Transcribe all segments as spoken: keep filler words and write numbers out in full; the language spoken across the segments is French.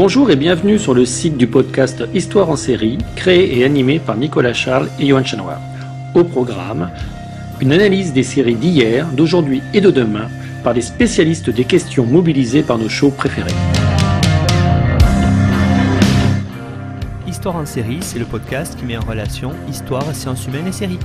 Bonjour et bienvenue sur le site du podcast Histoire en série, créé et animé par Nicolas Charles et Johan Chanoir. Au programme, une analyse des séries d'hier, d'aujourd'hui et de demain par les spécialistes des questions mobilisées par nos shows préférés. Histoire en série, c'est le podcast qui met en relation histoire, sciences humaines et séries.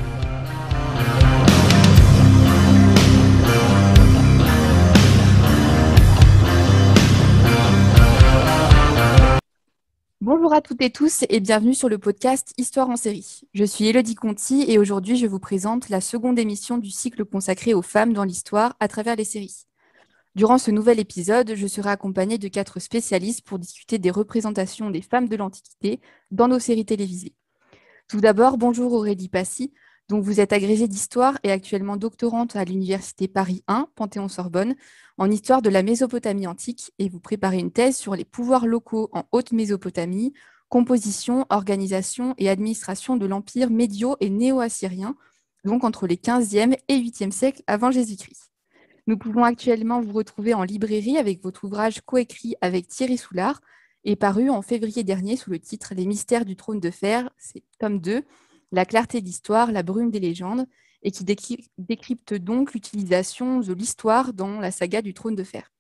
Bonjour à toutes et tous et bienvenue sur le podcast Histoire en série. Je suis Élodie Conti et aujourd'hui je vous présente la seconde émission du cycle consacré aux femmes dans l'histoire à travers les séries. Durant ce nouvel épisode, je serai accompagnée de quatre spécialistes pour discuter des représentations des femmes de l'Antiquité dans nos séries télévisées. Tout d'abord, bonjour Aurélie Passy, donc vous êtes agrégée d'histoire et actuellement doctorante à l'Université Paris un, Panthéon-Sorbonne, en histoire de la Mésopotamie antique et vous préparez une thèse sur les pouvoirs locaux en Haute-Mésopotamie, composition, organisation et administration de l'empire médio- et néo-assyrien, donc entre les quinzième et huitième siècles avant Jésus-Christ. Nous pouvons actuellement vous retrouver en librairie avec votre ouvrage coécrit avec Thierry Soulard et paru en février dernier sous le titre « Les mystères du trône de fer », c'est tome deux, La clarté de l'histoire, la brume des légendes, et qui décrypte donc l'utilisation de l'histoire dans la saga du trône de fer.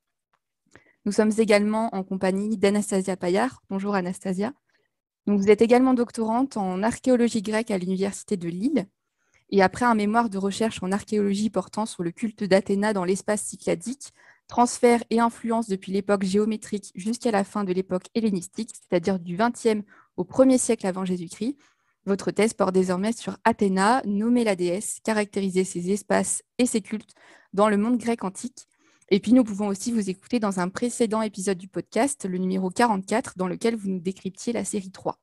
Nous sommes également en compagnie d'Anastasia Paillard. Bonjour Anastasia. Donc, vous êtes également doctorante en archéologie grecque à l'Université de Lille. Et après un mémoire de recherche en archéologie portant sur le culte d'Athéna dans l'espace cycladique, transfert et influence depuis l'époque géométrique jusqu'à la fin de l'époque hellénistique, c'est-à-dire du vingtième au premier siècle avant Jésus-Christ, votre thèse porte désormais sur Athéna, nommer la déesse, caractériser ses espaces et ses cultes dans le monde grec antique. Et puis nous pouvons aussi vous écouter dans un précédent épisode du podcast, le numéro quarante-quatre, dans lequel vous nous décryptiez la série trois.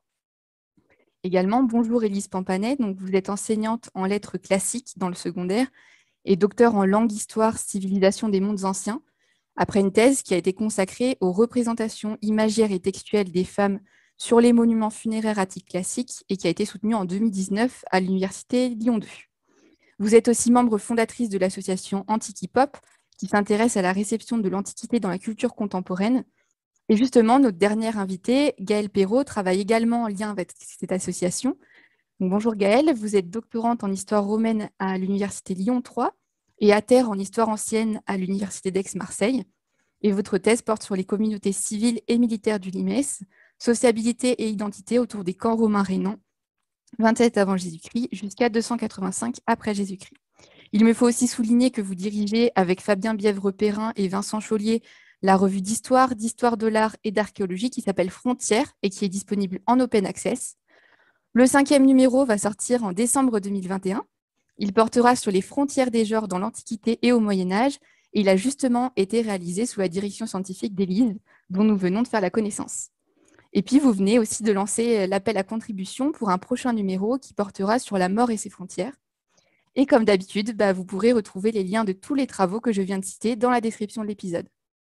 Également, bonjour Élise Pampanet, donc vous êtes enseignante en lettres classiques dans le secondaire et docteur en langue, histoire, civilisation des mondes anciens, après une thèse qui a été consacrée aux représentations imagières et textuelles des femmes sur les monuments funéraires attiques classiques et qui a été soutenue en deux mille dix-neuf à l'Université Lyon deux. Vous êtes aussi membre fondatrice de l'association Antiquipop qui s'intéresse à la réception de l'Antiquité dans la culture contemporaine. Et justement, notre dernière invitée, Gaëlle Perrault, travaille également en lien avec cette association. Donc, bonjour Gaëlle, vous êtes doctorante en histoire romaine à l'Université Lyon trois et à terre en histoire ancienne à l'Université d'Aix-Marseille. Et votre thèse porte sur les communautés civiles et militaires du Limès, sociabilité et identité autour des camps romains rénans, vingt-sept avant Jésus-Christ jusqu'à deux cent quatre-vingt-cinq après Jésus-Christ. Il me faut aussi souligner que vous dirigez avec Fabien Bièvre-Perrin et Vincent Chaulier la revue d'histoire, d'histoire de l'art et d'archéologie qui s'appelle Frontières et qui est disponible en open access. Le cinquième numéro va sortir en décembre deux mille vingt et un. Il portera sur les frontières des genres dans l'Antiquité et au Moyen-Âge et il a justement été réalisé sous la direction scientifique d'Élise, dont nous venons de faire la connaissance. Et puis, vous venez aussi de lancer l'appel à contribution pour un prochain numéro qui portera sur la mort et ses frontières. Et comme d'habitude, bah, vous pourrez retrouver les liens de tous les travaux que je viens de citer dans la description de l'épisode.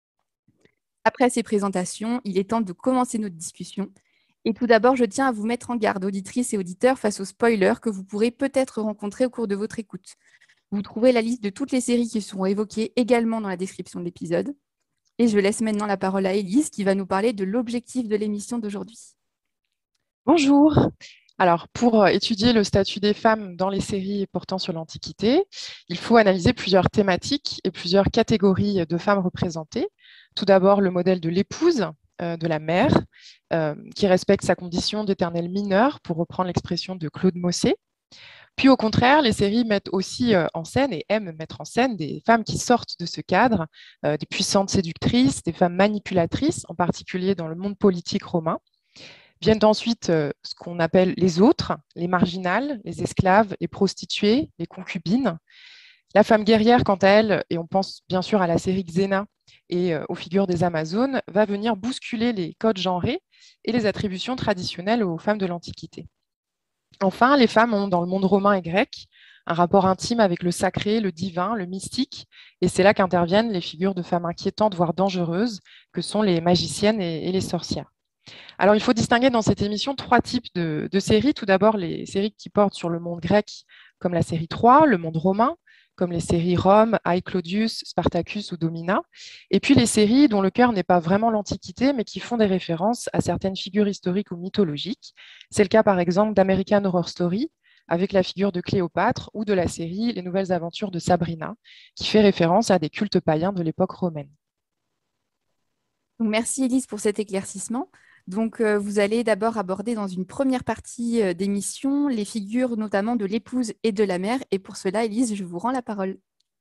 Après ces présentations, il est temps de commencer notre discussion. Et tout d'abord, je tiens à vous mettre en garde, auditrices et auditeurs, face aux spoilers que vous pourrez peut-être rencontrer au cours de votre écoute. Vous trouverez la liste de toutes les séries qui seront évoquées également dans la description de l'épisode. Et je laisse maintenant la parole à Élise qui va nous parler de l'objectif de l'émission d'aujourd'hui. Bonjour. Alors, pour étudier le statut des femmes dans les séries portant sur l'Antiquité, il faut analyser plusieurs thématiques et plusieurs catégories de femmes représentées. Tout d'abord, le modèle de l'épouse, euh, de la mère, euh, qui respecte sa condition d'éternelle mineure, pour reprendre l'expression de Claude Mossé. Puis au contraire, les séries mettent aussi en scène et aiment mettre en scène des femmes qui sortent de ce cadre, euh, des puissantes séductrices, des femmes manipulatrices, en particulier dans le monde politique romain. Viennent ensuite euh, ce qu'on appelle les autres, les marginales, les esclaves, les prostituées, les concubines. La femme guerrière, quant à elle, et on pense bien sûr à la série Xena et euh, aux figures des Amazones, va venir bousculer les codes genrés et les attributions traditionnelles aux femmes de l'Antiquité. Enfin, les femmes ont, dans le monde romain et grec, un rapport intime avec le sacré, le divin, le mystique, et c'est là qu'interviennent les figures de femmes inquiétantes, voire dangereuses, que sont les magiciennes et, et les sorcières. Alors, il faut distinguer dans cette émission trois types de, de séries. Tout d'abord, les séries qui portent sur le monde grec, comme la série trois, le monde romain, comme les séries Rome, I, Claudius, Spartacus ou Domina, et puis les séries dont le cœur n'est pas vraiment l'Antiquité, mais qui font des références à certaines figures historiques ou mythologiques. C'est le cas par exemple d'American Horror Story, avec la figure de Cléopâtre, ou de la série Les Nouvelles Aventures de Sabrina, qui fait référence à des cultes païens de l'époque romaine. Donc, merci Élise pour cet éclaircissement. Donc, euh, vous allez d'abord aborder dans une première partie euh, d'émission les figures notamment de l'épouse et de la mère. Et pour cela, Élise, je vous rends la parole.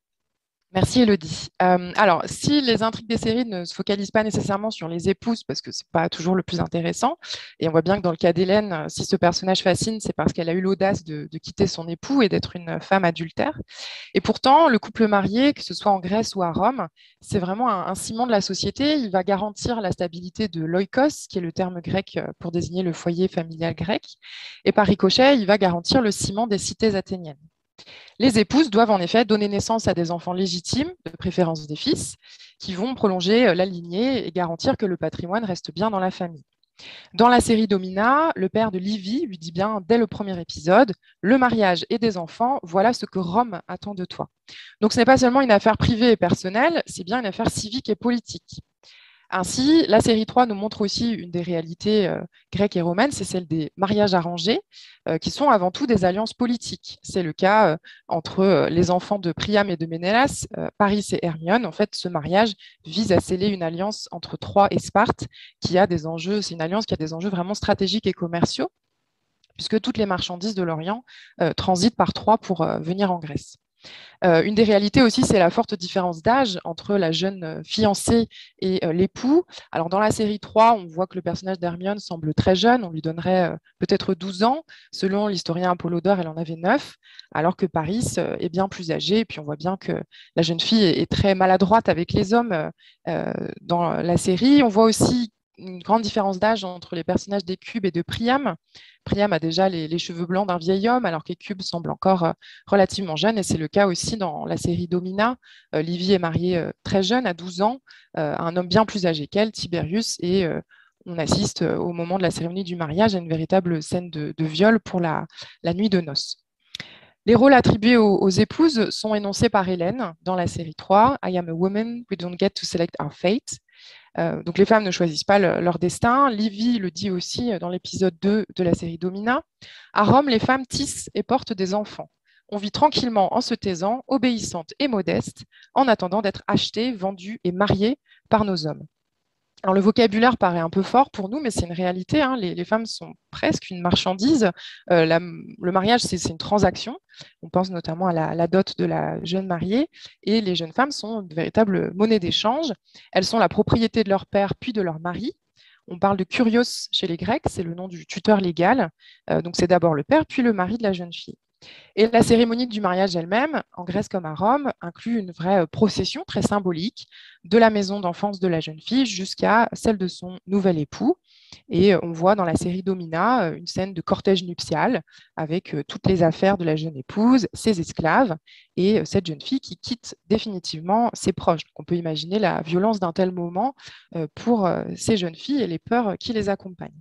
Merci Elodie. Euh, alors, si les intrigues des séries ne se focalisent pas nécessairement sur les épouses, parce que ce n'est pas toujours le plus intéressant, et on voit bien que dans le cas d'Hélène, si ce personnage fascine, c'est parce qu'elle a eu l'audace de, de quitter son époux et d'être une femme adultère. Et pourtant, le couple marié, que ce soit en Grèce ou à Rome, c'est vraiment un, un ciment de la société. Il va garantir la stabilité de l'oikos, qui est le terme grec pour désigner le foyer familial grec. Et par ricochet, il va garantir le ciment des cités athéniennes. Les épouses doivent en effet donner naissance à des enfants légitimes, de préférence des fils, qui vont prolonger la lignée et garantir que le patrimoine reste bien dans la famille. Dans la série Domina, le père de Livy lui dit bien dès le premier épisode, le mariage et des enfants, voilà ce que Rome attend de toi. Donc ce n'est pas seulement une affaire privée et personnelle, c'est bien une affaire civique et politique. Ainsi, la série trois nous montre aussi une des réalités euh, grecques et romaines, c'est celle des mariages arrangés, euh, qui sont avant tout des alliances politiques. C'est le cas euh, entre euh, les enfants de Priam et de Ménélas, euh, Paris et Hermione. En fait, ce mariage vise à sceller une alliance entre Troie et Sparte, qui a des enjeux, c'est une alliance qui a des enjeux vraiment stratégiques et commerciaux, puisque toutes les marchandises de l'Orient euh, transitent par Troie pour euh, venir en Grèce. Euh, une des réalités aussi, c'est la forte différence d'âge entre la jeune fiancée et euh, l'époux. Alors, dans la série trois, on voit que le personnage d'Hermione semble très jeune. On lui donnerait euh, peut-être douze ans. Selon l'historien Apollodore, elle en avait neuf, alors que Paris euh, est bien plus âgée. Et puis, on voit bien que la jeune fille est, est très maladroite avec les hommes euh, dans la série. On voit aussi une grande différence d'âge entre les personnages d'Écube et de Priam. Priam a déjà les, les cheveux blancs d'un vieil homme, alors qu'Écube semble encore euh, relativement jeune, et c'est le cas aussi dans la série Domina. Euh, Livy est mariée euh, très jeune, à douze ans, euh, à un homme bien plus âgé qu'elle, Tiberius, et euh, on assiste euh, au moment de la cérémonie du mariage à une véritable scène de, de viol pour la, la nuit de noces. Les rôles attribués aux, aux épouses sont énoncés par Hélène dans la série trois, I am a woman, we don't get to select our fate. Euh, donc les femmes ne choisissent pas le, leur destin. Livy le dit aussi dans l'épisode deux de la série Domina. À Rome, les femmes tissent et portent des enfants. On vit tranquillement en se taisant, obéissante et modeste, en attendant d'être achetées, vendues et mariées par nos hommes. Alors, le vocabulaire paraît un peu fort pour nous, mais c'est une réalité. Hein. Les, les femmes sont presque une marchandise. Euh, la, le mariage, c'est une transaction. On pense notamment à la, à la dot de la jeune mariée. Et les jeunes femmes sont une véritable monnaie d'échange. Elles sont la propriété de leur père, puis de leur mari. On parle de kurios chez les Grecs, c'est le nom du tuteur légal. Euh, donc, c'est d'abord le père, puis le mari de la jeune fille. Et la cérémonie du mariage elle-même, en Grèce comme à Rome, inclut une vraie procession très symbolique de la maison d'enfance de la jeune fille jusqu'à celle de son nouvel époux. Et on voit dans la série Domina une scène de cortège nuptial avec toutes les affaires de la jeune épouse, ses esclaves et cette jeune fille qui quitte définitivement ses proches. Donc on peut imaginer la violence d'un tel moment pour ces jeunes filles et les peurs qui les accompagnent.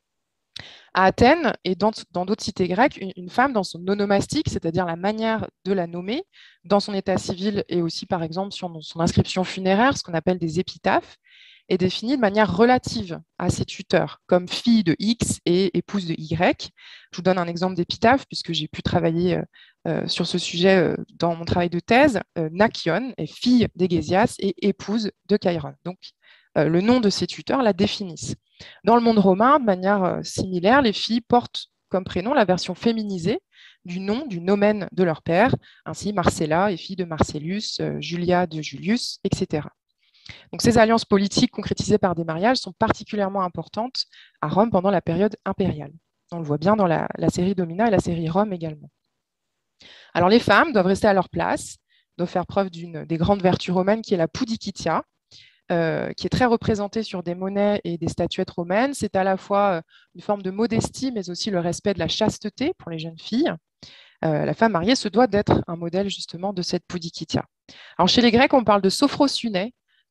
À Athènes et dans d'autres cités grecques, une, une femme dans son onomastique, c'est-à-dire la manière de la nommer, dans son état civil et aussi par exemple sur son inscription funéraire, ce qu'on appelle des épitaphes, est définie de manière relative à ses tuteurs, comme fille de X et épouse de Y. Je vous donne un exemple d'épitaphe, puisque j'ai pu travailler euh, sur ce sujet euh, dans mon travail de thèse. Euh, Nakion est fille d'Égésias et épouse de Chiron. Donc, euh, le nom de ses tuteurs la définissent. Dans le monde romain, de manière euh, similaire, les filles portent comme prénom la version féminisée du nom, du nomen de leur père. Ainsi, Marcella est fille de Marcellus, euh, Julia de Julius, et cetera. Donc, ces alliances politiques concrétisées par des mariages sont particulièrement importantes à Rome pendant la période impériale. On le voit bien dans la, la série Domina et la série Rome également. Alors, les femmes doivent rester à leur place, doivent faire preuve d'une des grandes vertus romaines qui est la pudicitia, euh, qui est très représentée sur des monnaies et des statuettes romaines. C'est à la fois une forme de modestie, mais aussi le respect de la chasteté pour les jeunes filles. Euh, la femme mariée se doit d'être un modèle justement de cette pudicitia. Alors, chez les Grecs, on parle de sophrosune,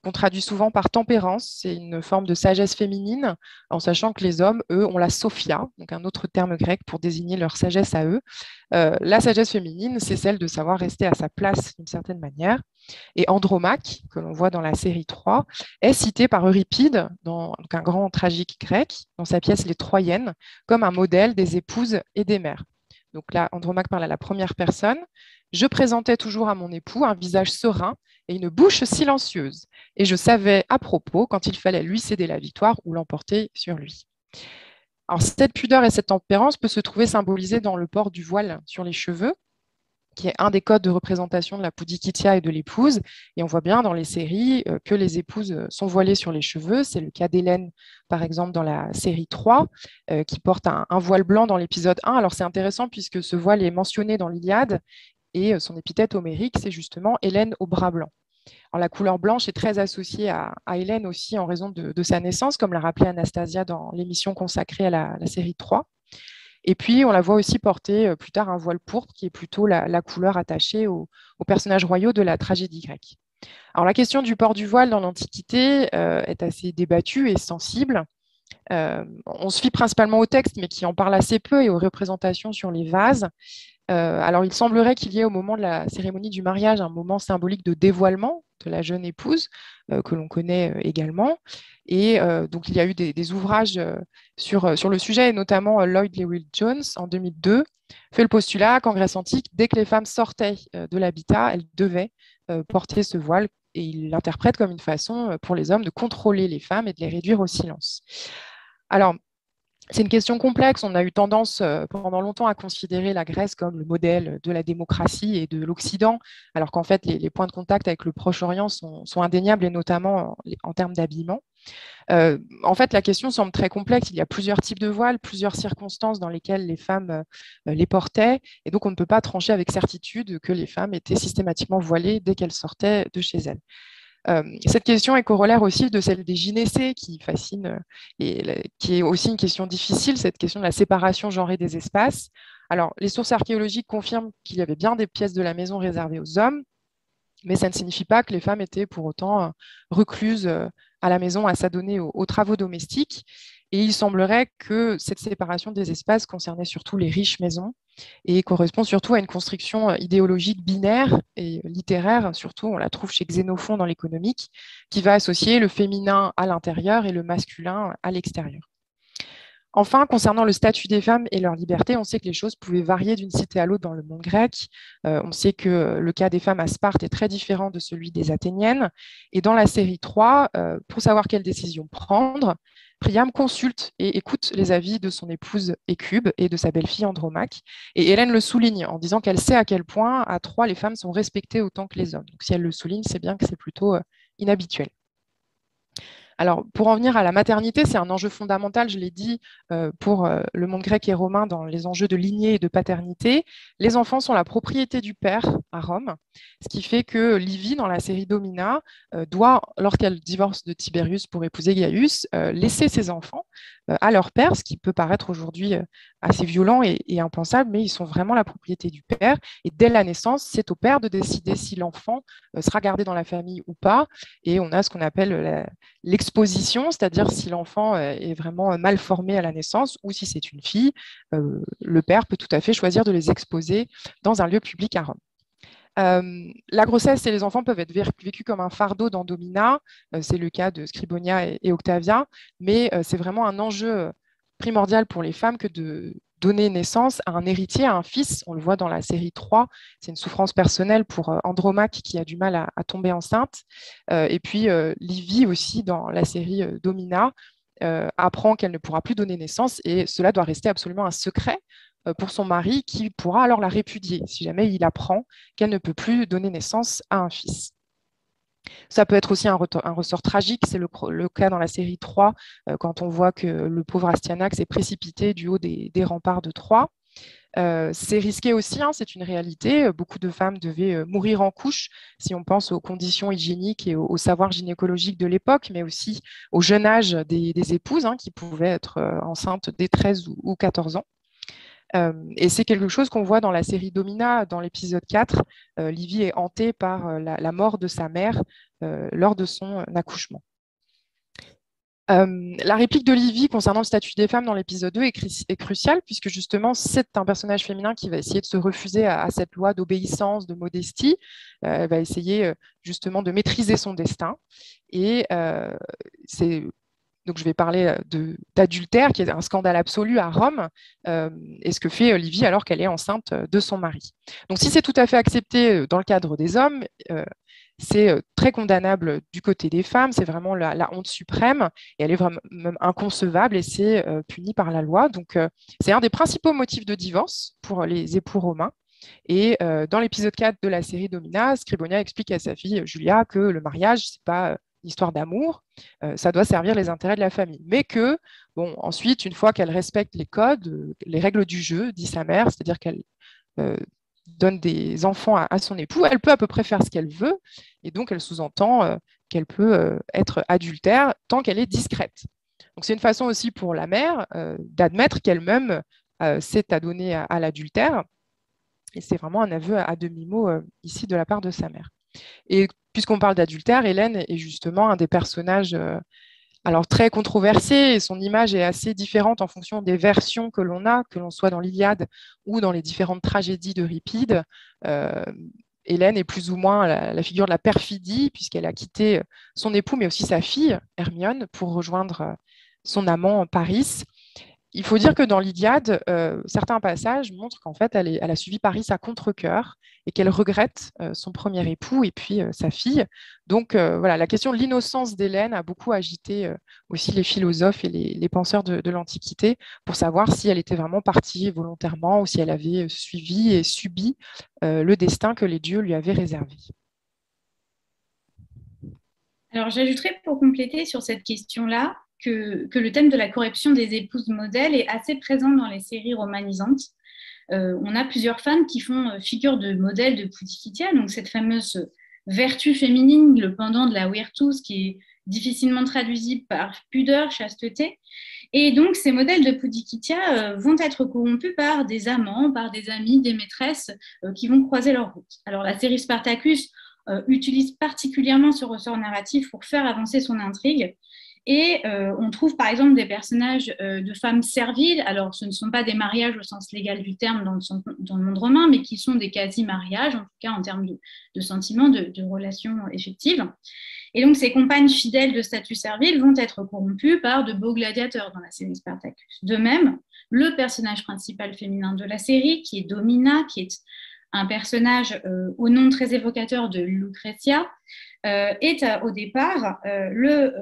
qu'on traduit souvent par tempérance. C'est une forme de sagesse féminine, en sachant que les hommes, eux, ont la sophia, donc un autre terme grec pour désigner leur sagesse à eux. Euh, la sagesse féminine, c'est celle de savoir rester à sa place d'une certaine manière. Et Andromaque, que l'on voit dans la série trois, est cité par Euripide, dans, donc un grand tragique grec, dans sa pièce Les Troyennes, comme un modèle des épouses et des mères. Donc là, Andromaque parle à la première personne. Je présentais toujours à mon époux un visage serein et une bouche silencieuse. Et je savais à propos quand il fallait lui céder la victoire ou l'emporter sur lui. Alors, cette pudeur et cette tempérance peut se trouver symbolisée dans le port du voile sur les cheveux, qui est un des codes de représentation de la poudikitia et de l'épouse. Et on voit bien dans les séries euh, que les épouses sont voilées sur les cheveux. C'est le cas d'Hélène, par exemple, dans la série trois, euh, qui porte un, un voile blanc dans l'épisode un. Alors, c'est intéressant puisque ce voile est mentionné dans l'Iliade et euh, son épithète homérique, c'est justement Hélène au bras blanc. Alors, la couleur blanche est très associée à, à Hélène aussi en raison de, de sa naissance, comme l'a rappelé Anastasia dans l'émission consacrée à la, la série trois. Et puis, on la voit aussi porter euh, plus tard un voile pourpre, qui est plutôt la, la couleur attachée aux, aux personnages royaux de la tragédie grecque. Alors, la question du port du voile dans l'Antiquité euh, est assez débattue et sensible. Euh, on se fie principalement au texte, mais qui en parle assez peu, et aux représentations sur les vases. Euh, alors, il semblerait qu'il y ait au moment de la cérémonie du mariage un moment symbolique de dévoilement de la jeune épouse, euh, que l'on connaît euh, également. Et euh, donc, il y a eu des, des ouvrages euh, sur, sur le sujet, et notamment euh, Lloyd Lewis-Jones, en deux mille deux, fait le postulat qu'en Grèce antique, dès que les femmes sortaient euh, de l'habitat, elles devaient euh, porter ce voile, et il l'interprète comme une façon euh, pour les hommes de contrôler les femmes et de les réduire au silence. Alors, c'est une question complexe. On a eu tendance euh, pendant longtemps à considérer la Grèce comme le modèle de la démocratie et de l'Occident, alors qu'en fait, les, les points de contact avec le Proche-Orient sont, sont indéniables, et notamment en, en termes d'habillement. Euh, en fait, la question semble très complexe. Il y a plusieurs types de voiles, plusieurs circonstances dans lesquelles les femmes euh, les portaient, et donc on ne peut pas trancher avec certitude que les femmes étaient systématiquement voilées dès qu'elles sortaient de chez elles. Euh, cette question est corollaire aussi de celle des gynécées qui fascine euh, et qui est aussi une question difficile, cette question de la séparation genrée des espaces. Alors, les sources archéologiques confirment qu'il y avait bien des pièces de la maison réservées aux hommes, mais ça ne signifie pas que les femmes étaient pour autant euh, recluses euh, à la maison à s'adonner aux, aux travaux domestiques. Et il semblerait que cette séparation des espaces concernait surtout les riches maisons et correspond surtout à une construction idéologique binaire et littéraire, surtout on la trouve chez Xénophon dans l'Économique, qui va associer le féminin à l'intérieur et le masculin à l'extérieur. Enfin, concernant le statut des femmes et leur liberté, on sait que les choses pouvaient varier d'une cité à l'autre dans le monde grec. Euh, on sait que le cas des femmes à Sparte est très différent de celui des Athéniennes. Et dans la série trois, euh, pour savoir quelle décision prendre, Priam consulte et écoute les avis de son épouse Écube et de sa belle-fille Andromaque. Et Hélène le souligne en disant qu'elle sait à quel point, à Troie, les femmes sont respectées autant que les hommes. Donc, si elle le souligne, c'est bien que c'est plutôt euh, inhabituel. Alors, pour en venir à la maternité, c'est un enjeu fondamental, je l'ai dit, euh, pour euh, le monde grec et romain dans les enjeux de lignée et de paternité. Les enfants sont la propriété du père à Rome, ce qui fait que Livie, dans la série Domina, euh, doit, lorsqu'elle divorce de Tibérius pour épouser Gaius, euh, laisser ses enfants euh, à leur père, ce qui peut paraître aujourd'hui euh, assez violent et, et impensable, mais ils sont vraiment la propriété du père. Et dès la naissance, c'est au père de décider si l'enfant euh, sera gardé dans la famille ou pas. Et on a ce qu'on appelle la, l'exposition, c'est-à-dire si l'enfant est vraiment mal formé à la naissance ou si c'est une fille, euh, le père peut tout à fait choisir de les exposer dans un lieu public à Rome. Euh, la grossesse et les enfants peuvent être vécus comme un fardeau dans Domina, euh, c'est le cas de Scribonia et, et Octavia, mais euh, c'est vraiment un enjeu primordial pour les femmes que de donner naissance à un héritier, à un fils. On le voit dans la série trois, c'est une souffrance personnelle pour euh, Andromaque qui a du mal à, à tomber enceinte. Euh, et puis euh, Livie aussi dans la série euh, Domina euh, apprend qu'elle ne pourra plus donner naissance et cela doit rester absolument un secret pour son mari qui pourra alors la répudier si jamais il apprend qu'elle ne peut plus donner naissance à un fils. Ça peut être aussi un, un ressort tragique, c'est le, le cas dans la série trois, euh, quand on voit que le pauvre Astyanax est précipité du haut des, des remparts de Troie. Euh, c'est risqué aussi, hein, c'est une réalité. Beaucoup de femmes devaient mourir en couche si on pense aux conditions hygiéniques et au, au savoir gynécologique de l'époque, mais aussi au jeune âge des, des épouses hein, qui pouvaient être enceintes dès treize ou, ou quatorze ans. Euh, et c'est quelque chose qu'on voit dans la série Domina, dans l'épisode quatre. Euh, Livy est hantée par euh, la, la mort de sa mère euh, lors de son euh, accouchement. Euh, la réplique de Livy concernant le statut des femmes dans l'épisode deux est, cru- est cruciale, puisque justement, c'est un personnage féminin qui va essayer de se refuser à, à cette loi d'obéissance, de modestie. Euh, elle va essayer euh, justement de maîtriser son destin. Et euh, c'est donc je vais parler de, d'adultère, qui est un scandale absolu à Rome, euh, et ce que fait Livy alors qu'elle est enceinte de son mari. Donc si c'est tout à fait accepté dans le cadre des hommes, euh, c'est très condamnable du côté des femmes, c'est vraiment la, la honte suprême, et elle est vraiment même inconcevable, et c'est euh, puni par la loi. Donc euh, c'est un des principaux motifs de divorce pour les époux romains. Et euh, dans l'épisode quatre de la série Domina, Scribonia explique à sa fille Julia que le mariage, c'est pas une histoire d'amour, euh, ça doit servir les intérêts de la famille. Mais que, bon, ensuite, une fois qu'elle respecte les codes, euh, les règles du jeu, dit sa mère, c'est-à-dire qu'elle euh, donne des enfants à, à son époux, elle peut à peu près faire ce qu'elle veut, et donc elle sous-entend euh, qu'elle peut euh, être adultère tant qu'elle est discrète. Donc c'est une façon aussi pour la mère euh, d'admettre qu'elle-même euh, s'est adonnée à, à l'adultère, et c'est vraiment un aveu à, à demi-mot euh, ici de la part de sa mère. Et puisqu'on parle d'adultère, Hélène est justement un des personnages euh, alors très controversé, et son image est assez différente en fonction des versions que l'on a, que l'on soit dans l'Iliade ou dans les différentes tragédies d'Euripide. Euh, Hélène est plus ou moins la, la figure de la perfidie, puisqu'elle a quitté son époux, mais aussi sa fille, Hermione, pour rejoindre son amant Paris. Il faut dire que dans l'Iliade, euh, certains passages montrent qu'en fait, elle, est, elle a suivi Paris à contre-cœur et qu'elle regrette euh, son premier époux et puis euh, sa fille. Donc euh, voilà, la question de l'innocence d'Hélène a beaucoup agité euh, aussi les philosophes et les, les penseurs de, de l'Antiquité pour savoir si elle était vraiment partie volontairement ou si elle avait suivi et subi euh, le destin que les dieux lui avaient réservé. Alors, j'ajouterais pour compléter sur cette question-là que, que le thème de la corruption des épouses modèles est assez présent dans les séries romanisantes. Euh, on a plusieurs femmes qui font figure de modèle de Pudicitia, donc cette fameuse vertu féminine, le pendant de la virtus, qui est difficilement traduisible par pudeur, chasteté. Et donc, ces modèles de Pudicitia euh, vont être corrompus par des amants, par des amis, des maîtresses euh, qui vont croiser leur route. Alors, la série Spartacus euh, utilise particulièrement ce ressort narratif pour faire avancer son intrigue. Et euh, on trouve par exemple des personnages euh, de femmes serviles. Alors, ce ne sont pas des mariages au sens légal du terme dans le, dans le monde romain, mais qui sont des quasi-mariages, en tout cas en termes de, de sentiments, de, de relations effectives. Et donc, ces compagnes fidèles de statut servile vont être corrompues par de beaux gladiateurs dans la série Spartacus. De même, le personnage principal féminin de la série, qui est Domina, qui est un personnage euh, au nom très évocateur de Lucrezia, euh, est euh, au départ euh, le... Euh,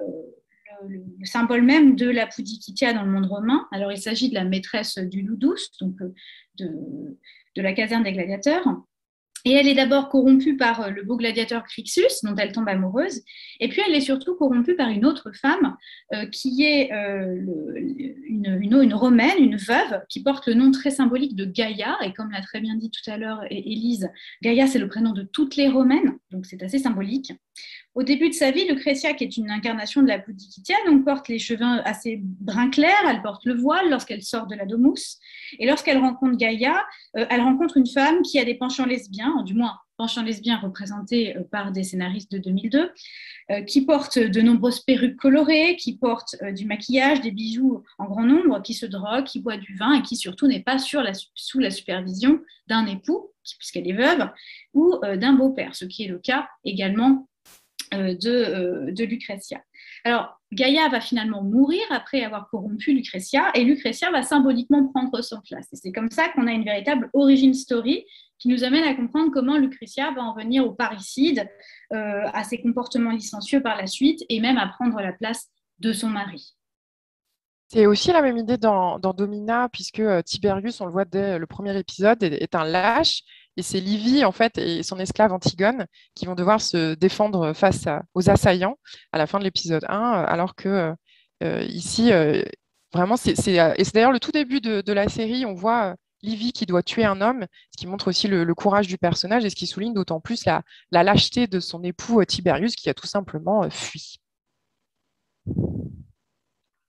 le symbole même de la Pudicitia dans le monde romain. Alors, il s'agit de la maîtresse du Ludus, donc de, de la caserne des gladiateurs. Et elle est d'abord corrompue par le beau gladiateur Crixus, dont elle tombe amoureuse, et puis elle est surtout corrompue par une autre femme, euh, qui est euh, le, une, une, une romaine, une veuve, qui porte le nom très symbolique de Gaïa, et comme l'a très bien dit tout à l'heure Élise, Gaïa, c'est le prénom de toutes les romaines, donc c'est assez symbolique. Au début de sa vie, Lucrezia, qui est une incarnation de la Pudicitia, donc porte les cheveux assez brun clair, elle porte le voile lorsqu'elle sort de la domus, et lorsqu'elle rencontre Gaïa, euh, elle rencontre une femme qui a des penchants lesbiens, du moins penchants lesbiens représentés euh, par des scénaristes de deux mille deux, euh, qui porte de nombreuses perruques colorées, qui porte euh, du maquillage, des bijoux en grand nombre, qui se drogue, qui boit du vin et qui surtout n'est pas sur la, sous la supervision d'un époux, puisqu'elle est veuve, ou euh, d'un beau-père, ce qui est le cas également De, euh, de Lucrezia. Alors, Gaïa va finalement mourir après avoir corrompu Lucrezia, et Lucrezia va symboliquement prendre son place. Et c'est comme ça qu'on a une véritable origin story qui nous amène à comprendre comment Lucrezia va en venir au parricide, euh, à ses comportements licencieux par la suite, et même à prendre la place de son mari. C'est aussi la même idée dans, dans Domina, puisque Tiberius, on le voit dès le premier épisode, est, est un lâche. Et c'est Livy, en fait, et son esclave Antigone qui vont devoir se défendre face à, aux assaillants à la fin de l'épisode un, alors que euh, ici, euh, vraiment, c'est, c'est, et c'est d'ailleurs le tout début de, de la série, on voit Livy qui doit tuer un homme, ce qui montre aussi le, le courage du personnage et ce qui souligne d'autant plus la, la lâcheté de son époux Tiberius qui a tout simplement euh, fui.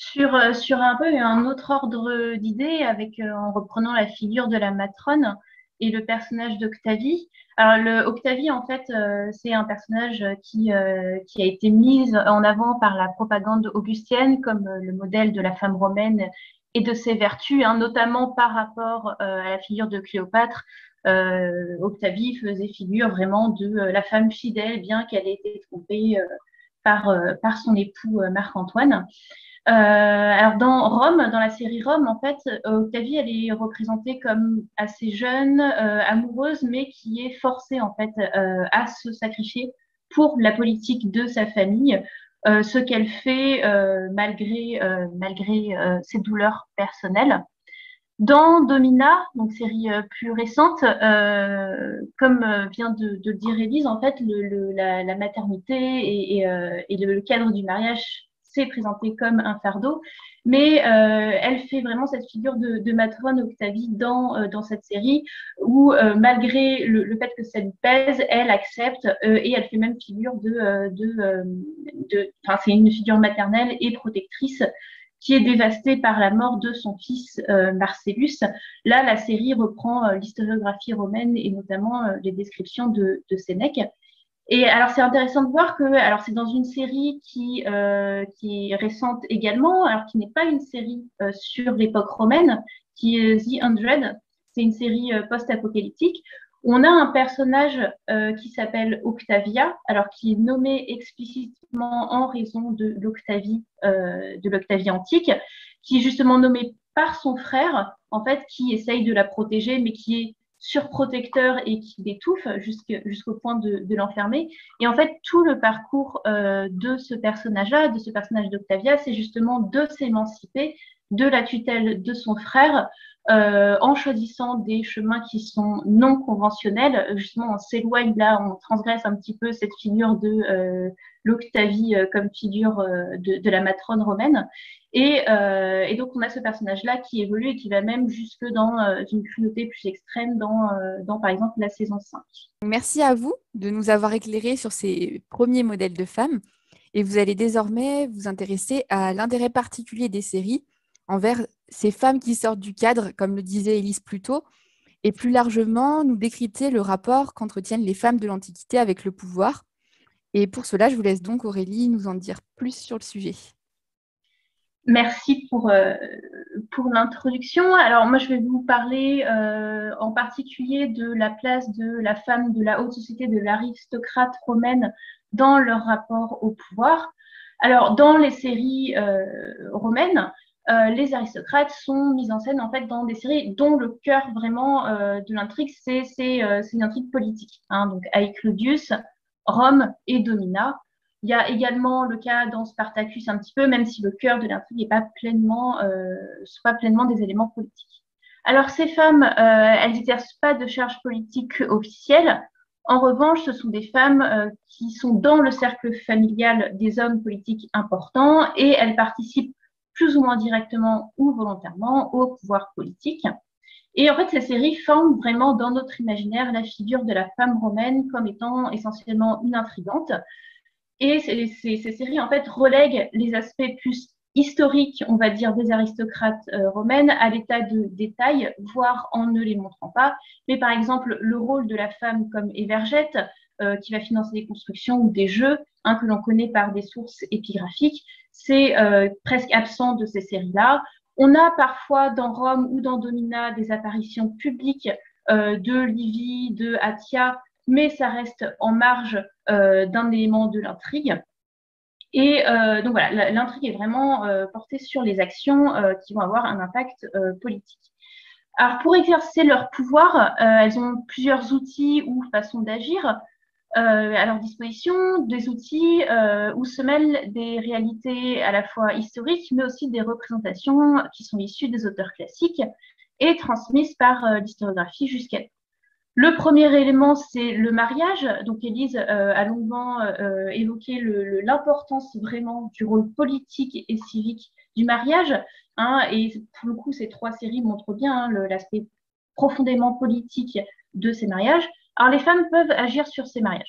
sur, euh, sur un peu un autre ordre d'idées, avec euh, en reprenant la figure de la matrone et le personnage d'Octavie. Alors, le, Octavie, en fait, euh, c'est un personnage qui, euh, qui a été mis en avant par la propagande augustienne comme euh, le modèle de la femme romaine et de ses vertus, hein, notamment par rapport euh, à la figure de Cléopâtre. Euh, Octavie faisait figure vraiment de euh, la femme fidèle, bien qu'elle ait été trompée euh, par, euh, par son époux euh, Marc-Antoine. Euh, alors dans Rome, dans la série Rome, en fait, Octavie, elle est représentée comme assez jeune, euh, amoureuse, mais qui est forcée en fait euh, à se sacrifier pour la politique de sa famille, euh, ce qu'elle fait euh, malgré euh, malgré euh, ses douleurs personnelles. Dans Domina, donc série euh, plus récente, euh, comme euh, vient de, de le dire Élise, en fait, le, le, la, la maternité et, et, euh, et le, le cadre du mariage s'est présenté comme un fardeau, mais euh, elle fait vraiment cette figure de, de matrone Octavie dans, euh, dans cette série, où euh, malgré le, le fait que ça lui pèse, elle accepte euh, et elle fait même figure de, euh, de, euh, de, enfin c'est une figure maternelle et protectrice qui est dévastée par la mort de son fils euh, Marcellus. Là, la série reprend euh, l'historiographie romaine et notamment euh, les descriptions de, de Sénèque. Et alors, c'est intéressant de voir que, alors, c'est dans une série qui, euh, qui est récente également, alors qui n'est pas une série euh, sur l'époque romaine, qui est The Hundred. C'est une série euh, post-apocalyptique. On a un personnage euh, qui s'appelle Octavia, alors qui est nommé explicitement en raison de l'Octavie, euh, de l'Octavie antique, qui est justement nommé par son frère, en fait, qui essaye de la protéger, mais qui est surprotecteur et qui l'étouffe jusqu'au point de, de l'enfermer. Et en fait, tout le parcours euh, de ce personnage-là, de ce personnage d'Octavia, c'est justement de s'émanciper de la tutelle de son frère, euh, en choisissant des chemins qui sont non conventionnels. Justement, on s'éloigne là, on transgresse un petit peu cette figure de euh, l'Octavie euh, comme figure euh, de, de la matrone romaine. Et, euh, et donc, on a ce personnage-là qui évolue et qui va même jusque dans euh, une cruauté plus extrême dans, euh, dans, par exemple, la saison cinq. Merci à vous de nous avoir éclairés sur ces premiers modèles de femmes. Et vous allez désormais vous intéresser à l'intérêt particulier des séries envers ces femmes qui sortent du cadre, comme le disait Élise plus tôt, et plus largement nous décrypter le rapport qu'entretiennent les femmes de l'Antiquité avec le pouvoir. Et pour cela, je vous laisse donc Aurélie nous en dire plus sur le sujet. Merci pour, euh, pour l'introduction. Alors moi, je vais vous parler euh, en particulier de la place de la femme de la haute société, de l'aristocrate romaine dans leur rapport au pouvoir. Alors, dans les séries euh, romaines, euh, les aristocrates sont mis en scène en fait dans des séries dont le cœur vraiment euh, de l'intrigue, c'est euh, une intrigue politique. Hein, donc, avec Claudius, Rome et Domina. Il y a également le cas dans Spartacus un petit peu, même si le cœur de l'intrigue n'est pas pleinement, euh, pas pleinement des éléments politiques. Alors, ces femmes, euh, elles n'exercent pas de charge politique officielle. En revanche, ce sont des femmes euh, qui sont dans le cercle familial des hommes politiques importants et elles participent plus ou moins directement ou volontairement au pouvoir politique. Et en fait, ces séries forment vraiment dans notre imaginaire la figure de la femme romaine comme étant essentiellement une intrigante. Et ces, ces, ces séries, en fait, relèguent les aspects plus historiques, on va dire, des aristocrates euh, romaines à l'état de détail, voire en ne les montrant pas. Mais par exemple, le rôle de la femme comme Évergette, euh, qui va financer des constructions ou des jeux, hein, que l'on connaît par des sources épigraphiques, c'est euh, presque absent de ces séries-là. On a parfois dans Rome ou dans Domina des apparitions publiques euh, de Livie, de Attia, mais ça reste en marge euh, d'un élément de l'intrigue. Et euh, donc voilà, l'intrigue est vraiment euh, portée sur les actions euh, qui vont avoir un impact euh, politique. Alors pour exercer leur pouvoir, euh, elles ont plusieurs outils ou façons d'agir euh, à leur disposition, des outils euh, où se mêlent des réalités à la fois historiques, mais aussi des représentations qui sont issues des auteurs classiques et transmises par euh, l'historiographie jusqu'à nous. Le premier élément, c'est le mariage. Donc, Élise euh, a longuement euh, évoqué l'importance vraiment du rôle politique et civique du mariage. Hein, et pour le coup, ces trois séries montrent bien hein, l'aspect profondément politique de ces mariages. Alors, les femmes peuvent agir sur ces mariages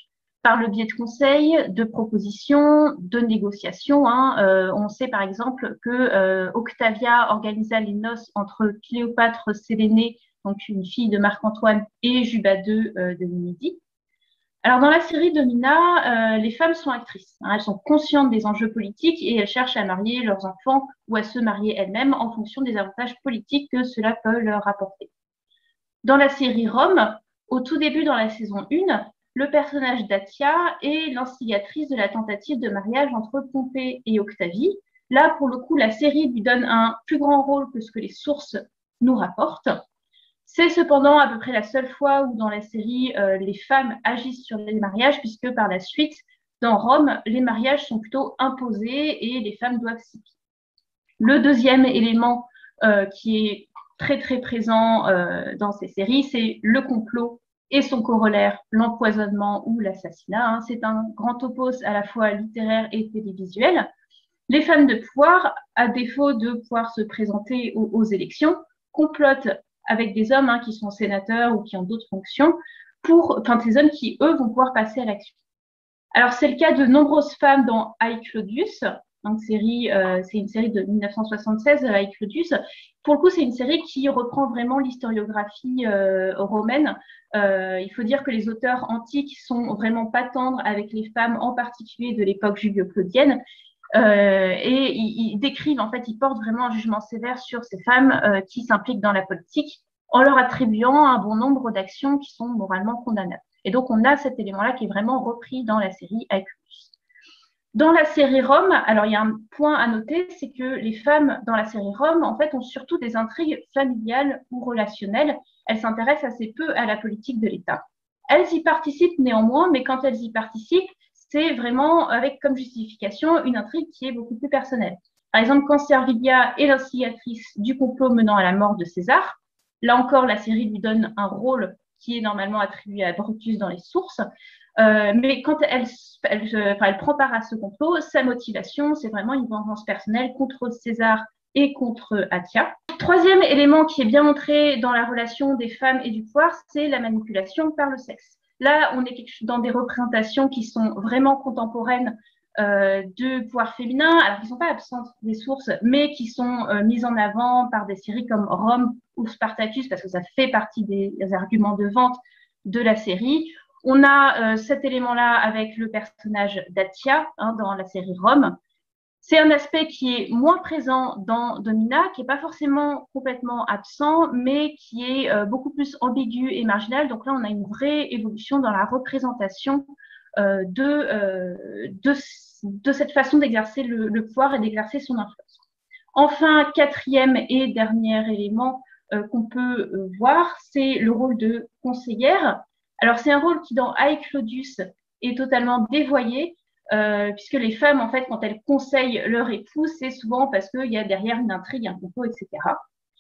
par le biais de conseils, de propositions, de négociations. Hein. Euh, on sait par exemple que euh, Octavia organisa les noces entre Cléopâtre Sélénée, donc une fille de Marc-Antoine, et Juba deux euh, de Numidie. Alors dans la série Domina, euh, les femmes sont actrices. Hein. Elles sont conscientes des enjeux politiques et elles cherchent à marier leurs enfants ou à se marier elles-mêmes en fonction des avantages politiques que cela peut leur apporter. Dans la série Rome, au tout début dans la saison un, le personnage d'Atia est l'instigatrice de la tentative de mariage entre Pompée et Octavie. Là, pour le coup, la série lui donne un plus grand rôle que ce que les sources nous rapportent. C'est cependant à peu près la seule fois où dans la série, euh, les femmes agissent sur les mariages, puisque par la suite, dans Rome, les mariages sont plutôt imposés et les femmes doivent s'y plier. Le deuxième élément euh, qui est très très présent euh, dans ces séries, c'est le complot et son corollaire, l'empoisonnement ou l'assassinat. Hein. C'est un grand topos à la fois littéraire et télévisuel. Les femmes de pouvoir, à défaut de pouvoir se présenter aux, aux élections, complotent avec des hommes hein, qui sont sénateurs ou qui ont d'autres fonctions, pour, enfin ces hommes qui, eux, vont pouvoir passer à l'action. Alors, c'est le cas de nombreuses femmes dans I, Claudius. Donc, série, euh, c'est une série de mille neuf cent soixante-seize, I, Claudius. Pour le coup, c'est une série qui reprend vraiment l'historiographie euh, romaine. Euh, il faut dire que les auteurs antiques sont vraiment pas tendres avec les femmes, en particulier de l'époque julio-claudienne. Euh, et ils, ils décrivent, en fait, ils portent vraiment un jugement sévère sur ces femmes euh, qui s'impliquent dans la politique en leur attribuant un bon nombre d'actions qui sont moralement condamnables. Et donc, on a cet élément-là qui est vraiment repris dans la série Claudius. Dans la série Rome, alors il y a un point à noter, c'est que les femmes dans la série Rome, en fait, ont surtout des intrigues familiales ou relationnelles. Elles s'intéressent assez peu à la politique de l'État. Elles y participent néanmoins, mais quand elles y participent, c'est vraiment avec comme justification une intrigue qui est beaucoup plus personnelle. Par exemple, quand Servilia est l'instigatrice du complot menant à la mort de César, là encore, la série lui donne un rôle qui est normalement attribué à Brutus dans les sources. Euh, mais quand elle, elle, enfin, elle prend part à ce complot, sa motivation, c'est vraiment une vengeance personnelle contre César et contre Atia. Troisième élément qui est bien montré dans la relation des femmes et du pouvoir, c'est la manipulation par le sexe. Là, on est dans des représentations qui sont vraiment contemporaines euh, de pouvoir féminin, alors qui ne sont pas absentes des sources, mais qui sont euh, mises en avant par des séries comme Rome ou Spartacus, parce que ça fait partie des, des arguments de vente de la série. On a euh, cet élément-là avec le personnage d'Atia hein, dans la série Rome. C'est un aspect qui est moins présent dans Domina, qui n'est pas forcément complètement absent, mais qui est euh, beaucoup plus ambigu et marginal. Donc là, on a une vraie évolution dans la représentation euh, de, euh, de, de cette façon d'exercer le, le pouvoir et d'exercer son influence. Enfin, quatrième et dernier élément euh, qu'on peut euh, voir, c'est le rôle de conseillère. Alors, c'est un rôle qui, dans I, Claudius, est totalement dévoyé, euh, puisque les femmes, en fait, quand elles conseillent leur époux, c'est souvent parce qu'il y a derrière une intrigue, un complot, et cetera.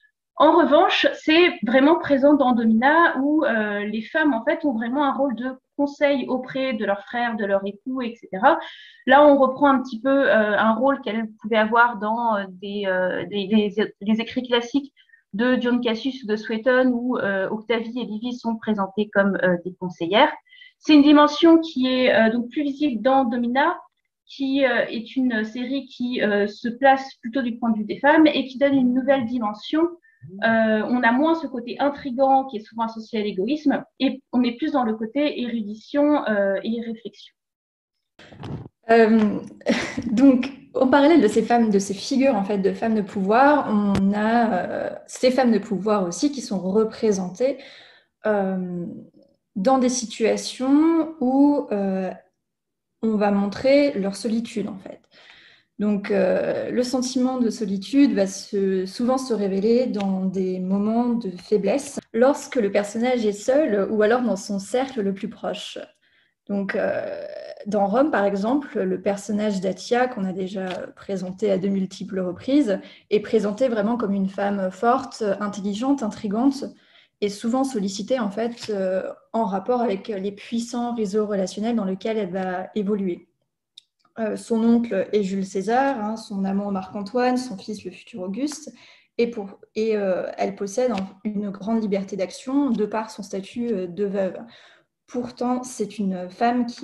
En revanche, c'est vraiment présent dans Domina, où euh, les femmes, en fait, ont vraiment un rôle de conseil auprès de leurs frères, de leur époux, et cetera. Là, on reprend un petit peu euh, un rôle qu'elles pouvaient avoir dans euh, des, euh, des, des, des écrits classiques de John Cassius ou de Swetton, où euh, Octavie et Livy sont présentées comme euh, des conseillères. C'est une dimension qui est euh, donc plus visible dans Domina, qui euh, est une série qui euh, se place plutôt du point de vue des femmes et qui donne une nouvelle dimension. Euh, on a moins ce côté intrigant qui est souvent associé à l'égoïsme et on est plus dans le côté érudition euh, et réflexion. Euh, donc, en parallèle de ces femmes, de ces figures en fait de femmes de pouvoir, on a euh, ces femmes de pouvoir aussi qui sont représentées euh, dans des situations où euh, on va montrer leur solitude en fait. Donc, euh, le sentiment de solitude va se, souvent se révéler dans des moments de faiblesse, lorsque le personnage est seul ou alors dans son cercle le plus proche. Donc, euh, dans Rome, par exemple, le personnage d'Atia, qu'on a déjà présenté à de multiples reprises, est présenté vraiment comme une femme forte, intelligente, intrigante, et souvent sollicitée en fait euh, en rapport avec les puissants réseaux relationnels dans lesquels elle va évoluer. Euh, son oncle est Jules César, hein, son amant Marc-Antoine, son fils le futur Auguste, et, pour, et euh, elle possède une grande liberté d'action de par son statut de veuve. Pourtant, c'est une femme qui est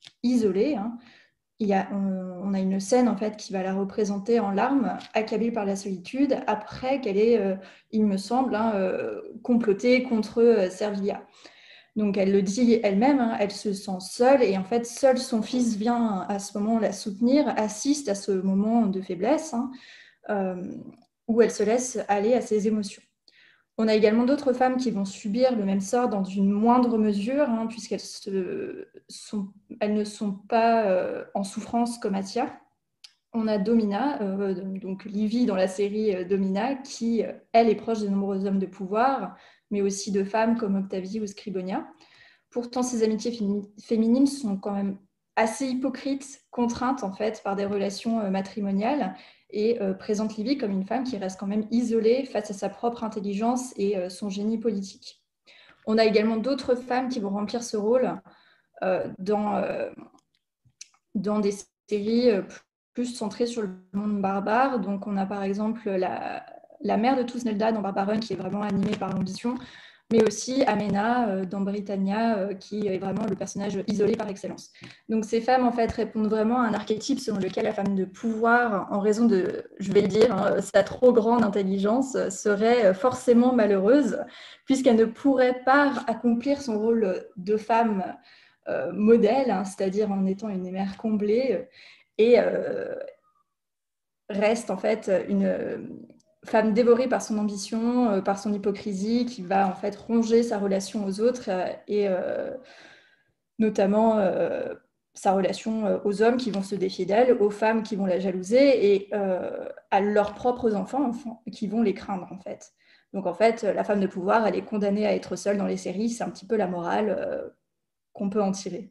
isolée. Hein. Il y a, on, on a une scène en fait qui va la représenter en larmes, accablée par la solitude, après qu'elle ait, euh, il me semble, hein, euh, comploté contre euh, Servilia. Donc elle le dit elle-même, hein, elle se sent seule et en fait seul son fils vient à ce moment la soutenir, assiste à ce moment de faiblesse, hein, euh, où elle se laisse aller à ses émotions. On a également d'autres femmes qui vont subir le même sort dans une moindre mesure, hein, puisqu'elles se, sont, elles ne sont pas euh, en souffrance comme Atia. On a Domina, euh, donc Livy dans la série euh, Domina, qui, elle, est proche de nombreux hommes de pouvoir, mais aussi de femmes comme Octavie ou Scribonia. Pourtant, ces amitiés féminines sont quand même assez hypocrites, contraintes en fait par des relations euh, matrimoniales, et euh, présente Livy comme une femme qui reste quand même isolée face à sa propre intelligence et euh, son génie politique. On a également d'autres femmes qui vont remplir ce rôle euh, dans, euh, dans des séries euh, plus centrées sur le monde barbare. Donc on a par exemple la, la mère de Thusnelda dans Barbaron qui est vraiment animée par l'ambition, mais aussi Amena euh, dans Britannia, euh, qui est vraiment le personnage isolé par excellence. Donc ces femmes, en fait, répondent vraiment à un archétype selon lequel la femme de pouvoir, en raison de, je vais le dire, hein, sa trop grande intelligence, serait forcément malheureuse, puisqu'elle ne pourrait pas accomplir son rôle de femme euh, modèle, hein, c'est-à-dire en étant une mère comblée, et euh, reste en fait une femme dévorée par son ambition, euh, par son hypocrisie, qui va en fait ronger sa relation aux autres euh, et euh, notamment euh, sa relation euh, aux hommes qui vont se défier d'elle, aux femmes qui vont la jalouser et euh, à leurs propres enfants, enfants qui vont les craindre en fait. Donc en fait, la femme de pouvoir, elle est condamnée à être seule dans les séries, c'est un petit peu la morale euh, qu'on peut en tirer.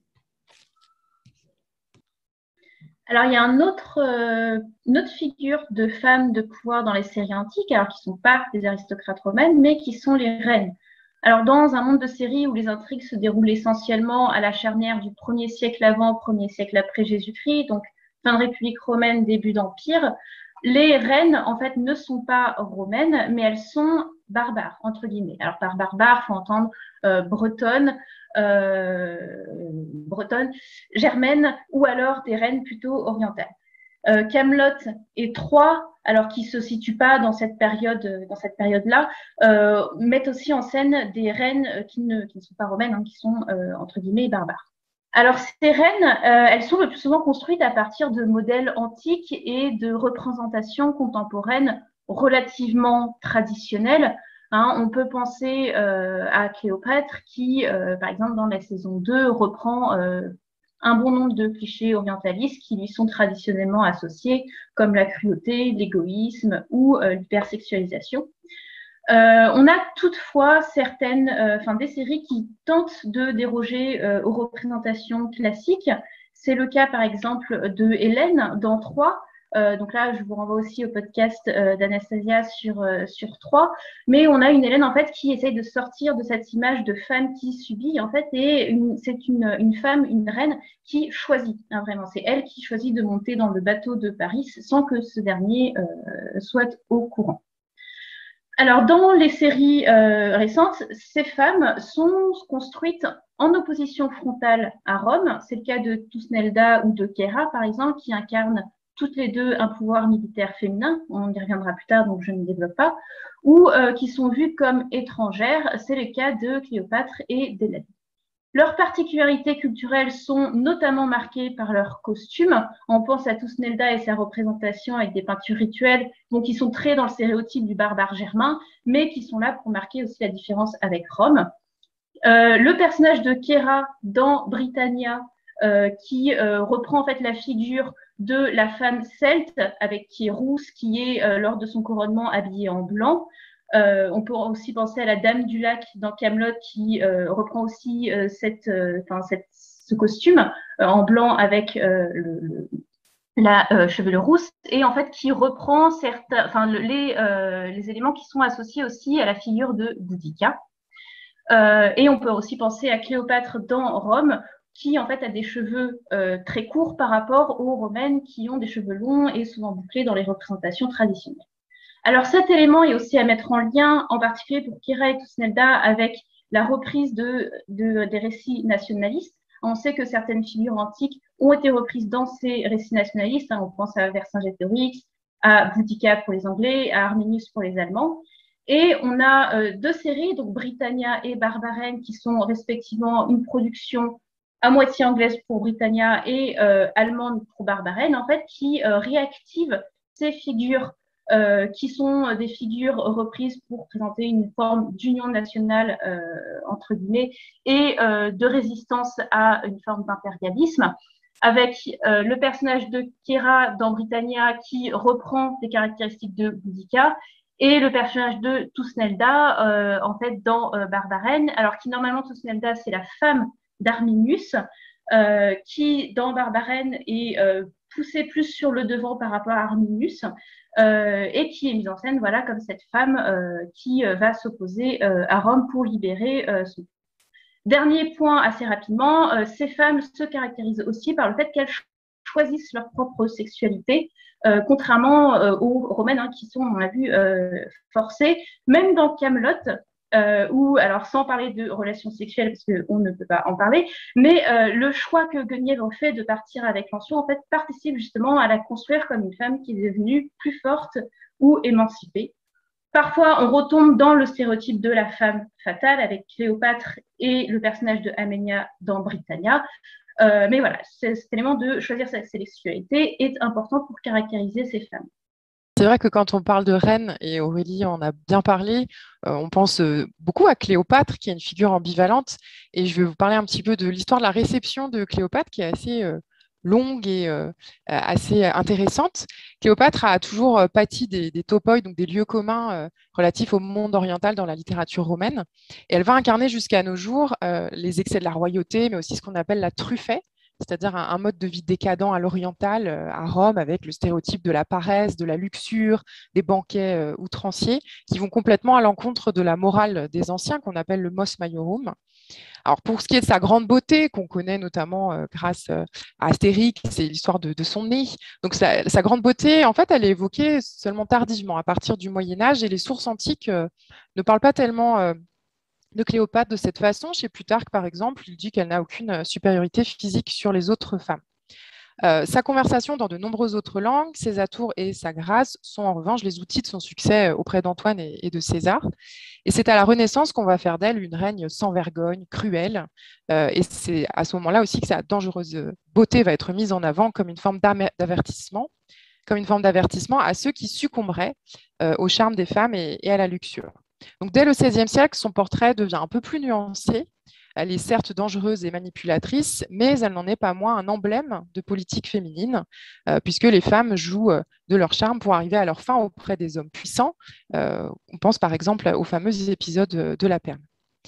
Alors, il y a un autre, euh, une autre figure de femmes de pouvoir dans les séries antiques, alors qui ne sont pas des aristocrates romaines, mais qui sont les reines. Alors, dans un monde de séries où les intrigues se déroulent essentiellement à la charnière du premier siècle avant, premier siècle après Jésus-Christ, donc fin de République romaine, début d'Empire, les reines, en fait, ne sont pas romaines, mais elles sont barbares, entre guillemets. Alors, par barbare, il faut entendre euh, bretonne, euh, bretonne, germaine, ou alors des reines plutôt orientales. Euh, Camelot et Troie, alors qui se situent pas dans cette période, dans cette période-là, euh, mettent aussi en scène des reines qui ne, qui ne sont pas romaines, hein, qui sont euh, entre guillemets barbares. Alors, ces reines, euh, elles sont le plus souvent construites à partir de modèles antiques et de représentations contemporaines relativement traditionnelles. Hein, on peut penser euh, à Cléopâtre qui, euh, par exemple, dans la saison deux, reprend euh, un bon nombre de clichés orientalistes qui lui sont traditionnellement associés, comme la cruauté, l'égoïsme ou euh, l'hypersexualisation. Euh, on a toutefois certaines, euh, enfin des séries qui tentent de déroger euh, aux représentations classiques. C'est le cas par exemple de Hélène dans Troie. Euh, donc là, je vous renvoie aussi au podcast euh, d'Anastasia sur euh, sur Troie. Mais on a une Hélène en fait qui essaye de sortir de cette image de femme qui subit en fait, et c'est une une femme, une reine qui choisit. Hein, vraiment, c'est elle qui choisit de monter dans le bateau de Paris sans que ce dernier euh, soit au courant. Alors, dans les séries euh, récentes, ces femmes sont construites en opposition frontale à Rome. C'est le cas de Thusnelda ou de Kéra, par exemple, qui incarnent toutes les deux un pouvoir militaire féminin. On y reviendra plus tard, donc je ne développe pas. Ou euh, qui sont vues comme étrangères. C'est le cas de Cléopâtre et d'Hélène. Leurs particularités culturelles sont notamment marquées par leurs costumes. On pense à Thusnelda et sa représentation avec des peintures rituelles, donc qui sont très dans le stéréotype du barbare germain, mais qui sont là pour marquer aussi la différence avec Rome. Euh, le personnage de Kéra dans Britannia, euh, qui euh, reprend en fait la figure de la femme celte, avec qui est rousse, qui est euh, lors de son couronnement habillée en blanc. Euh, on peut aussi penser à la Dame du Lac dans Camelot qui euh, reprend aussi euh, cette, euh, cette, ce costume euh, en blanc avec euh, le, le, la euh, chevelure rousse et en fait qui reprend certains, enfin le, les, euh, les éléments qui sont associés aussi à la figure de Boudica. Euh, et on peut aussi penser à Cléopâtre dans Rome qui en fait a des cheveux euh, très courts par rapport aux Romaines qui ont des cheveux longs et souvent bouclés dans les représentations traditionnelles. Alors cet élément est aussi à mettre en lien, en particulier pour Kéra et Thusnelda, avec la reprise de, de, des récits nationalistes. On sait que certaines figures antiques ont été reprises dans ces récits nationalistes. Hein. On pense à Vercingétorix, à Boudica pour les Anglais, à Arminius pour les Allemands. Et on a euh, deux séries, donc Britannia et Barbarène, qui sont respectivement une production à moitié anglaise pour Britannia et euh, allemande pour Barbarène, en fait, qui euh, réactivent ces figures euh, qui sont des figures reprises pour présenter une forme d'union nationale, euh, entre guillemets, et euh, de résistance à une forme d'impérialisme, avec euh, le personnage de Kera dans Britannia qui reprend des caractéristiques de Boudica, et le personnage de Tusnelda, euh, en fait, dans euh, Barbarène, alors qui normalement, Tusnelda, c'est la femme d'Arminius, euh, qui, dans Barbarène, est euh, poussée plus sur le devant par rapport à Arminius, euh, et qui est mise en scène, voilà, comme cette femme euh, qui euh, va s'opposer euh, à Rome pour libérer euh, son... Dernier point, assez rapidement, euh, ces femmes se caractérisent aussi par le fait qu'elles choisissent leur propre sexualité, euh, contrairement euh, aux romaines, hein, qui sont, on l'a vu, euh, forcées. Même dans Camelot, euh, où, alors sans parler de relations sexuelles, parce qu'on ne peut pas en parler, mais euh, le choix que Guenièvre fait de partir avec Lançon, en fait, participe justement à la construire comme une femme qui est devenue plus forte ou émancipée. Parfois, on retombe dans le stéréotype de la femme fatale avec Cléopâtre et le personnage de Aménia dans Britannia. Euh, mais voilà, cet élément de choisir sa sexualité est important pour caractériser ces femmes. C'est vrai que quand on parle de reine, et Aurélie en a bien parlé, euh, on pense euh, beaucoup à Cléopâtre, qui est une figure ambivalente. Et je vais vous parler un petit peu de l'histoire de la réception de Cléopâtre, qui est assez euh, longue et euh, assez intéressante. Cléopâtre a toujours euh, pâti des, des topoi, donc des lieux communs euh, relatifs au monde oriental dans la littérature romaine. Et elle va incarner jusqu'à nos jours euh, les excès de la royauté, mais aussi ce qu'on appelle la truffée, c'est-à-dire un, un mode de vie décadent à l'oriental, euh, à Rome, avec le stéréotype de la paresse, de la luxure, des banquets euh, outranciers, qui vont complètement à l'encontre de la morale des anciens, qu'on appelle le mos maiorum. Alors, pour ce qui est de sa grande beauté, qu'on connaît notamment euh, grâce euh, à Astérix, c'est l'histoire de, de son nez. Donc, sa, sa grande beauté, en fait, elle est évoquée seulement tardivement, à partir du Moyen-Âge, et les sources antiques euh, ne parlent pas tellement euh, de Cléopâtre de cette façon. Chez Plutarque, par exemple, il dit qu'elle n'a aucune supériorité physique sur les autres femmes. Euh, sa conversation dans de nombreuses autres langues, ses atours et sa grâce sont en revanche les outils de son succès auprès d'Antoine et, et de César. Et c'est à la Renaissance qu'on va faire d'elle une reine sans vergogne, cruelle. Euh, et c'est à ce moment-là aussi que sa dangereuse beauté va être mise en avant comme une forme d'avertissement, comme une forme d'avertissement à ceux qui succomberaient euh, au charme des femmes et, et à la luxure. Donc, dès le seizième siècle, son portrait devient un peu plus nuancé. Elle est certes dangereuse et manipulatrice, mais elle n'en est pas moins un emblème de politique féminine, euh, puisque les femmes jouent euh, de leur charme pour arriver à leur fin auprès des hommes puissants. Euh, on pense par exemple au fameux épisode de la Perle.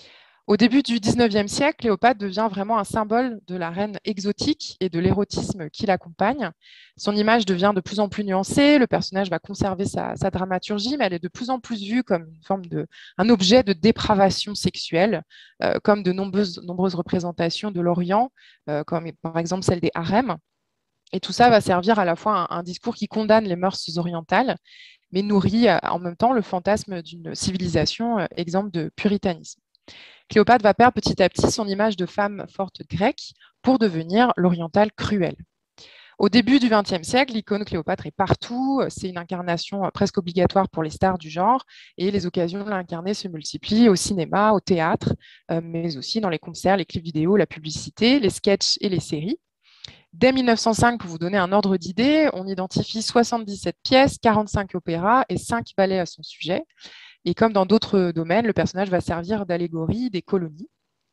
Au début du dix-neuvième siècle, Cléopâtre devient vraiment un symbole de la reine exotique et de l'érotisme qui l'accompagne. Son image devient de plus en plus nuancée, le personnage va conserver sa, sa dramaturgie, mais elle est de plus en plus vue comme une forme de, un objet de dépravation sexuelle, euh, comme de nombreuses, nombreuses représentations de l'Orient, euh, comme par exemple celle des harems. Et tout ça va servir à la fois un, un discours qui condamne les mœurs orientales, mais nourrit euh, en même temps le fantasme d'une civilisation euh, exempte de puritanisme. Cléopâtre va perdre petit à petit son image de femme forte grecque pour devenir l'orientale cruelle. Au début du vingtième siècle, l'icône Cléopâtre est partout, c'est une incarnation presque obligatoire pour les stars du genre et les occasions de l'incarner se multiplient au cinéma, au théâtre, mais aussi dans les concerts, les clips vidéo, la publicité, les sketchs et les séries. Dès mille neuf cent cinq, pour vous donner un ordre d'idée, on identifie soixante-dix-sept pièces, quarante-cinq opéras et cinq ballets à son sujet. Et comme dans d'autres domaines, le personnage va servir d'allégorie des colonies.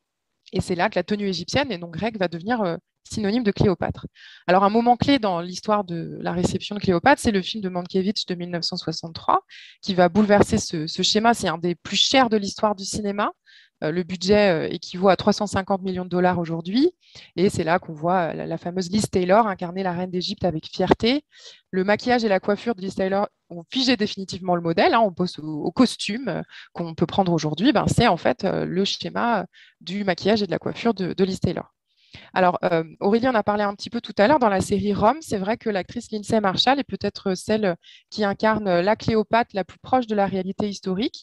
Et c'est là que la tenue égyptienne et non grecque va devenir euh, synonyme de Cléopâtre. Alors, un moment clé dans l'histoire de la réception de Cléopâtre, c'est le film de Mankiewicz de mille neuf cent soixante-trois, qui va bouleverser ce, ce schéma. C'est un des plus chers de l'histoire du cinéma. Euh, le budget euh, équivaut à trois cent cinquante millions de dollars aujourd'hui. Et c'est là qu'on voit la, la fameuse Liz Taylor incarner la reine d'Égypte avec fierté. Le maquillage et la coiffure de Liz Taylor ont figé définitivement le modèle. Hein, on pense au, au costume euh, qu'on peut prendre aujourd'hui. Ben, c'est en fait euh, le schéma du maquillage et de la coiffure de, de Liz Taylor. Alors, euh, Aurélie en a parlé un petit peu tout à l'heure dans la série Rome. C'est vrai que l'actrice Lindsay Marshall est peut-être celle qui incarne la Cléopâtre la plus proche de la réalité historique.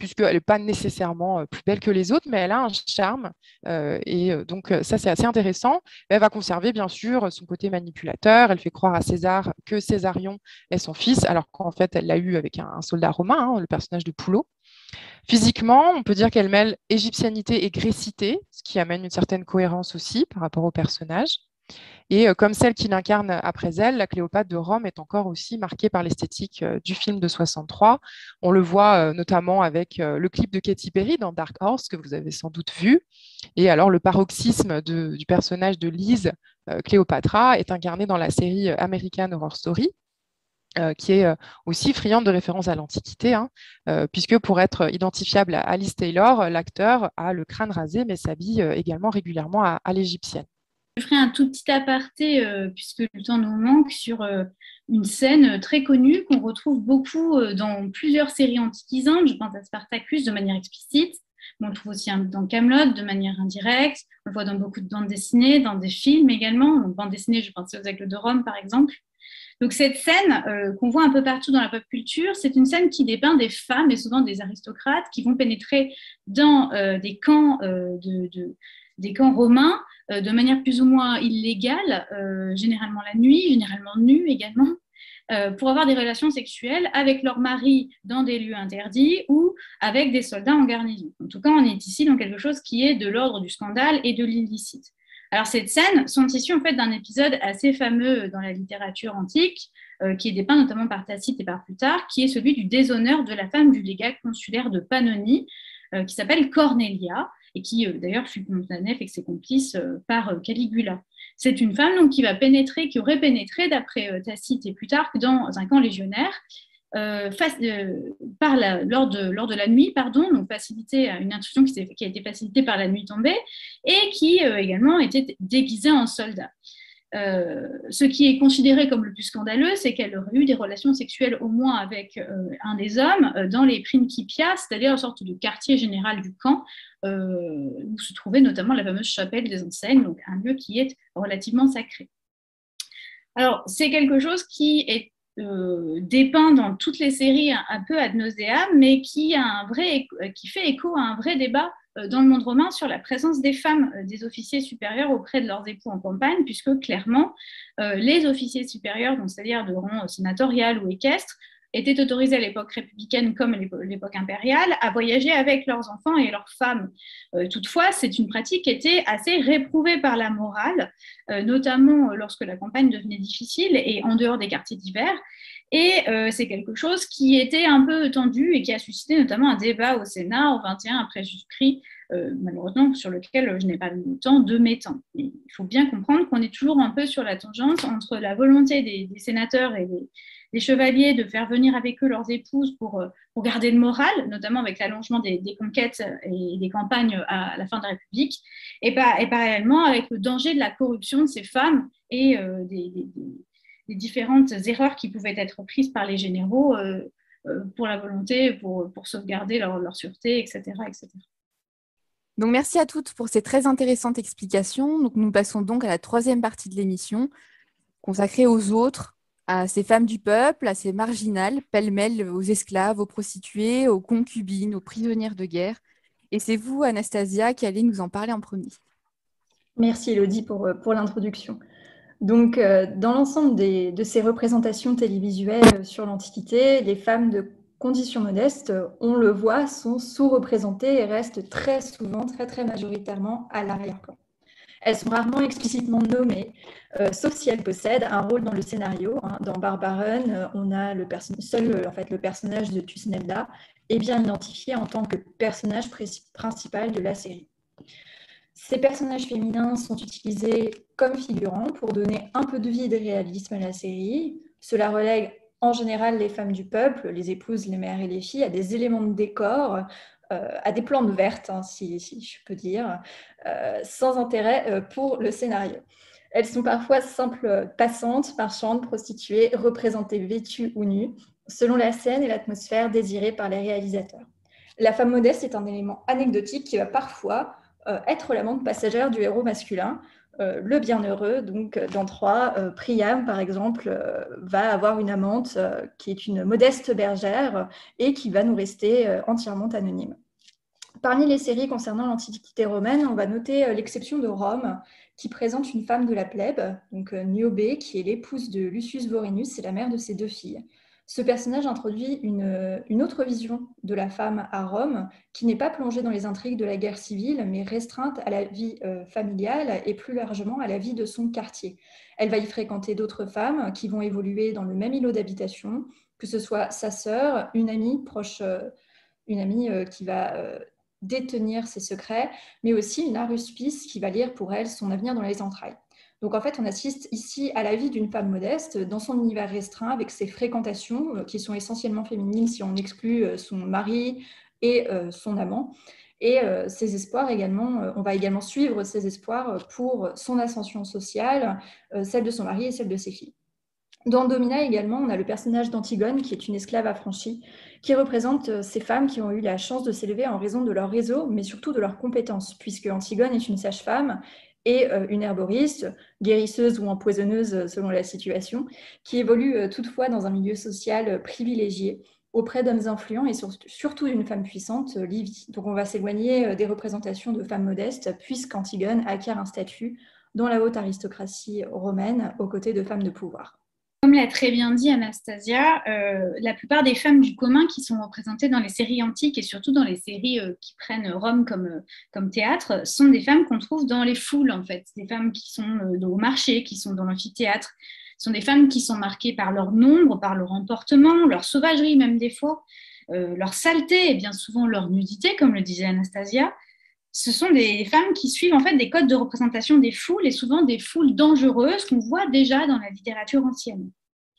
puisqu'elle n'est pas nécessairement plus belle que les autres, mais elle a un charme. Euh, et donc, ça, c'est assez intéressant. Elle va conserver, bien sûr, son côté manipulateur. Elle fait croire à César que Césarion est son fils, alors qu'en fait, elle l'a eu avec un, un soldat romain, hein, le personnage de Poulot. Physiquement, on peut dire qu'elle mêle égyptianité et grécité, ce qui amène une certaine cohérence aussi par rapport au personnage. Et euh, comme celle qui l'incarne après elle, la Cléopâtre de Rome est encore aussi marquée par l'esthétique euh, du film de soixante-trois. On le voit euh, notamment avec euh, le clip de Katy Perry dans Dark Horse, que vous avez sans doute vu. Et alors, le paroxysme de, du personnage de Lise euh, Cléopatra est incarné dans la série American Horror Story, Euh, qui est euh, aussi friande de références à l'Antiquité, hein, euh, puisque pour être identifiable à Alice Taylor, l'acteur a le crâne rasé, mais s'habille euh, également régulièrement à, à l'égyptienne. Je ferai un tout petit aparté, euh, puisque le temps nous manque, sur euh, une scène très connue qu'on retrouve beaucoup euh, dans plusieurs séries antiquisantes. Je pense à Spartacus de manière explicite, mais on le trouve aussi dans Kaamelott de manière indirecte. On le voit dans beaucoup de bandes dessinées, dans des films également. Donc, bandes dessinées, je pense aux Aigles de Rome, par exemple. Donc cette scène euh, qu'on voit un peu partout dans la pop culture, c'est une scène qui dépeint des femmes et souvent des aristocrates qui vont pénétrer dans euh, des camps, euh, de, de, des camps romains euh, de manière plus ou moins illégale, euh, généralement la nuit, généralement nue également, euh, pour avoir des relations sexuelles avec leur mari dans des lieux interdits ou avec des soldats en garnison. En tout cas, on est ici dans quelque chose qui est de l'ordre du scandale et de l'illicite. Alors, cette scène sont issues en fait d'un épisode assez fameux dans la littérature antique, euh, qui est dépeint notamment par Tacite et par Plutarque, qui est celui du déshonneur de la femme du légat consulaire de Pannonie, euh, qui s'appelle Cornelia, et qui euh, d'ailleurs fut condamnée avec ses complices euh, par euh, Caligula. C'est une femme donc, qui va pénétrer, qui aurait pénétré, d'après euh, Tacite et Plutarque, dans un camp légionnaire, Euh, face, euh, par la, lors, de, lors de la nuit, pardon, donc facilité, une intrusion qui, qui a été facilitée par la nuit tombée et qui euh, également était déguisée en soldat. Euh, ce qui est considéré comme le plus scandaleux, c'est qu'elle aurait eu des relations sexuelles au moins avec euh, un des hommes euh, dans les Principia, c'est-à-dire une sorte de quartier général du camp, euh, où se trouvait notamment la fameuse chapelle des enseignes, donc un lieu qui est relativement sacré. Alors, c'est quelque chose qui est Euh, dépeint dans toutes les séries un, un peu ad nauseam, mais qui, a un vrai, qui fait écho à un vrai débat euh, dans le monde romain sur la présence des femmes, euh, des officiers supérieurs auprès de leurs époux en campagne, puisque clairement, euh, les officiers supérieurs, donc c'est-à-dire de rang sénatorial ou équestre, étaient autorisés à l'époque républicaine comme à l'époque impériale à voyager avec leurs enfants et leurs femmes. Euh, toutefois, c'est une pratique qui était assez réprouvée par la morale, euh, notamment lorsque la campagne devenait difficile et en dehors des quartiers d'hiver. Et euh, c'est quelque chose qui était un peu tendu et qui a suscité notamment un débat au Sénat au vingt et un après Jésus-Christ, euh, malheureusement sur lequel je n'ai pas le temps de m'étendre. Il faut bien comprendre qu'on est toujours un peu sur la tangente entre la volonté des, des sénateurs et des des chevaliers de faire venir avec eux leurs épouses pour, pour garder le moral, notamment avec l'allongement des, des conquêtes et des campagnes à la fin de la République, et, par, et parallèlement avec le danger de la corruption de ces femmes et euh, des, des, des différentes erreurs qui pouvaient être prises par les généraux euh, euh, pour la volonté, pour, pour sauvegarder leur, leur sûreté, et cetera, et cetera. Donc, merci à toutes pour ces très intéressantes explications. Donc, nous passons donc à la troisième partie de l'émission, consacrée aux autres, à ces femmes du peuple, à ces marginales, pêle-mêle aux esclaves, aux prostituées, aux concubines, aux prisonnières de guerre. Et c'est vous, Anastasia, qui allez nous en parler en premier. Merci, Élodie, pour, pour l'introduction. Donc, euh, dans l'ensemble des, de ces représentations télévisuelles sur l'Antiquité, les femmes de conditions modestes, on le voit, sont sous-représentées et restent très souvent, très très majoritairement à l'arrière-plan. Elles sont rarement explicitement nommées, euh, sauf si elles possèdent un rôle dans le scénario. Hein. Dans Barbaron, euh, on a le seul euh, en fait, le personnage de Tusnelda est bien identifié en tant que personnage principal de la série. Ces personnages féminins sont utilisés comme figurants pour donner un peu de vie et de réalisme à la série. Cela relègue en général les femmes du peuple, les épouses, les mères et les filles, à des éléments de décor, euh, à des plantes vertes, hein, si, si je peux dire, euh, sans intérêt euh, pour le scénario. Elles sont parfois simples passantes, marchandes, prostituées, représentées vêtues ou nues, selon la scène et l'atmosphère désirée par les réalisateurs. La femme modeste est un élément anecdotique qui va parfois euh, être l'amante passagère du héros masculin. Euh, le bienheureux, donc dans Troie, euh, Priam, par exemple, euh, va avoir une amante euh, qui est une modeste bergère et qui va nous rester euh, entièrement anonyme. Parmi les séries concernant l'Antiquité romaine, on va noter euh, l'exception de Rome, qui présente une femme de la plèbe, donc euh, Niobé, qui est l'épouse de Lucius Vorenus et la mère de ses deux filles. Ce personnage introduit une, une autre vision de la femme à Rome, qui n'est pas plongée dans les intrigues de la guerre civile, mais restreinte à la vie euh, familiale et plus largement à la vie de son quartier. Elle va y fréquenter d'autres femmes qui vont évoluer dans le même îlot d'habitation, que ce soit sa sœur, une amie proche, euh, une amie euh, qui va euh, détenir ses secrets, mais aussi une aruspice qui va lire pour elle son avenir dans les entrailles. Donc en fait, on assiste ici à la vie d'une femme modeste dans son univers restreint avec ses fréquentations euh, qui sont essentiellement féminines si on exclut euh, son mari et euh, son amant. Et euh, ses espoirs également, euh, on va également suivre ses espoirs pour son ascension sociale, euh, celle de son mari et celle de ses filles. Dans Domina également, on a le personnage d'Antigone, qui est une esclave affranchie, qui représente ces femmes qui ont eu la chance de s'élever en raison de leur réseau, mais surtout de leurs compétences, puisque Antigone est une sage-femme et une herboriste, guérisseuse ou empoisonneuse selon la situation, qui évolue toutefois dans un milieu social privilégié, auprès d'hommes influents et surtout d'une femme puissante, Livie. Donc on va s'éloigner des représentations de femmes modestes, puisqu'Antigone acquiert un statut dans la haute aristocratie romaine, aux côtés de femmes de pouvoir. Comme l'a très bien dit Anastasia, euh, la plupart des femmes du commun qui sont représentées dans les séries antiques et surtout dans les séries euh, qui prennent Rome comme, euh, comme théâtre sont des femmes qu'on trouve dans les foules, en fait. Des femmes qui sont euh, au marché, qui sont dans l'amphithéâtre. Ce sont des femmes qui sont marquées par leur nombre, par leur emportement, leur sauvagerie même des fois, euh, leur saleté et bien souvent leur nudité, comme le disait Anastasia. Ce sont des femmes qui suivent en fait des codes de représentation des foules et souvent des foules dangereuses qu'on voit déjà dans la littérature ancienne.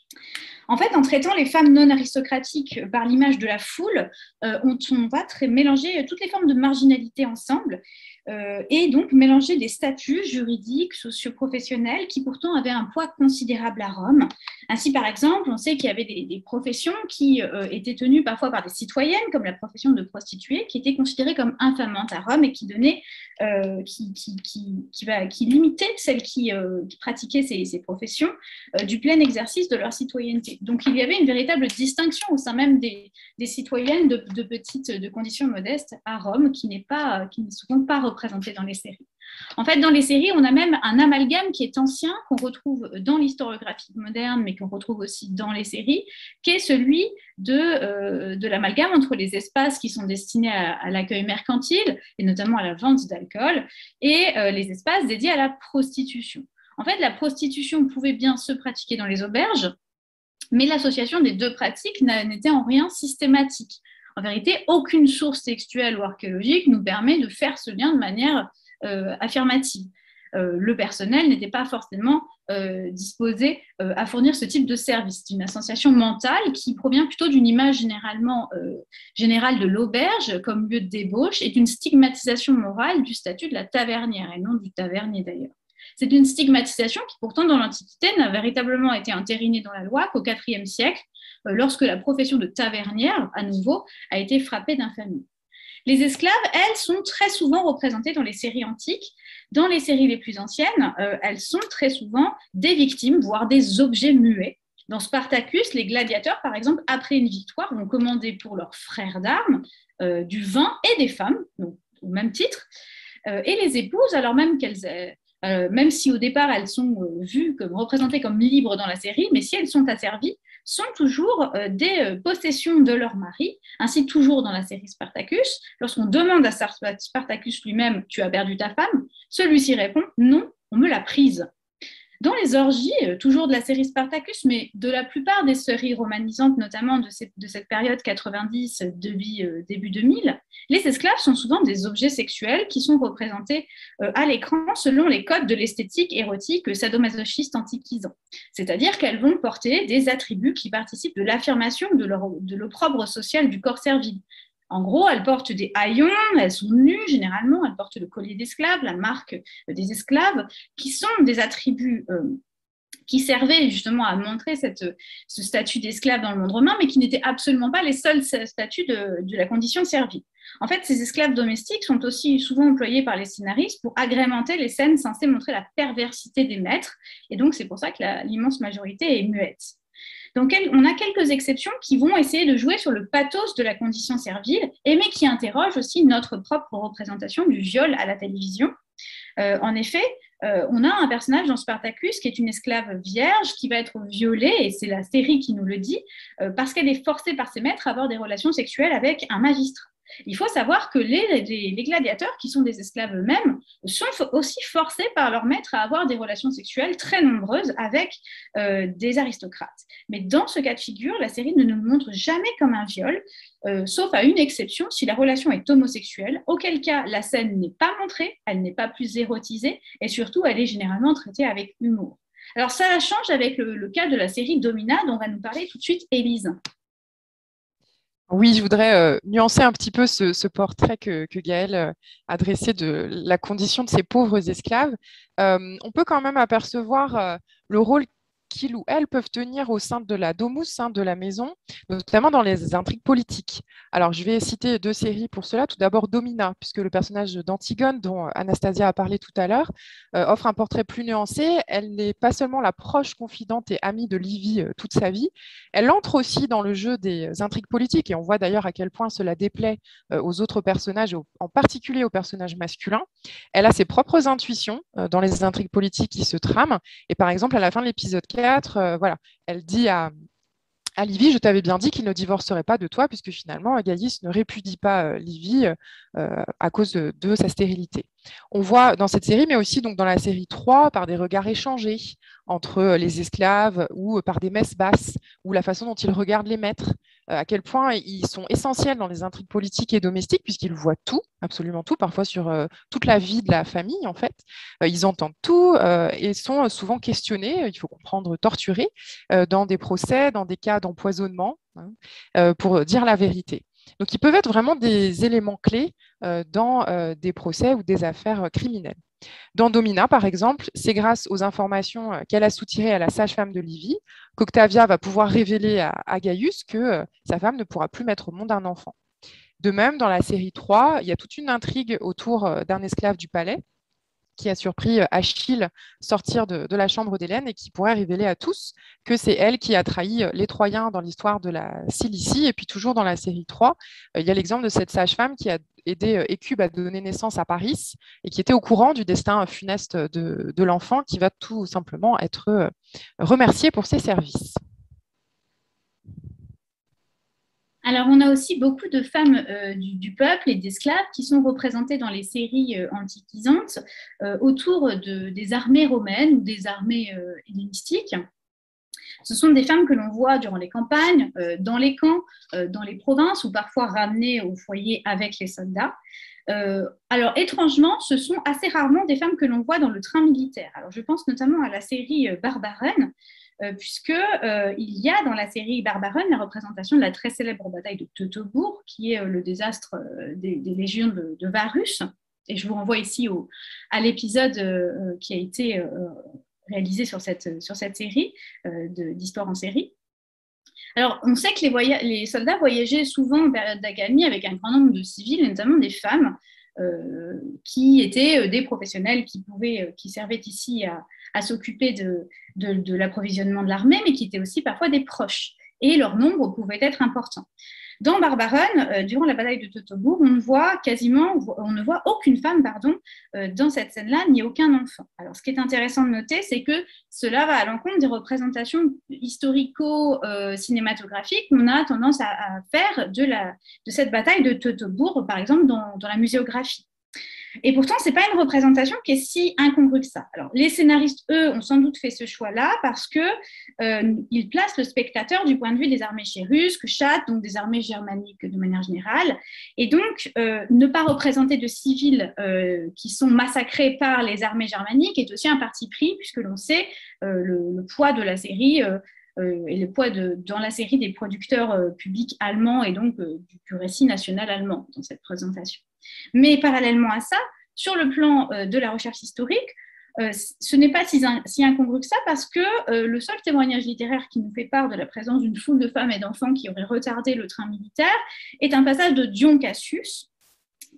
En fait, en traitant les femmes non aristocratiques par l'image de la foule, euh, on, on va très mélanger toutes les formes de marginalité ensemble euh, et donc mélanger des statuts juridiques, socio-professionnels qui pourtant avaient un poids considérable à Rome. Ainsi, par exemple, on sait qu'il y avait des, des professions qui euh, étaient tenues parfois par des citoyennes, comme la profession de prostituée, qui était considérée comme infamante à Rome et qui donnait, euh, qui, qui, qui, qui, va, qui limitait celles qui, euh, qui pratiquaient ces, ces professions euh, du plein exercice de leur citoyenneté. Donc, il y avait une véritable distinction au sein même des, des citoyennes de, de petites, de conditions modestes à Rome, qui n'est pas, qui n'est souvent pas représentée dans les séries. En fait, dans les séries, on a même un amalgame qui est ancien, qu'on retrouve dans l'historiographie moderne, mais qu'on retrouve aussi dans les séries, qui est celui de, euh, de l'amalgame entre les espaces qui sont destinés à, à l'accueil mercantile, et notamment à la vente d'alcool, et euh, les espaces dédiés à la prostitution. En fait, la prostitution pouvait bien se pratiquer dans les auberges, mais l'association des deux pratiques n'était en rien systématique. En vérité, aucune source textuelle ou archéologique nous permet de faire ce lien de manière euh, affirmative. Euh, le personnel n'était pas forcément euh, disposé euh, à fournir ce type de service. C'est une association mentale qui provient plutôt d'une image généralement euh, générale de l'auberge comme lieu de débauche et d'une stigmatisation morale du statut de la tavernière, et non du tavernier d'ailleurs. C'est une stigmatisation qui pourtant dans l'Antiquité n'a véritablement été entérinée dans la loi qu'au quatrième siècle, euh, lorsque la profession de tavernière, à nouveau, a été frappée d'infamie. Les esclaves, elles, sont très souvent représentées dans les séries antiques. Dans les séries les plus anciennes, euh, elles sont très souvent des victimes, voire des objets muets. Dans Spartacus, les gladiateurs, par exemple, après une victoire, vont commander pour leurs frères d'armes euh, du vin et des femmes, donc au même titre, euh, et les épouses, alors même qu'elles... Euh, Euh, même si au départ elles sont euh, vues comme représentées comme libres dans la série, mais si elles sont asservies, sont toujours euh, des euh, possessions de leur mari. Ainsi, toujours dans la série Spartacus, lorsqu'on demande à Spartacus lui-même « tu as perdu ta femme », celui-ci répond « non, on me l'a prise ». Dans les orgies, toujours de la série Spartacus, mais de la plupart des séries romanisantes, notamment de cette, de cette période quatre-vingt-dix, début, euh, début deux mille, les esclaves sont souvent des objets sexuels qui sont représentés euh, à l'écran selon les codes de l'esthétique érotique sadomasochiste antiquisant. C'est-à-dire qu'elles vont porter des attributs qui participent de l'affirmation de, leur, de l'opprobre social du corps servi. En gros, elles portent des haillons, elles sont nues généralement, elles portent le collier d'esclave, la marque des esclaves, qui sont des attributs euh, qui servaient justement à montrer cette, ce statut d'esclave dans le monde romain, mais qui n'étaient absolument pas les seuls statuts de, de la condition servie. En fait, ces esclaves domestiques sont aussi souvent employés par les scénaristes pour agrémenter les scènes censées montrer la perversité des maîtres, et donc c'est pour ça que la, l'immense majorité est muette. Donc, on a quelques exceptions qui vont essayer de jouer sur le pathos de la condition servile, mais qui interrogent aussi notre propre représentation du viol à la télévision. Euh, en effet, euh, on a un personnage dans Spartacus qui est une esclave vierge qui va être violée, et c'est la série qui nous le dit, euh, parce qu'elle est forcée par ses maîtres à avoir des relations sexuelles avec un magistrat. Il faut savoir que les, les, les gladiateurs, qui sont des esclaves eux-mêmes, sont aussi forcés par leurs maîtres à avoir des relations sexuelles très nombreuses avec euh, des aristocrates. Mais dans ce cas de figure, la série ne nous montre jamais comme un viol, euh, sauf à une exception, si la relation est homosexuelle, auquel cas la scène n'est pas montrée, elle n'est pas plus érotisée, et surtout, elle est généralement traitée avec humour. Alors ça change avec le, le cas de la série Domina, dont va nous parler tout de suite Élise. Oui, je voudrais euh, nuancer un petit peu ce, ce portrait que, que Gaëlle euh, a dressé de la condition de ces pauvres esclaves. Euh, on peut quand même apercevoir euh, le rôle qu'ils ou elles peuvent tenir au sein de la domus, hein, de la maison, notamment dans les intrigues politiques. Alors, je vais citer deux séries pour cela. Tout d'abord, Domina, puisque le personnage d'Antigone, dont Anastasia a parlé tout à l'heure, euh, offre un portrait plus nuancé. Elle n'est pas seulement la proche confidente et amie de Livy euh, toute sa vie, elle entre aussi dans le jeu des intrigues politiques, et on voit d'ailleurs à quel point cela déplaît euh, aux autres personnages, en particulier aux personnages masculins. Elle a ses propres intuitions euh, dans les intrigues politiques qui se trament, et par exemple, à la fin de l'épisode quatre, Euh, voilà, elle dit à, à Livy, je t'avais bien dit qu'il ne divorcerait pas de toi, puisque finalement, Gaius ne répudie pas euh, Livy euh, à cause de, de sa stérilité. On voit dans cette série, mais aussi donc dans la série trois, par des regards échangés entre les esclaves ou par des messes basses, ou la façon dont ils regardent les maîtres, euh, à quel point ils sont essentiels dans les intrigues politiques et domestiques, puisqu'ils voient tout, absolument tout, parfois sur euh, toute la vie de la famille, en fait. Euh, ils entendent tout euh, et sont souvent questionnés, il faut comprendre, torturés, euh, dans des procès, dans des cas d'empoisonnement, hein, euh, pour dire la vérité. Donc, ils peuvent être vraiment des éléments clés euh, dans euh, des procès ou des affaires criminelles. Dans Domina, par exemple, c'est grâce aux informations qu'elle a soutirées à la sage-femme de Livy qu'Octavia va pouvoir révéler à, à Gaius que euh, sa femme ne pourra plus mettre au monde un enfant. De même, dans la série trois, il y a toute une intrigue autour euh, d'un esclave du palais qui a surpris Achille sortir de, de la chambre d'Hélène et qui pourrait révéler à tous que c'est elle qui a trahi les Troyens dans l'histoire de la Cilicie. Et puis toujours dans la série trois, il y a l'exemple de cette sage-femme qui a aidé Écube à donner naissance à Paris et qui était au courant du destin funeste de, de l'enfant, qui va tout simplement être remerciée pour ses services. Alors, on a aussi beaucoup de femmes euh, du, du peuple et d'esclaves qui sont représentées dans les séries euh, antiquisantes euh, autour de, des armées romaines ou des armées euh, hellénistiques. Ce sont des femmes que l'on voit durant les campagnes, euh, dans les camps, euh, dans les provinces, ou parfois ramenées au foyer avec les soldats. Euh, alors, étrangement, ce sont assez rarement des femmes que l'on voit dans le train militaire. Alors, je pense notamment à la série euh, Barbarones, euh, puisqu'il euh, y a dans la série Barbarones la représentation de la très célèbre bataille de Teutobourg, qui est euh, le désastre euh, des, des légions de, de Varus. Et je vous renvoie ici au, à l'épisode euh, qui a été euh, réalisé sur cette, sur cette série euh, de, d'histoire en série. Alors, on sait que les, voya- les soldats voyageaient souvent en période d'accalmie avec un grand nombre de civils, notamment des femmes, euh, qui étaient des professionnels qui, pouvaient, qui servaient ici à, à s'occuper de, de, de l'approvisionnement de l'armée, mais qui étaient aussi parfois des proches. Et leur nombre pouvait être important. Dans Barbarones, euh, durant la bataille de Teutobourg, on ne voit quasiment, on ne voit aucune femme, pardon, euh, dans cette scène-là, ni aucun enfant. Alors, ce qui est intéressant de noter, c'est que cela va à l'encontre des représentations historico-cinématographiques qu'on a tendance à, à faire de, la, de cette bataille de Teutobourg, par exemple, dans, dans la muséographie. Et pourtant, ce n'est pas une représentation qui est si incongrue que ça. Alors, les scénaristes, eux, ont sans doute fait ce choix-là parce qu'ils euh, placent le spectateur du point de vue des armées chérusques, chattes, donc des armées germaniques de manière générale. Et donc, euh, ne pas représenter de civils euh, qui sont massacrés par les armées germaniques est aussi un parti pris, puisque l'on sait euh, le, le poids de la série euh, euh, et le poids de, dans la série des producteurs euh, publics allemands et donc euh, du, du récit national allemand dans cette présentation. Mais parallèlement à ça, sur le plan euh, de la recherche historique, euh, ce n'est pas si, in, si incongru que ça parce que euh, le seul témoignage littéraire qui nous fait part de la présence d'une foule de femmes et d'enfants qui auraient retardé le train militaire est un passage de Dion Cassius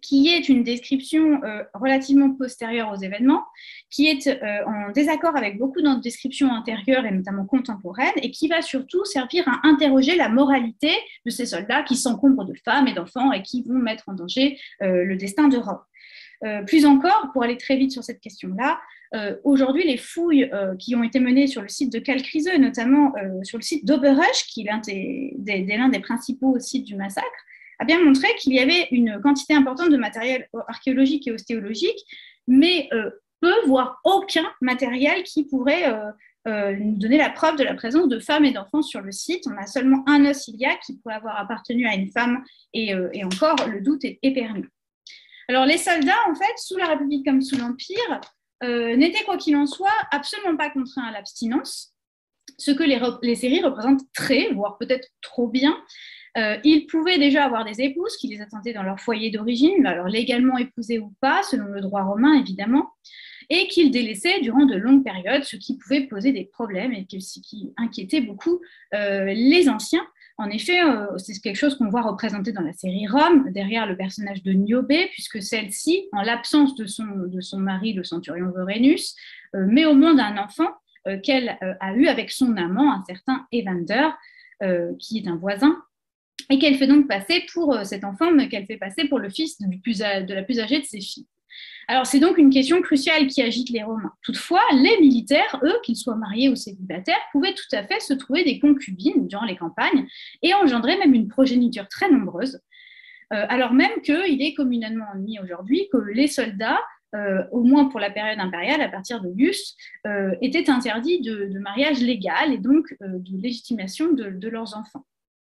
qui est une description euh, relativement postérieure aux événements, qui est euh, en désaccord avec beaucoup d'autres descriptions antérieures et notamment contemporaines, et qui va surtout servir à interroger la moralité de ces soldats qui s'encombrent de femmes et d'enfants et qui vont mettre en danger euh, le destin de Rome. Euh, plus encore, pour aller très vite sur cette question-là, euh, aujourd'hui, les fouilles euh, qui ont été menées sur le site de Kalkriese, notamment euh, sur le site d'Oberösch, qui est l'un des, des, des, l'un des principaux sites du massacre, a bien montré qu'il y avait une quantité importante de matériel archéologique et ostéologique, mais euh, peu, voire aucun matériel qui pourrait euh, euh, nous donner la preuve de la présence de femmes et d'enfants sur le site. On a seulement un os iliaque qui pourrait avoir appartenu à une femme, et, euh, et encore, le doute est, est permis. Alors, les soldats, en fait, sous la République comme sous l'Empire, euh, n'étaient, quoi qu'il en soit, absolument pas contraints à l'abstinence, ce que les, les séries représentent très, voire peut-être trop bien. Euh, ils pouvaient déjà avoir des épouses qui les attendaient dans leur foyer d'origine, alors légalement épousées ou pas, selon le droit romain évidemment, et qu'ils délaissaient durant de longues périodes, ce qui pouvait poser des problèmes et qui, qui inquiétait beaucoup euh, les anciens. En effet, euh, c'est quelque chose qu'on voit représenté dans la série Rome, derrière le personnage de Niobe, puisque celle-ci, en l'absence de son, de son mari, le centurion Vorenus, euh, met au monde un enfant euh, qu'elle euh, a eu avec son amant, un certain Evander, euh, qui est un voisin, et qu'elle fait donc passer pour euh, cet enfant, mais qu'elle fait passer pour le fils du plus a, de la plus âgée de ses filles. Alors, c'est donc une question cruciale qui agite les Romains. Toutefois, les militaires, eux, qu'ils soient mariés ou célibataires, pouvaient tout à fait se trouver des concubines durant les campagnes et engendrer même une progéniture très nombreuse, euh, alors même qu'il est communément admis aujourd'hui que les soldats, euh, au moins pour la période impériale, à partir d'Auguste, euh, étaient interdits de, de mariage légal et donc euh, de légitimation de, de leurs enfants.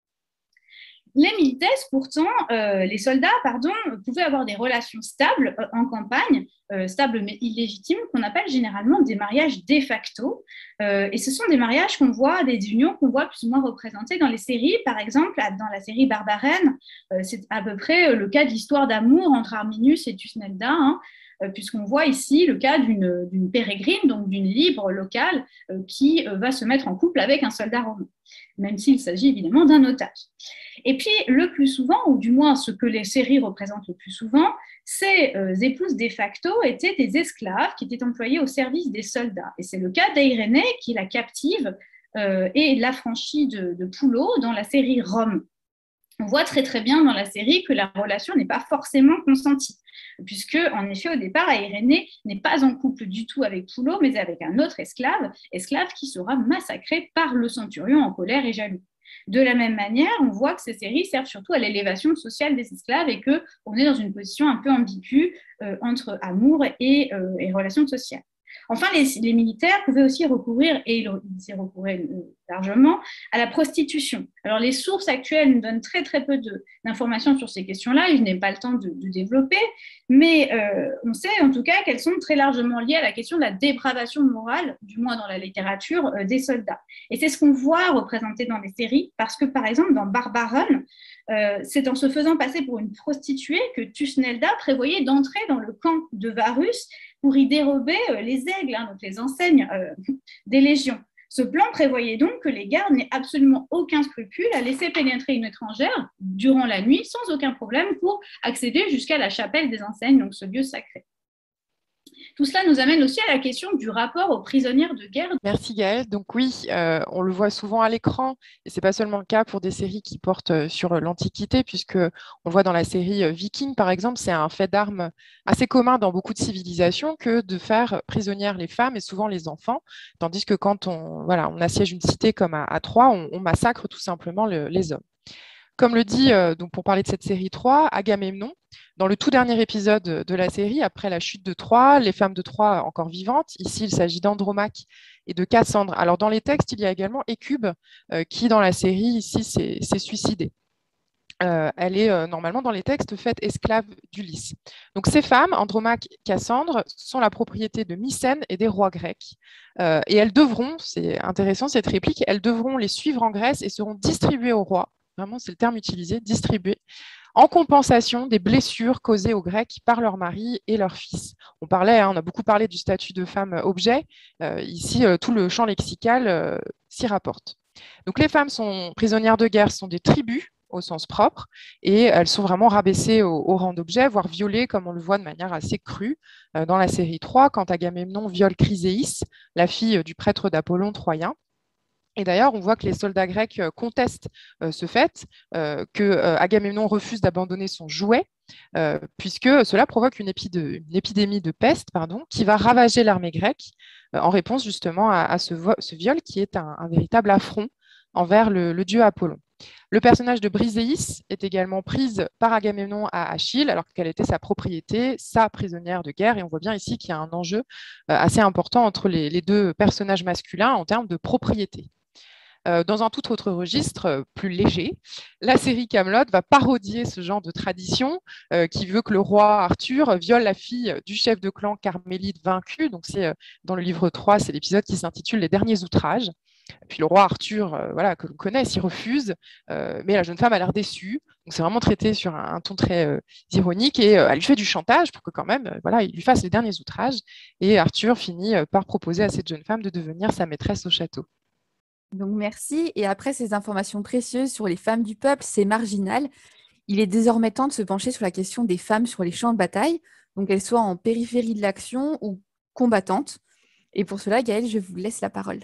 Les militaires, pourtant, euh, les soldats, pardon, pouvaient avoir des relations stables euh, en campagne, euh, stables mais illégitimes, qu'on appelle généralement des mariages de facto. Euh, et ce sont des mariages qu'on voit, des unions qu'on voit plus ou moins représentées dans les séries. Par exemple, dans la série Barbarène, euh, c'est à peu près le cas de l'histoire d'amour entre Arminius et Thusnelda, hein, euh, puisqu'on voit ici le cas d'une, d'une pérégrine, donc d'une libre locale, euh, qui euh, va se mettre en couple avec un soldat romain, même s'il s'agit évidemment d'un otage. Et puis, le plus souvent, ou du moins ce que les séries représentent le plus souvent, ces euh, épouses de facto étaient des esclaves qui étaient employés au service des soldats. Et c'est le cas d'Eirénée, qui est la captive euh, et l'affranchie de, de Pulo dans la série Rome. On voit très très bien dans la série que la relation n'est pas forcément consentie, puisque en effet au départ Eirénée n'est pas en couple du tout avec Pulo, mais avec un autre esclave, esclave qui sera massacré par le centurion en colère et jaloux. De la même manière, on voit que ces séries servent surtout à l'élévation sociale des esclaves et qu'on est dans une position un peu ambiguë euh, entre amour et, euh, et relations sociales. Enfin, les, les militaires pouvaient aussi recourir, et ils y recouraient largement, à la prostitution. Alors, les sources actuelles nous donnent très, très peu de, d'informations sur ces questions-là, et je n'ai pas le temps de, de développer, mais euh, on sait en tout cas qu'elles sont très largement liées à la question de la dépravation morale, du moins dans la littérature, euh, des soldats. Et c'est ce qu'on voit représenté dans les séries, parce que, par exemple, dans Barbarone, euh, c'est en se faisant passer pour une prostituée que Thusnelda prévoyait d'entrer dans le camp de Varus pour y dérober euh, les aigles, hein, donc les enseignes euh, des légions. Ce plan prévoyait donc que les gardes n'aient absolument aucun scrupule à laisser pénétrer une étrangère durant la nuit sans aucun problème pour accéder jusqu'à la chapelle des enseignes, donc ce lieu sacré. Tout cela nous amène aussi à la question du rapport aux prisonnières de guerre. Merci Gaëlle. Donc oui, euh, on le voit souvent à l'écran, et ce n'est pas seulement le cas pour des séries qui portent sur l'Antiquité, puisque on le voit dans la série Viking, par exemple, c'est un fait d'armes assez commun dans beaucoup de civilisations que de faire prisonnières les femmes et souvent les enfants, tandis que quand on, voilà, on assiège une cité comme à, à Troie, on, on massacre tout simplement le, les hommes. Comme le dit, euh, donc pour parler de cette série Troie, Agamemnon, dans le tout dernier épisode de la série, après la chute de Troie, les femmes de Troie encore vivantes, ici il s'agit d'Andromaque et de Cassandre. Alors dans les textes, il y a également Hécube, euh, qui dans la série ici s'est, s'est suicidée. Euh, elle est euh, normalement dans les textes faite esclave d'Ulysse. Donc ces femmes, Andromaque et Cassandre, sont la propriété de Mycène et des rois grecs. Euh, et elles devront, c'est intéressant cette réplique, elles devront les suivre en Grèce et seront distribuées aux rois. Vraiment, c'est le terme utilisé, distribuées, en compensation des blessures causées aux Grecs par leurs maris et leurs fils. On parlait, hein, on a beaucoup parlé du statut de femme objet. Euh, ici, euh, tout le champ lexical euh, s'y rapporte. Donc, les femmes sont prisonnières de guerre, sont des tribus au sens propre, et elles sont vraiment rabaissées au, au rang d'objet, voire violées, comme on le voit de manière assez crue euh, dans la série trois, quand Agamemnon viole Chryséis, la fille du prêtre d'Apollon troyen. Et d'ailleurs, on voit que les soldats grecs contestent euh, ce fait, euh, que euh, Agamemnon refuse d'abandonner son jouet, euh, puisque cela provoque une, épide- une épidémie de peste pardon, qui va ravager l'armée grecque euh, en réponse justement à, à ce, vo- ce viol qui est un, un véritable affront envers le, le dieu Apollon. Le personnage de Briséis est également prise par Agamemnon à Achille, alors qu'elle était sa propriété, sa prisonnière de guerre. Et on voit bien ici qu'il y a un enjeu euh, assez important entre les, les deux personnages masculins en termes de propriété. Euh, dans un tout autre registre, euh, plus léger, la série Camelot va parodier ce genre de tradition euh, qui veut que le roi Arthur viole la fille du chef de clan Carmélide vaincu. Donc c'est euh, dans le livre trois, c'est l'épisode qui s'intitule Les derniers outrages. Puis le roi Arthur, euh, voilà, que l'on connaît, s'y refuse, euh, mais la jeune femme a l'air déçue. Donc c'est vraiment traité sur un, un ton très euh, ironique, et euh, elle lui fait du chantage pour que quand même, euh, voilà, il lui fasse les derniers outrages. Et Arthur finit euh, par proposer à cette jeune femme de devenir sa maîtresse au château. Donc merci. Et après ces informations précieuses sur les femmes du peuple, c'est marginal. Il est désormais temps de se pencher sur la question des femmes sur les champs de bataille, donc qu'elles soient en périphérie de l'action ou combattantes. Et pour cela, Gaëlle, je vous laisse la parole.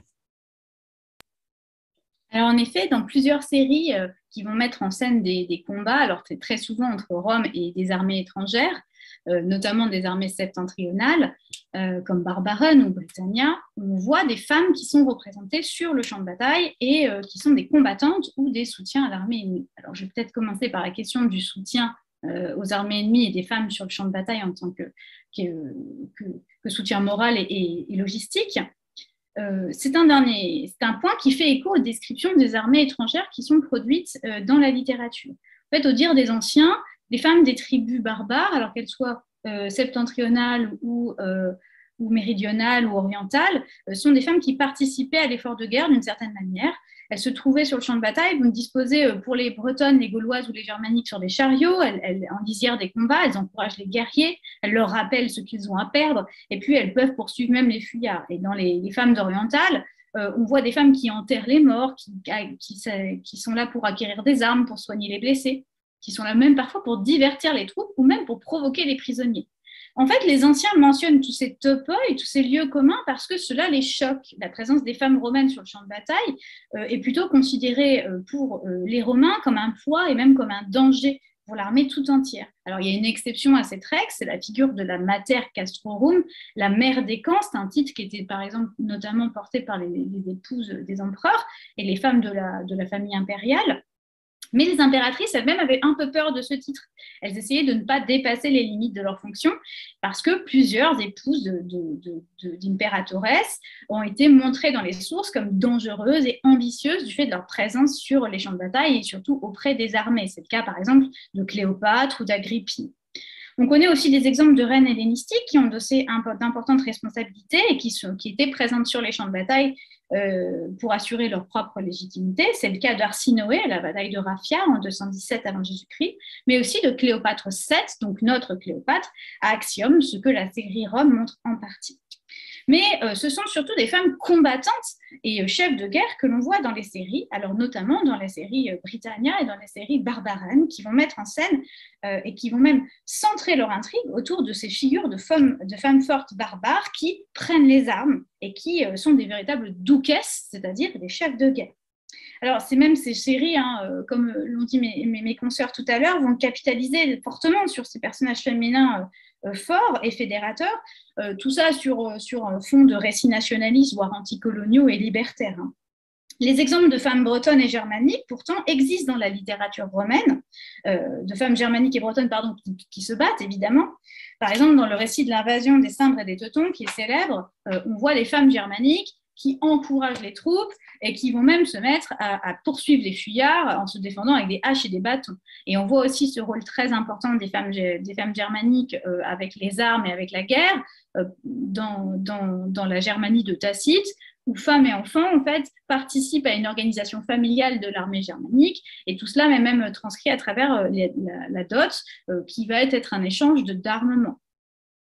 Alors en effet, dans plusieurs séries euh, qui vont mettre en scène des, des combats, alors c'est très souvent entre Rome et des armées étrangères, euh, notamment des armées septentrionales, euh, comme Barbaron ou Britannia, on voit des femmes qui sont représentées sur le champ de bataille et euh, qui sont des combattantes ou des soutiens à l'armée ennemie. Alors je vais peut-être commencer par la question du soutien euh, aux armées ennemies et des femmes sur le champ de bataille en tant que, que, que, que soutien moral et, et, et logistique. Euh, c'est un dernier, c'est un point qui fait écho aux descriptions des armées étrangères qui sont produites euh, dans la littérature. En fait, au dire des anciens, les femmes des tribus barbares, alors qu'elles soient euh, septentrionales ou, euh, ou méridionales ou orientales, euh, sont des femmes qui participaient à l'effort de guerre d'une certaine manière. Elles se trouvaient sur le champ de bataille, vont disposer euh, pour les Bretonnes, les Gauloises ou les Germaniques sur des chariots, elles, elles, en lisière des combats, elles encouragent les guerriers, elles leur rappellent ce qu'ils ont à perdre, et puis elles peuvent poursuivre même les fuyards. Et dans les, les femmes orientales, euh, on voit des femmes qui enterrent les morts, qui, qui, qui sont là pour acquérir des armes, pour soigner les blessés, qui sont là même parfois pour divertir les troupes ou même pour provoquer les prisonniers. En fait, les anciens mentionnent tous ces topoi, tous ces lieux communs, parce que cela les choque. La présence des femmes romaines sur le champ de bataille euh, est plutôt considérée euh, pour euh, les Romains comme un poids et même comme un danger pour l'armée tout entière. Alors, il y a une exception à cette règle, c'est la figure de la Mater Castrorum, la mère des camps. C'est un titre qui était, par exemple, notamment porté par les, les épouses des empereurs et les femmes de la, de la famille impériale. Mais les impératrices elles-mêmes avaient un peu peur de ce titre. Elles essayaient de ne pas dépasser les limites de leur fonction parce que plusieurs épouses de, de, de, de, d'impératrices ont été montrées dans les sources comme dangereuses et ambitieuses du fait de leur présence sur les champs de bataille et surtout auprès des armées. C'est le cas par exemple de Cléopâtre ou d'Agrippine. On connaît aussi des exemples de reines hellénistiques qui ont endossé d'importantes responsabilités et qui, sont, qui étaient présentes sur les champs de bataille euh, pour assurer leur propre légitimité. C'est le cas d'Arsinoé à la bataille de Raphia en deux cent dix-sept avant Jésus-Christ, mais aussi de Cléopâtre sept, donc notre Cléopâtre, à Actium, ce que la série Rome montre en partie. Mais euh, ce sont surtout des femmes combattantes et euh, chefs de guerre que l'on voit dans les séries, alors notamment dans la série euh, Britannia et dans la série Barbaran, qui vont mettre en scène euh, et qui vont même centrer leur intrigue autour de ces figures de femmes, de femmes fortes barbares qui prennent les armes et qui euh, sont des véritables duquesses, c'est-à-dire des chefs de guerre. Alors, c'est même ces séries, hein, euh, comme l'ont dit mes, mes, mes consoeurs tout à l'heure, vont capitaliser fortement sur ces personnages féminins euh, forts et fédérateurs, euh, tout ça sur, sur un fond de récits nationalistes, voire anticoloniaux et libertaires. Hein. Les exemples de femmes bretonnes et germaniques, pourtant, existent dans la littérature romaine, euh, de femmes germaniques et bretonnes pardon, qui, qui se battent, évidemment. Par exemple, dans le récit de l'invasion des Cimbres et des Teutons, qui est célèbre, euh, on voit les femmes germaniques qui encouragent les troupes et qui vont même se mettre à, à poursuivre les fuyards en se défendant avec des haches et des bâtons. Et on voit aussi ce rôle très important des femmes, des femmes germaniques euh, avec les armes et avec la guerre euh, dans, dans, dans la Germanie de Tacite, où femmes et enfants, en fait, participent à une organisation familiale de l'armée germanique, et tout cela est même transcrit à travers les, la, la dot, euh, qui va être un échange de, d'armement.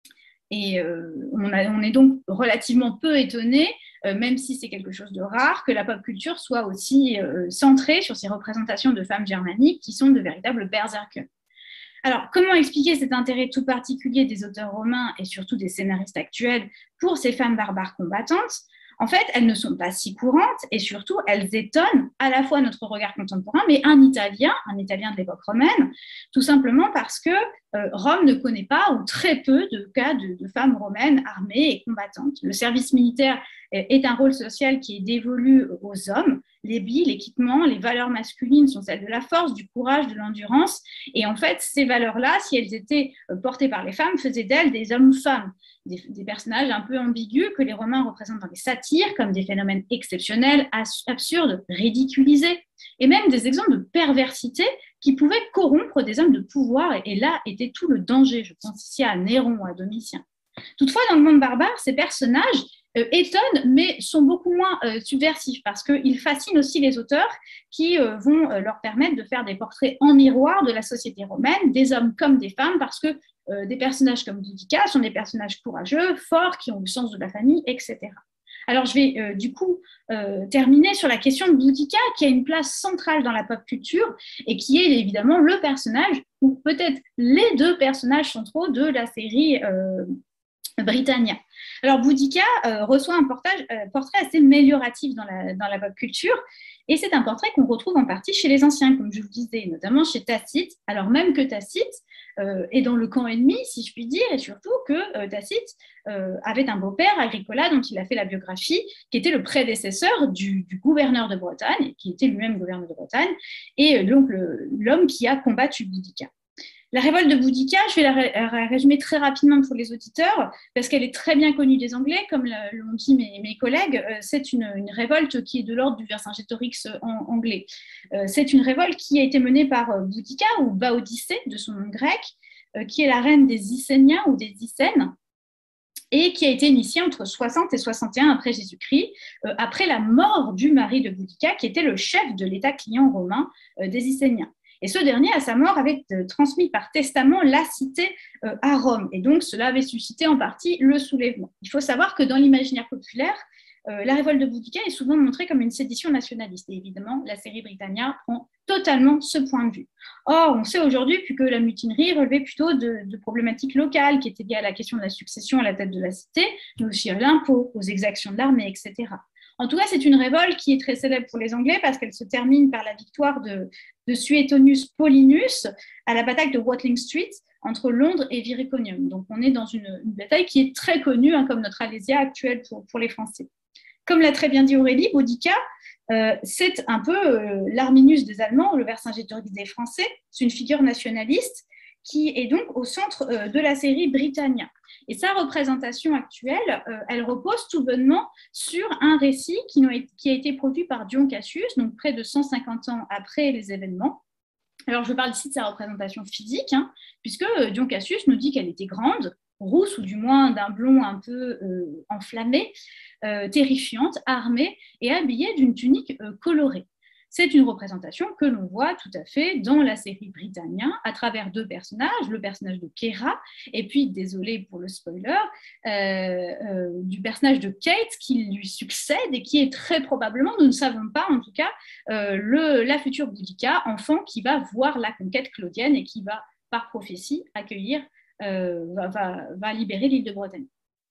Et euh, on, a, on est donc relativement peu étonné, euh, même si c'est quelque chose de rare, que la pop culture soit aussi euh, centrée sur ces représentations de femmes germaniques qui sont de véritables berserkers. Alors, comment expliquer cet intérêt tout particulier des auteurs romains et surtout des scénaristes actuels pour ces femmes barbares combattantes ? En fait, elles ne sont pas si courantes et surtout, elles étonnent à la fois notre regard contemporain, mais un Italien, un Italien de l'époque romaine, tout simplement parce que euh, Rome ne connaît pas ou très peu de cas de, de femmes romaines armées et combattantes. Le service militaire est un rôle social qui est dévolu aux hommes. Les billes, l'équipement, les valeurs masculines sont celles de la force, du courage, de l'endurance. Et en fait, ces valeurs-là, si elles étaient portées par les femmes, faisaient d'elles des hommes-femmes, des, des personnages un peu ambigus que les Romains représentent dans les satires comme des phénomènes exceptionnels, absurdes, ridiculisés, et même des exemples de perversité qui pouvaient corrompre des hommes de pouvoir. Et là était tout le danger. Je pense ici à Néron ou à Domitien. Toutefois, dans le monde barbare, ces personnages euh, étonnent, mais sont beaucoup moins euh, subversifs parce qu'ils fascinent aussi les auteurs qui euh, vont euh, leur permettre de faire des portraits en miroir de la société romaine, des hommes comme des femmes, parce que euh, des personnages comme Boudica sont des personnages courageux, forts, qui ont le sens de la famille, et cetera. Alors, je vais euh, du coup euh, terminer sur la question de Boudica, qui a une place centrale dans la pop culture et qui est évidemment le personnage, ou peut-être les deux personnages centraux de la série euh, Britannia. Alors, Boudica euh, reçoit un portage, euh, portrait assez mélioratif dans la, dans la pop culture, et c'est un portrait qu'on retrouve en partie chez les anciens, comme je vous disais, notamment chez Tacite, alors même que Tacite euh, est dans le camp ennemi, si je puis dire, et surtout que euh, Tacite euh, avait un beau-père, Agricola, dont il a fait la biographie, qui était le prédécesseur du, du gouverneur de Bretagne, qui était lui-même gouverneur de Bretagne, et donc le, l'homme qui a combattu Boudica. La révolte de Boudica, je vais la, ré la résumer très rapidement pour les auditeurs, parce qu'elle est très bien connue des Anglais, comme l'ont dit mes, mes collègues. Euh, c'est une, une révolte qui est de l'ordre du Vercingétorix en, anglais. Euh, c'est une révolte qui a été menée par euh, Boudica, ou Baodicée, de son nom grec, euh, qui est la reine des Icéniens ou des Icènes, et qui a été initiée entre soixante et soixante et un après Jésus-Christ, euh, après la mort du mari de Boudica, qui était le chef de l'État client romain euh, des Icéniens. Et ce dernier, à sa mort, avait transmis par testament la cité à Rome. Et donc, cela avait suscité en partie le soulèvement. Il faut savoir que dans l'imaginaire populaire, la révolte de Boudica est souvent montrée comme une sédition nationaliste. Et évidemment, la série Britannia prend totalement ce point de vue. Or, on sait aujourd'hui que la mutinerie relevait plutôt de, de problématiques locales qui étaient liées à la question de la succession à la tête de la cité, mais aussi à l'impôt, aux exactions de l'armée, et cetera. En tout cas, c'est une révolte qui est très célèbre pour les Anglais parce qu'elle se termine par la victoire de, de Suetonius Paulinus à la bataille de Watling Street entre Londres et Viriconium. Donc, on est dans une, une bataille qui est très connue, hein, comme notre Alésia actuelle pour, pour les Français. Comme l'a très bien dit Aurélie, Boudica, euh, c'est un peu euh, l'Arminius des Allemands, le Vercingétorix des Français. C'est une figure nationaliste qui est donc au centre euh, de la série Britannia. Et sa représentation actuelle, euh, elle repose tout bonnement sur un récit qui, qui a été produit par Dion Cassius, donc près de cent cinquante ans après les événements. Alors, je parle ici de sa représentation physique, hein, puisque euh, Dion Cassius nous dit qu'elle était grande, rousse, ou du moins d'un blond un peu euh, enflammé, euh, terrifiante, armée et habillée d'une tunique euh, colorée. C'est une représentation que l'on voit tout à fait dans la série Britannia à travers deux personnages, le personnage de Kéra et puis, désolé pour le spoiler, euh, euh, du personnage de Kate qui lui succède et qui est très probablement, nous ne savons pas en tout cas, euh, le, la future Boudica, enfant qui va voir la conquête claudienne et qui va, par prophétie, accueillir, euh, va, va, va libérer l'île de Bretagne.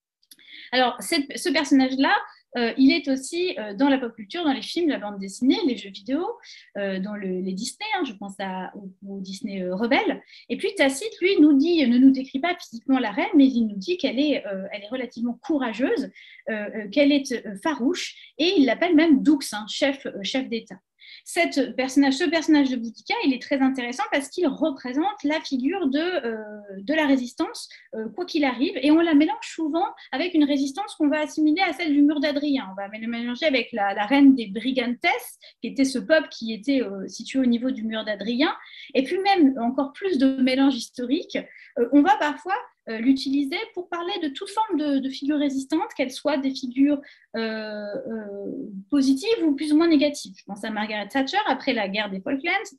Alors, cette, ce personnage-là, Euh, il est aussi euh, dans la pop culture, dans les films, la bande dessinée, les jeux vidéo, euh, dans le, les Disney, hein, je pense à, au, au Disney euh, Rebelle. Et puis Tacite, lui, nous dit, ne nous décrit pas physiquement la reine, mais il nous dit qu'elle est, euh, elle est relativement courageuse, euh, qu'elle est euh, farouche, et il l'appelle même Dux, hein, chef, euh, chef d'État. Cette personnage, ce personnage de Boudica, il est très intéressant parce qu'il représente la figure de, euh, de la résistance, euh, quoi qu'il arrive, et on la mélange souvent avec une résistance qu'on va assimiler à celle du mur d'Adrien. On va la mélanger avec la, la reine des Brigantes, qui était ce peuple qui était euh, situé au niveau du mur d'Adrien, et puis même encore plus de mélange historique, euh, on va parfois Euh, l'utiliser pour parler de toute forme de, de figures résistantes, qu'elles soient des figures euh, euh, positives ou plus ou moins négatives. Je pense à Margaret Thatcher après la guerre des Falklands.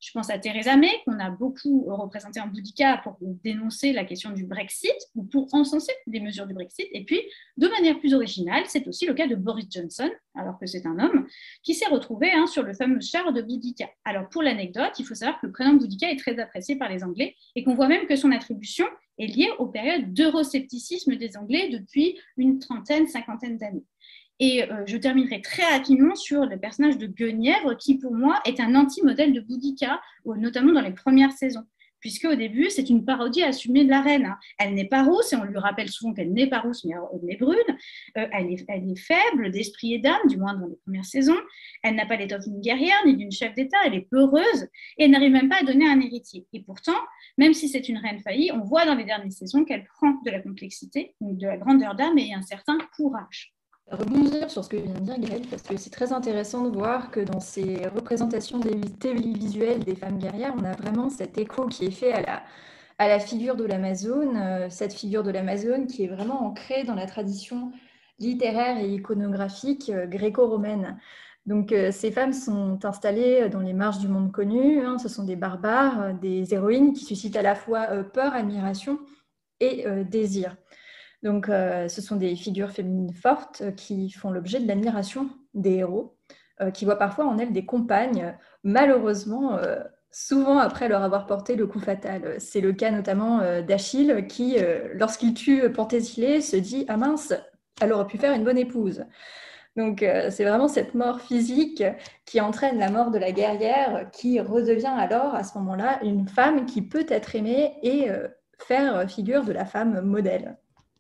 Je pense à Theresa May, qu'on a beaucoup représenté en Boudica pour dénoncer la question du Brexit ou pour encenser les mesures du Brexit. Et puis, de manière plus originale, c'est aussi le cas de Boris Johnson, alors que c'est un homme, qui s'est retrouvé hein, sur le fameux char de Boudica. Alors, pour l'anecdote, il faut savoir que le prénom Boudica est très apprécié par les Anglais et qu'on voit même que son attribution est liée aux périodes d'euroscepticisme des Anglais depuis une trentaine, cinquantaine d'années. Et euh, je terminerai très rapidement sur le personnage de Guenièvre, qui pour moi est un anti-modèle de Boudica, notamment dans les premières saisons, puisque au début, c'est une parodie assumée de la reine. Elle n'est pas rousse, et on lui rappelle souvent qu'elle n'est pas rousse, mais elle est brune. Euh, elle, est, elle est faible d'esprit et d'âme, du moins dans les premières saisons. Elle n'a pas l'étoffe d'une guerrière, ni d'une chef d'État, elle est peureuse, et elle n'arrive même pas à donner un héritier. Et pourtant, même si c'est une reine faillie, on voit dans les dernières saisons qu'elle prend de la complexité, de la grandeur d'âme et un certain courage. Rebondir sur ce que vient de dire Gaëlle, parce que c'est très intéressant de voir que dans ces représentations télévisuelles des femmes guerrières, on a vraiment cet écho qui est fait à la, à la figure de l'Amazone, euh, cette figure de l'Amazone qui est vraiment ancrée dans la tradition littéraire et iconographique euh, gréco-romaine. Donc euh, ces femmes sont installées dans les marges du monde connu, hein, ce sont des barbares, euh, des héroïnes qui suscitent à la fois euh, peur, admiration et euh, désir. Donc, euh, ce sont des figures féminines fortes euh, qui font l'objet de l'admiration des héros, euh, qui voient parfois en elles des compagnes, malheureusement, euh, souvent après leur avoir porté le coup fatal. C'est le cas notamment euh, d'Achille, qui, euh, lorsqu'il tue Penthésilée, se dit « Ah mince, elle aurait pu faire une bonne épouse ». Donc, euh, c'est vraiment cette mort physique qui entraîne la mort de la guerrière, qui redevient alors, à ce moment-là, une femme qui peut être aimée et euh, faire figure de la femme modèle.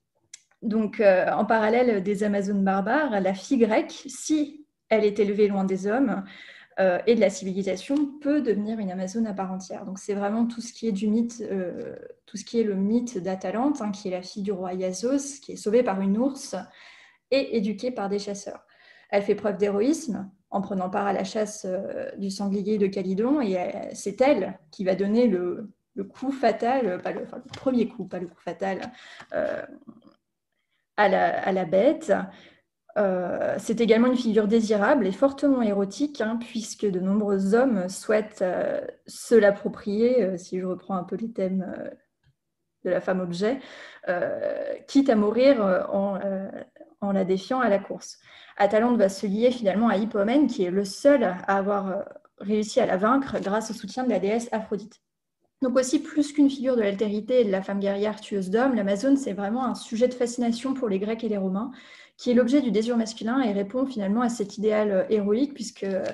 Donc, euh, en parallèle des Amazones barbares, la fille grecque, si elle est élevée loin des hommes euh, et de la civilisation, peut devenir une Amazone à part entière. Donc, c'est vraiment tout ce qui est du mythe, euh, tout ce qui est le mythe d'Atalante, hein, qui est la fille du roi Iasos, qui est sauvée par une ours et éduquée par des chasseurs. Elle fait preuve d'héroïsme en prenant part à la chasse euh, du sanglier de Calydon, et elle, c'est elle qui va donner le, le coup fatal, pas le, enfin, le premier coup, pas le coup fatal, euh, À la, à la bête. Euh, c'est également une figure désirable et fortement érotique, hein, puisque de nombreux hommes souhaitent euh, se l'approprier, euh, si je reprends un peu les thèmes euh, de la femme objet, euh, quitte à mourir euh, en, euh, en la défiant à la course. Atalante va se lier finalement à Hippomène, qui est le seul à avoir euh, réussi à la vaincre grâce au soutien de la déesse Aphrodite. Donc aussi, plus qu'une figure de l'altérité et de la femme guerrière tueuse d'hommes, l'Amazone, c'est vraiment un sujet de fascination pour les Grecs et les Romains, qui est l'objet du désir masculin et répond finalement à cet idéal héroïque, puisqu'elle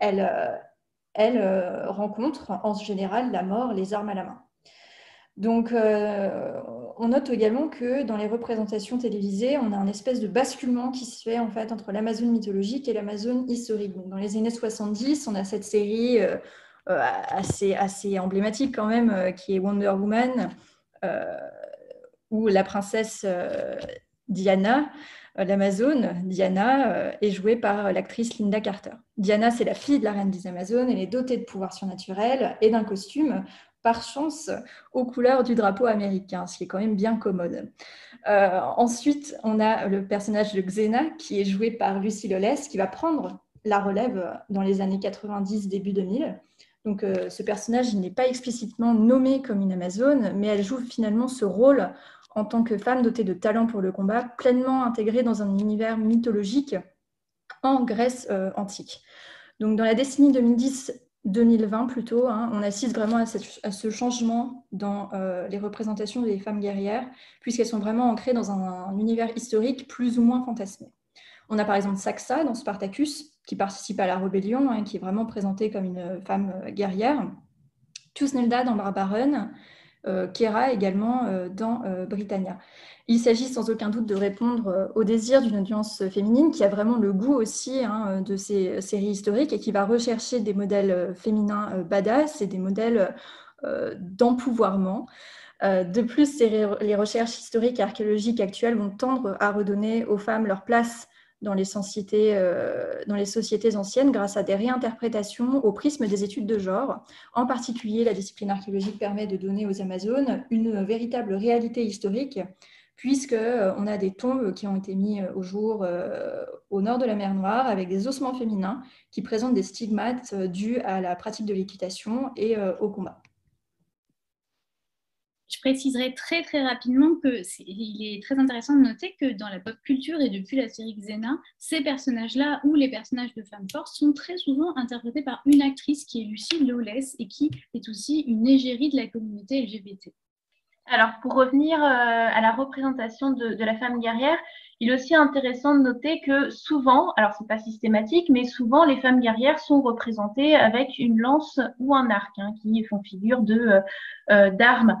elle rencontre en général la mort, les armes à la main. Donc, euh, on note également que dans les représentations télévisées, on a un espèce de basculement qui se fait en fait entre l'Amazone mythologique et l'Amazone historique. Donc, dans les années soixante-dix, on a cette série euh, euh, assez, assez emblématique quand même, euh, qui est Wonder Woman, euh, où la princesse euh, Diana, euh, l'Amazone, Diana, euh, est jouée par l'actrice Linda Carter. Diana, c'est la fille de la reine des Amazones, elle est dotée de pouvoirs surnaturels et d'un costume par chance aux couleurs du drapeau américain, ce qui est quand même bien commode. Euh, ensuite, on a le personnage de Xena, qui est joué par Lucy Lawless, qui va prendre la relève dans les années quatre-vingt-dix, début deux mille. Donc, euh, ce personnage, il n'est pas explicitement nommé comme une Amazone, mais elle joue finalement ce rôle en tant que femme dotée de talent pour le combat, pleinement intégrée dans un univers mythologique en Grèce euh, antique. Donc, dans la décennie deux mille dix deux mille vingt plutôt, hein, on assiste vraiment à, cette, à ce changement dans euh, les représentations des femmes guerrières, puisqu'elles sont vraiment ancrées dans un, un univers historique plus ou moins fantasmé. On a par exemple Saxa dans Spartacus, qui participe à la rébellion, hein, qui est vraiment présentée comme une femme euh, guerrière. Tusnelda dans Barbaron, euh, Kera également euh, dans euh, Britannia. Il s'agit sans aucun doute de répondre euh, au désir d'une audience féminine qui a vraiment le goût aussi hein, de ces séries historiques et qui va rechercher des modèles féminins euh, badass et des modèles euh, d'empouvoirment. Euh, de plus, ces, les recherches historiques et archéologiques actuelles vont tendre à redonner aux femmes leur place dans les sociétés, euh, dans les sociétés anciennes grâce à des réinterprétations au prisme des études de genre. En particulier, la discipline archéologique permet de donner aux Amazones une véritable réalité historique, puisqu'on a des tombes qui ont été mises au jour euh, au nord de la mer Noire, avec des ossements féminins qui présentent des stigmates euh, dus à la pratique de l'équitation et euh, au combat. Je préciserai très très rapidement que c'est, il est très intéressant de noter que dans la pop culture et depuis la série Xena, ces personnages-là ou les personnages de femmes fortes sont très souvent interprétés par une actrice qui est Lucy Lawless et qui est aussi une égérie de la communauté L G B T. Alors, pour revenir euh, à la représentation de, de la femme guerrière, il est aussi intéressant de noter que souvent, alors c'est pas systématique, mais souvent les femmes guerrières sont représentées avec une lance ou un arc, hein, qui font figure de euh, d'armes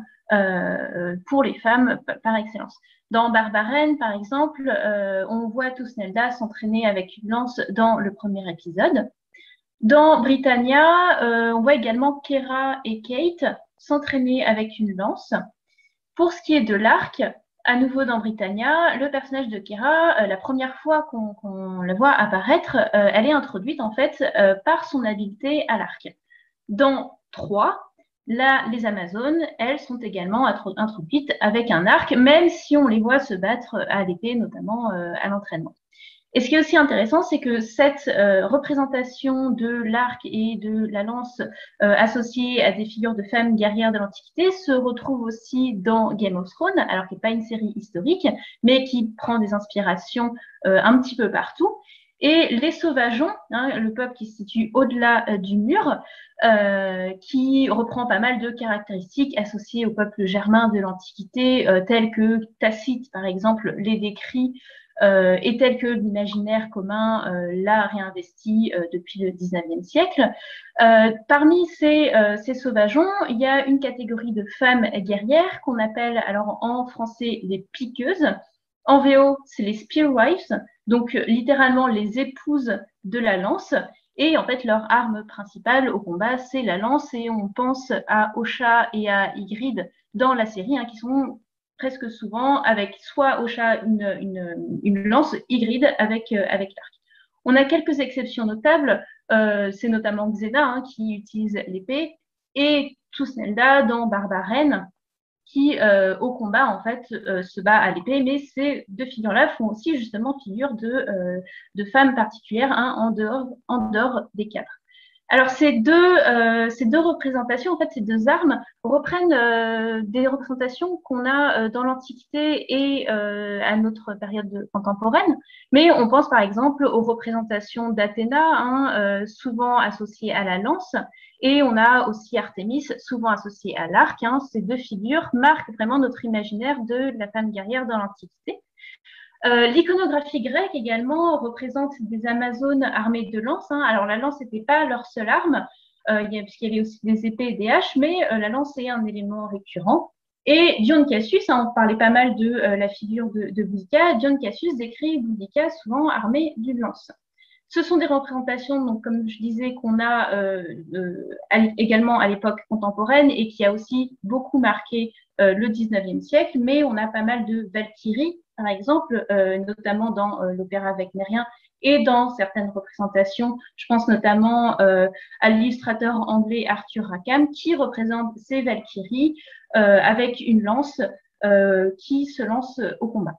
euh, pour les femmes par excellence. Dans Barbaren, par exemple, euh, on voit Tusnelda s'entraîner avec une lance dans le premier épisode. Dans Britannia, euh, on voit également Kera et Kate s'entraîner avec une lance. Pour ce qui est de l'arc, à nouveau dans Britannia, le personnage de Kera, euh, la première fois qu'on qu'on la voit apparaître, euh, elle est introduite en fait euh, par son habileté à l'arc. Dans Troie, là, les Amazones, elles sont également introduites avec un arc, même si on les voit se battre à l'épée, notamment euh, à l'entraînement. Et ce qui est aussi intéressant, c'est que cette euh, représentation de l'arc et de la lance euh, associée à des figures de femmes guerrières de l'Antiquité se retrouve aussi dans Game of Thrones, alors qui n'est pas une série historique, mais qui prend des inspirations euh, un petit peu partout. Et les Sauvageons, hein, le peuple qui se situe au-delà euh, du mur, euh, qui reprend pas mal de caractéristiques associées au peuple germain de l'Antiquité, euh, telles que Tacite, par exemple, les décrit, Euh, et tel que l'imaginaire commun euh, l'a réinvesti euh, depuis le dix-neuvième siècle. Euh, parmi ces, euh, ces sauvageons, il y a une catégorie de femmes guerrières qu'on appelle alors en français les piqueuses. En V O, c'est les spearwives, donc littéralement les épouses de la lance. Et en fait, leur arme principale au combat, c'est la lance. Et on pense à Osha et à Ygritte dans la série, hein, qui sont presque souvent avec soit Osha une, une, une lance, Ygritte avec, euh, avec l'arc. On a quelques exceptions notables, euh, c'est notamment Xena hein, qui utilise l'épée et Tusnelda dans Barbaren qui euh, au combat en fait euh, se bat à l'épée, mais ces deux figures-là font aussi justement figure de, euh, de femmes particulières hein, en, dehors, en dehors des cadres. Alors, ces deux, euh, ces deux représentations, en fait, ces deux armes reprennent euh, des représentations qu'on a euh, dans l'Antiquité et euh, à notre période de, contemporaine. Mais on pense par exemple aux représentations d'Athéna, hein, euh, souvent associées à la lance, et on a aussi Artémis, souvent associée à l'arc. Hein. Ces deux figures marquent vraiment notre imaginaire de la femme guerrière dans l'Antiquité. Euh, l'iconographie grecque également représente des Amazones armées de lances. Hein. Alors la lance n'était pas leur seule arme, euh, puisqu'il y avait aussi des épées et des haches, mais euh, la lance est un élément récurrent. Et Dion Cassius, hein, on parlait pas mal de euh, la figure de, de Boudica, Dion Cassius décrit Boudica souvent armée d'une lance. Ce sont des représentations, donc, comme je disais, qu'on a euh, euh, également à l'époque contemporaine et qui a aussi beaucoup marqué euh, le dix-neuvième siècle, mais on a pas mal de Valkyries, par exemple, euh, notamment dans euh, l'opéra wagnérien et dans certaines représentations. Je pense notamment euh, à l'illustrateur anglais Arthur Rackham qui représente ces Valkyries euh, avec une lance euh, qui se lance au combat.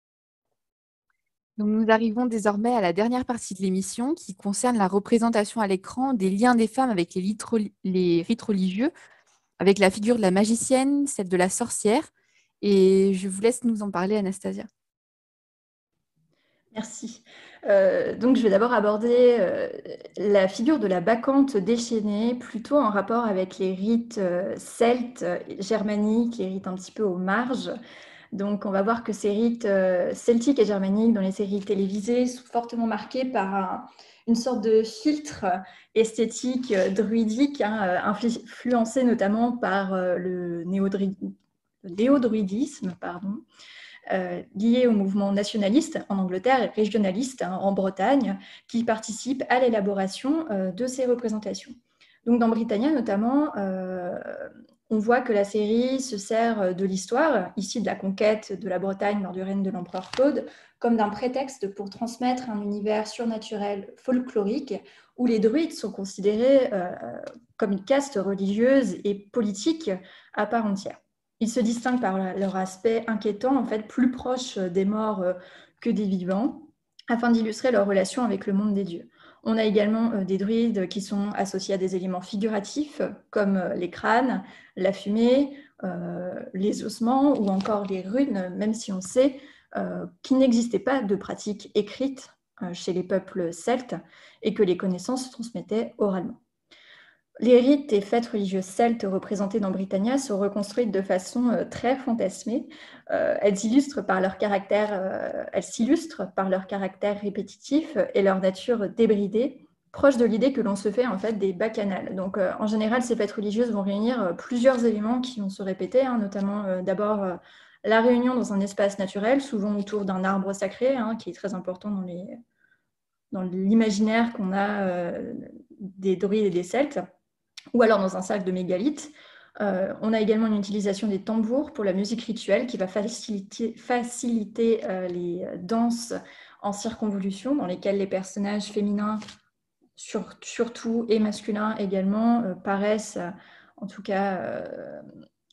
Donc, nous arrivons désormais à la dernière partie de l'émission qui concerne la représentation à l'écran des liens des femmes avec les, litro- les rites religieux, avec la figure de la magicienne, celle de la sorcière. Et je vous laisse nous en parler, Anastasia. Merci. Euh, donc, je vais d'abord aborder euh, la figure de la bacchante déchaînée, plutôt en rapport avec les rites euh, celtes, euh, germaniques, les rites un petit peu aux marges. Donc, on va voir que ces rites euh, celtiques et germaniques dans les séries télévisées sont fortement marqués par un, une sorte de filtre esthétique euh, druidique, hein, influencé notamment par euh, le néo-druidisme, pardon, euh, lié au mouvement nationaliste en Angleterre et régionaliste hein, en Bretagne, qui participent à l'élaboration euh, de ces représentations. Donc, dans Britannia, notamment, euh, on voit que la série se sert de l'histoire, ici de la conquête de la Bretagne lors du règne de l'empereur Claude, comme d'un prétexte pour transmettre un univers surnaturel folklorique où les druides sont considérés euh, comme une caste religieuse et politique à part entière. Ils se distinguent par leur aspect inquiétant, en fait, plus proche des morts que des vivants. afin d'illustrer leur relation avec le monde des dieux. On a également euh, des druides qui sont associés à des éléments figuratifs, comme euh, les crânes, la fumée, euh, les ossements ou encore les runes, même si on sait euh, qu'il n'existait pas de pratique écrite euh, chez les peuples celtes et que les connaissances se transmettaient oralement. Les rites et fêtes religieuses celtes représentées dans Britannia sont reconstruites de façon euh, très fantasmée. Euh, elles illustrent par leur caractère, euh, elles s'illustrent par leur caractère répétitif et leur nature débridée, proche de l'idée que l'on se fait en fait des bacchanales. Donc, euh, en général, ces fêtes religieuses vont réunir euh, plusieurs éléments qui vont se répéter, hein, notamment euh, d'abord euh, la réunion dans un espace naturel, souvent autour d'un arbre sacré, hein, qui est très important dans les, dans l'imaginaire qu'on a euh, des druides et des celtes, ou alors dans un cercle de mégalithes. Euh, on a également une utilisation des tambours pour la musique rituelle qui va faciliter, faciliter euh, les danses en circonvolution dans lesquelles les personnages féminins, sur, surtout, et masculins également, euh, paraissent, euh, en tout cas, euh,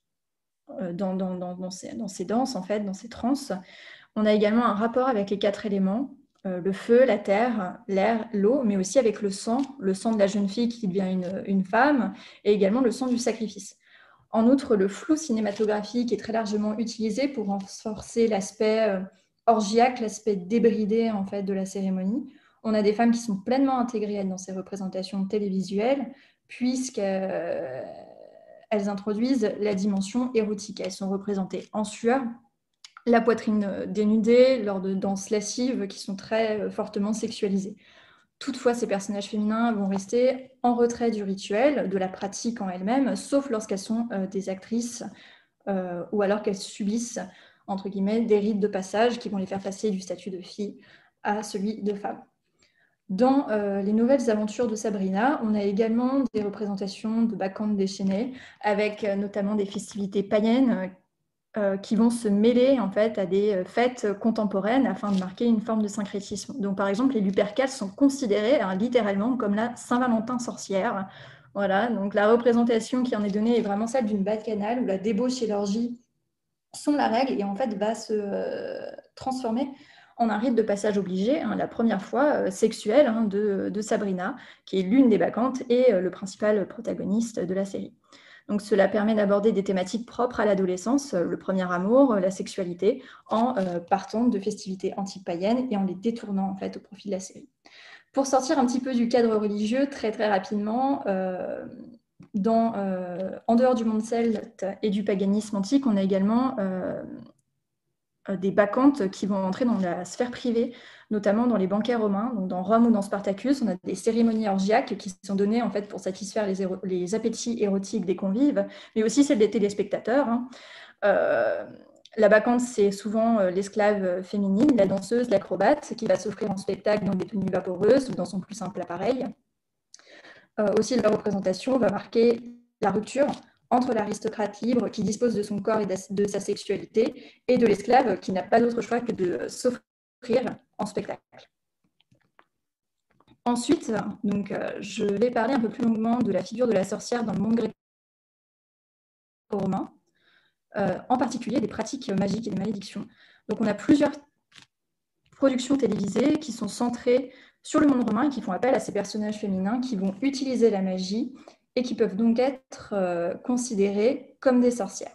dans, dans, dans, dans, ces, dans ces danses, en fait, dans ces transes. On a également un rapport avec les quatre éléments, euh, le feu, la terre, l'air, l'eau, mais aussi avec le sang, le sang de la jeune fille qui devient une, une femme, et également le sang du sacrifice. En outre, le flou cinématographique est très largement utilisé pour renforcer l'aspect euh, orgiaque, l'aspect débridé en fait, de la cérémonie. On a des femmes qui sont pleinement intégrées dans ces représentations télévisuelles, puisqu'elles euh, introduisent la dimension érotique. Elles sont représentées en sueur, la poitrine dénudée, lors de danses lascives qui sont très fortement sexualisées. Toutefois, ces personnages féminins vont rester en retrait du rituel, de la pratique en elle-même, sauf lorsqu'elles sont euh, des actrices euh, ou alors qu'elles subissent, entre guillemets, des rites de passage qui vont les faire passer du statut de fille à celui de femme. Dans euh, les nouvelles aventures de Sabrina, on a également des représentations de bacchantes déchaînées, avec euh, notamment des festivités païennes Euh, qui vont se mêler en fait à des fêtes contemporaines afin de marquer une forme de syncrétisme. Donc par exemple, les Lupercales sont considérées hein, littéralement comme la Saint-Valentin sorcière. Voilà, donc la représentation qui en est donnée est vraiment celle d'une bacchanale où la débauche et l'orgie sont la règle et en fait va se euh, transformer en un rite de passage obligé, hein, la première fois euh, sexuelle hein, de, de Sabrina, qui est l'une des bacchantes et euh, le principal protagoniste de la série. Donc, cela permet d'aborder des thématiques propres à l'adolescence, le premier amour, la sexualité, en euh, partant de festivités anti-païennes et en les détournant en fait, au profit de la série. Pour sortir un petit peu du cadre religieux, très très rapidement, euh, dans, euh, en dehors du monde celte et du paganisme antique, on a également euh, des bacchantes qui vont entrer dans la sphère privée, notamment dans les banquets romains. Donc dans Rome ou dans Spartacus, on a des cérémonies orgiaques qui sont données en fait, pour satisfaire les, les appétits érotiques des convives, mais aussi celles des téléspectateurs. Hein. Euh, la bacchante, c'est souvent l'esclave féminine, la danseuse, l'acrobate, qui va s'offrir en spectacle dans des tenues vaporeuses ou dans son plus simple appareil. Euh, aussi, la représentation va marquer la rupture entre l'aristocrate libre qui dispose de son corps et de sa sexualité et de l'esclave qui n'a pas d'autre choix que de s'offrir en spectacle. Ensuite, donc, euh, je vais parler un peu plus longuement de la figure de la sorcière dans le monde gréco-romain, euh, en particulier des pratiques magiques et des malédictions. Donc on a plusieurs productions télévisées qui sont centrées sur le monde romain et qui font appel à ces personnages féminins qui vont utiliser la magie et qui peuvent donc être euh, considérées comme des sorcières.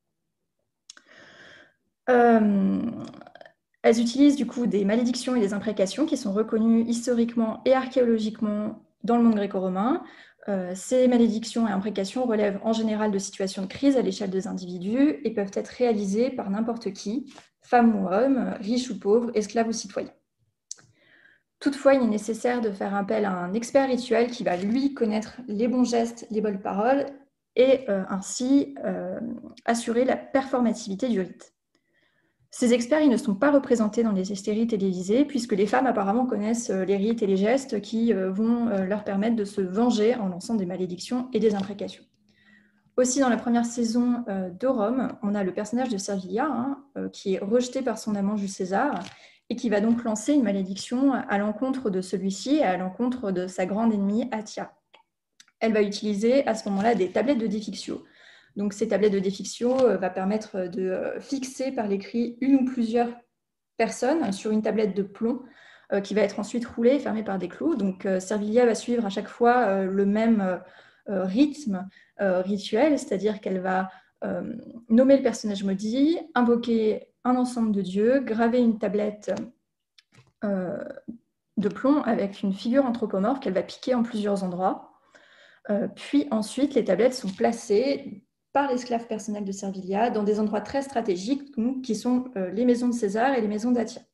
Euh, elles utilisent du coup des malédictions et des imprécations qui sont reconnues historiquement et archéologiquement dans le monde gréco-romain. Euh, ces malédictions et imprécations relèvent en général de situations de crise à l'échelle des individus et peuvent être réalisées par n'importe qui, femme ou homme, riche ou pauvre, esclave ou citoyen. Toutefois, il est nécessaire de faire appel à un expert rituel qui va, lui, connaître les bons gestes, les bonnes paroles et euh, ainsi euh, assurer la performativité du rite. Ces experts, ils ne sont pas représentés dans les séries télévisées puisque les femmes apparemment connaissent les rites et les gestes qui euh, vont euh, leur permettre de se venger en lançant des malédictions et des imprécations. Aussi, dans la première saison euh, de Rome, on a le personnage de Servilia hein, euh, qui est rejeté par son amant Jules César et qui va donc lancer une malédiction à l'encontre de celui-ci et à l'encontre de sa grande ennemie, Atia. Elle va utiliser à ce moment-là des tablettes de défictio. Donc ces tablettes de défictio euh, va permettre de euh, fixer par l'écrit une ou plusieurs personnes sur une tablette de plomb euh, qui va être ensuite roulé et fermé par des clous. Donc euh, Servilia va suivre à chaque fois euh, le même euh, rythme euh, rituel, c'est-à-dire qu'elle va euh, nommer le personnage maudit, invoquer un ensemble de dieux, graver une tablette euh, de plomb avec une figure anthropomorphe qu'elle va piquer en plusieurs endroits. Euh, puis ensuite, les tablettes sont placées par l'esclave personnel de Servilia dans des endroits très stratégiques, donc, qui sont euh, les maisons de César et les maisons d'Atia.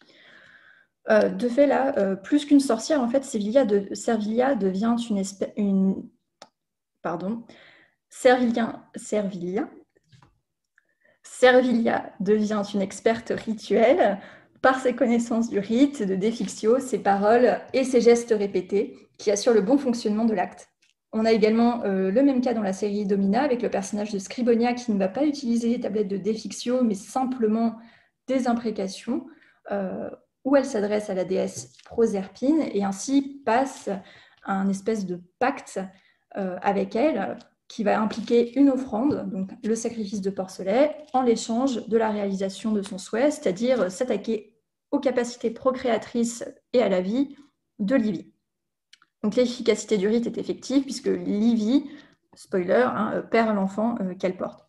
Euh, de fait, là, euh, plus qu'une sorcière, en fait, Servilia, de, Servilia devient une espèce... Une... Pardon. Servilia... Servilia... Servilia devient une experte rituelle par ses connaissances du rite, de Defixio, ses paroles et ses gestes répétés qui assurent le bon fonctionnement de l'acte. On a également euh, le même cas dans la série Domina avec le personnage de Scribonia qui ne va pas utiliser les tablettes de Defixio mais simplement des imprécations euh, où elle s'adresse à la déesse Proserpine et ainsi passe un espèce de pacte euh, avec elle qui va impliquer une offrande, donc le sacrifice de porcelet, en l'échange de la réalisation de son souhait, c'est-à-dire s'attaquer aux capacités procréatrices et à la vie de Livy. Donc l'efficacité du rite est effective puisque Livy, spoiler, hein, perd l'enfant euh, qu'elle porte.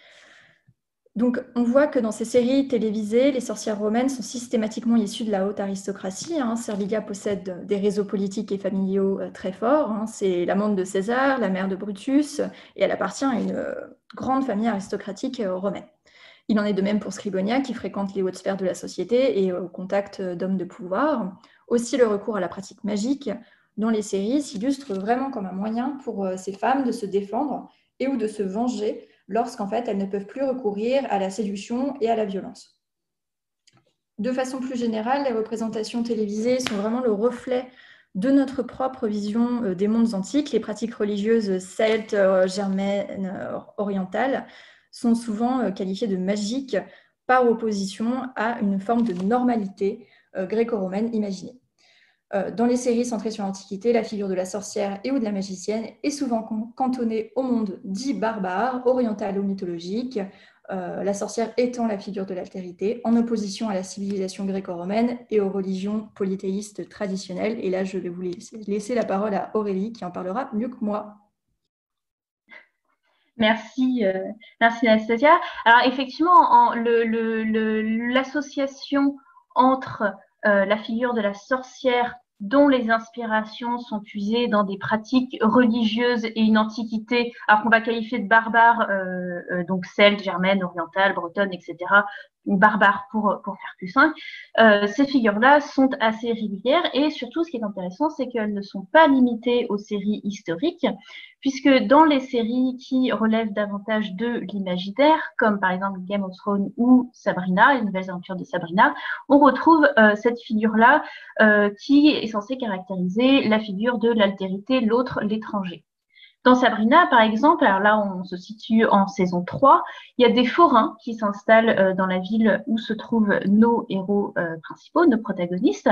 Donc on voit que dans ces séries télévisées, les sorcières romaines sont systématiquement issues de la haute aristocratie. Hein. Servilia possède des réseaux politiques et familiaux euh, très forts. Hein. C'est l'amante de César, la mère de Brutus, et elle appartient à une euh, grande famille aristocratique euh, romaine. Il en est de même pour Scribonia, qui fréquente les hautes sphères de la société et au contact d'hommes de pouvoir. Aussi, le recours à la pratique magique dans les séries s'illustre vraiment comme un moyen pour ces femmes de se défendre et ou de se venger lorsqu'en fait elles ne peuvent plus recourir à la séduction et à la violence. De façon plus générale, les représentations télévisées sont vraiment le reflet de notre propre vision des mondes antiques. Les pratiques religieuses celtes, germaines, orientales sont souvent qualifiées de magiques par opposition à une forme de normalité gréco-romaine imaginée. Dans les séries centrées sur l'Antiquité, la figure de la sorcière et ou de la magicienne est souvent cantonnée au monde dit barbare, oriental ou mythologique, euh, la sorcière étant la figure de l'altérité, en opposition à la civilisation gréco-romaine et aux religions polythéistes traditionnelles. Et là, je vais vous laisser, laisser la parole à Aurélie, qui en parlera mieux que moi. Merci, euh, merci Anastasia. Alors effectivement, l'association entre euh, la figure de la sorcière dont les inspirations sont puisées dans des pratiques religieuses et une antiquité, alors qu'on va qualifier de barbare, euh, euh, donc celte, germaine, orientale, bretonne, et cetera, barbare pour, pour faire plus simple, euh, ces figures-là sont assez régulières et surtout ce qui est intéressant, c'est qu'elles ne sont pas limitées aux séries historiques, puisque dans les séries qui relèvent davantage de l'imaginaire, comme par exemple Game of Thrones ou Sabrina, les nouvelles aventures de Sabrina, on retrouve euh, cette figure-là euh, qui est censée caractériser la figure de l'altérité, l'autre, l'étranger. Dans Sabrina, par exemple, alors là, on se situe en saison trois, il y a des forains qui s'installent euh, dans la ville où se trouvent nos héros euh, principaux, nos protagonistes,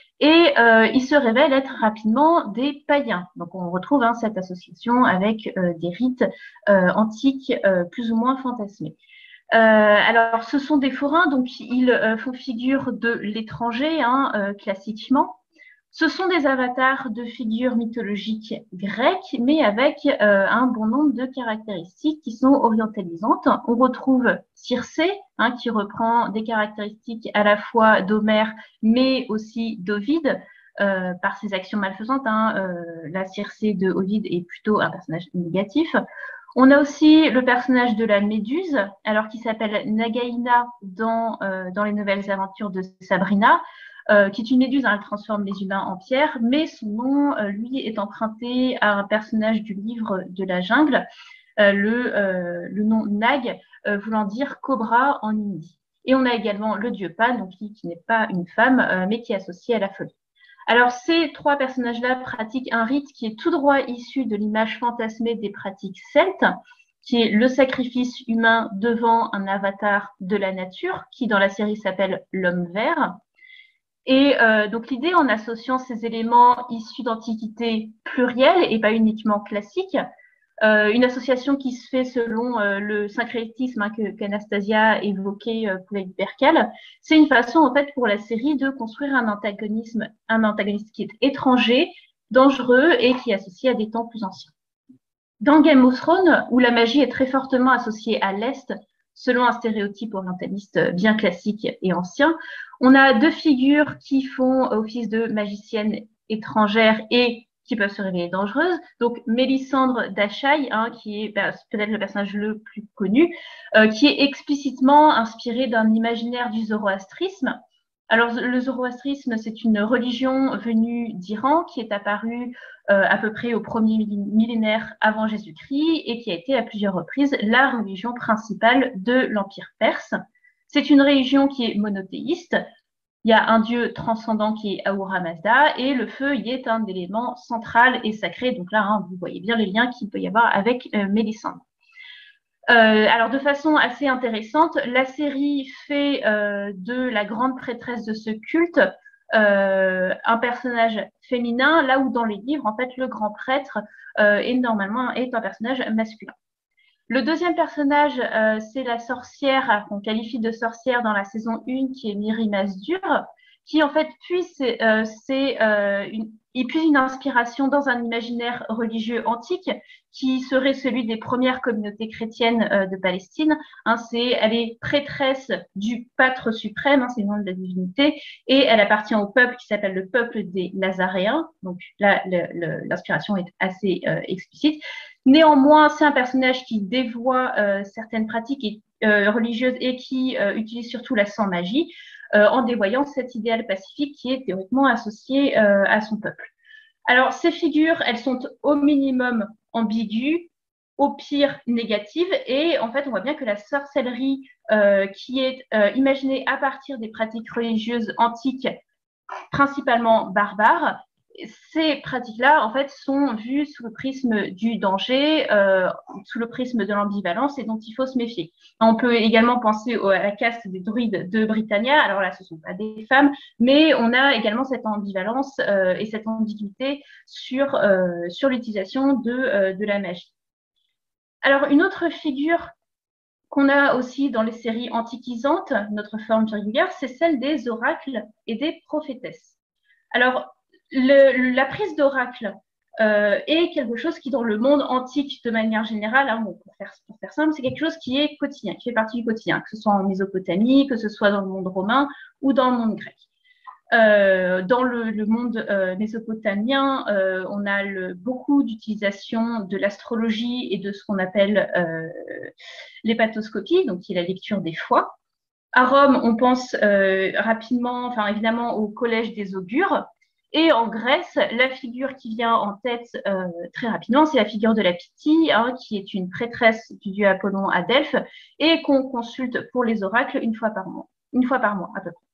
et euh, ils se révèlent être rapidement des païens. Donc, on retrouve hein, cette association avec euh, des rites euh, antiques euh, plus ou moins fantasmés. Euh, alors, ce sont des forains, donc ils euh, font figure de l'étranger, hein, euh, classiquement. Ce sont des avatars de figures mythologiques grecques, mais avec euh, un bon nombre de caractéristiques qui sont orientalisantes. On retrouve Circé, hein, qui reprend des caractéristiques à la fois d'Homère, mais aussi d'Ovide, euh, par ses actions malfaisantes. Hein. Euh, la Circé de Ovide est plutôt un personnage négatif. On a aussi le personnage de la Méduse, alors qui s'appelle Nagaïna dans, euh, dans les nouvelles aventures de Sabrina, Euh, qui est une méduse, hein, elle transforme les humains en pierre, mais son nom, euh, lui, est emprunté à un personnage du livre de la jungle, euh, le, euh, le nom Nag, euh, voulant dire cobra en hindi. Et on a également le dieu Pan, donc qui, qui n'est pas une femme, euh, mais qui est associé à la folie. Alors, ces trois personnages-là pratiquent un rite qui est tout droit issu de l'image fantasmée des pratiques celtes, qui est le sacrifice humain devant un avatar de la nature, qui dans la série s'appelle l'homme vert. Et euh, donc l'idée, en associant ces éléments issus d'antiquités plurielles et pas uniquement classiques, Euh, une association qui se fait selon euh, le syncrétisme hein, que qu'Anastasia évoquait euh, pour Percal. C'est une façon en fait pour la série de construire un antagonisme, un antagoniste qui est étranger, dangereux et qui est associé à des temps plus anciens. Dans Game of Thrones, où la magie est très fortement associée à l'Est, selon un stéréotype orientaliste bien classique et ancien, on a deux figures qui font office de magiciennes étrangères et qui peuvent se révéler dangereuses. Donc, Mélisandre d'Achaï, hein, qui est bah, peut-être le personnage le plus connu, euh, qui est explicitement inspiré d'un imaginaire du zoroastrisme. Alors, le zoroastrisme, c'est une religion venue d'Iran qui est apparue euh, à peu près au premier millénaire avant Jésus-Christ et qui a été à plusieurs reprises la religion principale de l'Empire perse. C'est une religion qui est monothéiste. Il y a un dieu transcendant qui est Ahura Mazda et le feu y est un élément central et sacré. Donc là, hein, vous voyez bien les liens qu'il peut y avoir avec euh, Mélisandre. Euh, alors, de façon assez intéressante, la série fait euh, de la grande prêtresse de ce culte euh, un personnage féminin, là où dans les livres, en fait, le grand prêtre euh, est normalement est un personnage masculin. Le deuxième personnage, euh, c'est la sorcière qu'on qualifie de sorcière dans la saison un, qui est Mirri Masdur, qui en fait puise, euh, c'est, euh, une, il puise une inspiration dans un imaginaire religieux antique qui serait celui des premières communautés chrétiennes euh, de Palestine. Hein, c'est, elle est prêtresse du Pâtre suprême, hein, c'est le nom de la divinité, et elle appartient au peuple qui s'appelle le peuple des Nazaréens. Donc là, le, le, l'inspiration est assez euh, explicite. Néanmoins, c'est un personnage qui dévoie euh, certaines pratiques et, euh, religieuses et qui euh, utilise surtout la sans-magie euh, en dévoyant cet idéal pacifique qui est théoriquement associé euh, à son peuple. Alors, ces figures, elles sont au minimum ambiguës, au pire négatives, et en fait, on voit bien que la sorcellerie euh, qui est euh, imaginée à partir des pratiques religieuses antiques, principalement barbares, ces pratiques-là, en fait, sont vues sous le prisme du danger, euh, sous le prisme de l'ambivalence et dont il faut se méfier. On peut également penser au, à la caste des druides de Britannia. Alors là, ce ne sont pas des femmes, mais on a également cette ambivalence euh, et cette ambiguïté sur, euh, sur l'utilisation de, euh, de la magie. Alors, une autre figure qu'on a aussi dans les séries antiquisantes, notre forme régulière, c'est celle des oracles et des prophétesses. Alors, Le, la prise d'oracle euh, est quelque chose qui, dans le monde antique, de manière générale, hein, bon, pour, faire, pour faire simple, c'est quelque chose qui est quotidien, qui fait partie du quotidien, que ce soit en Mésopotamie, que ce soit dans le monde romain ou dans le monde grec. Euh, dans le, le monde euh, mésopotamien, euh, on a le, beaucoup d'utilisation de l'astrologie et de ce qu'on appelle euh, l'hépatoscopie, donc qui est la lecture des foies. À Rome, on pense euh, rapidement, enfin évidemment, au collège des augures. Et en Grèce, la figure qui vient en tête euh, très rapidement, c'est la figure de la Pythie, hein, qui est une prêtresse du dieu Apollon à Delphes et qu'on consulte pour les oracles une fois par mois, une fois par mois à peu près.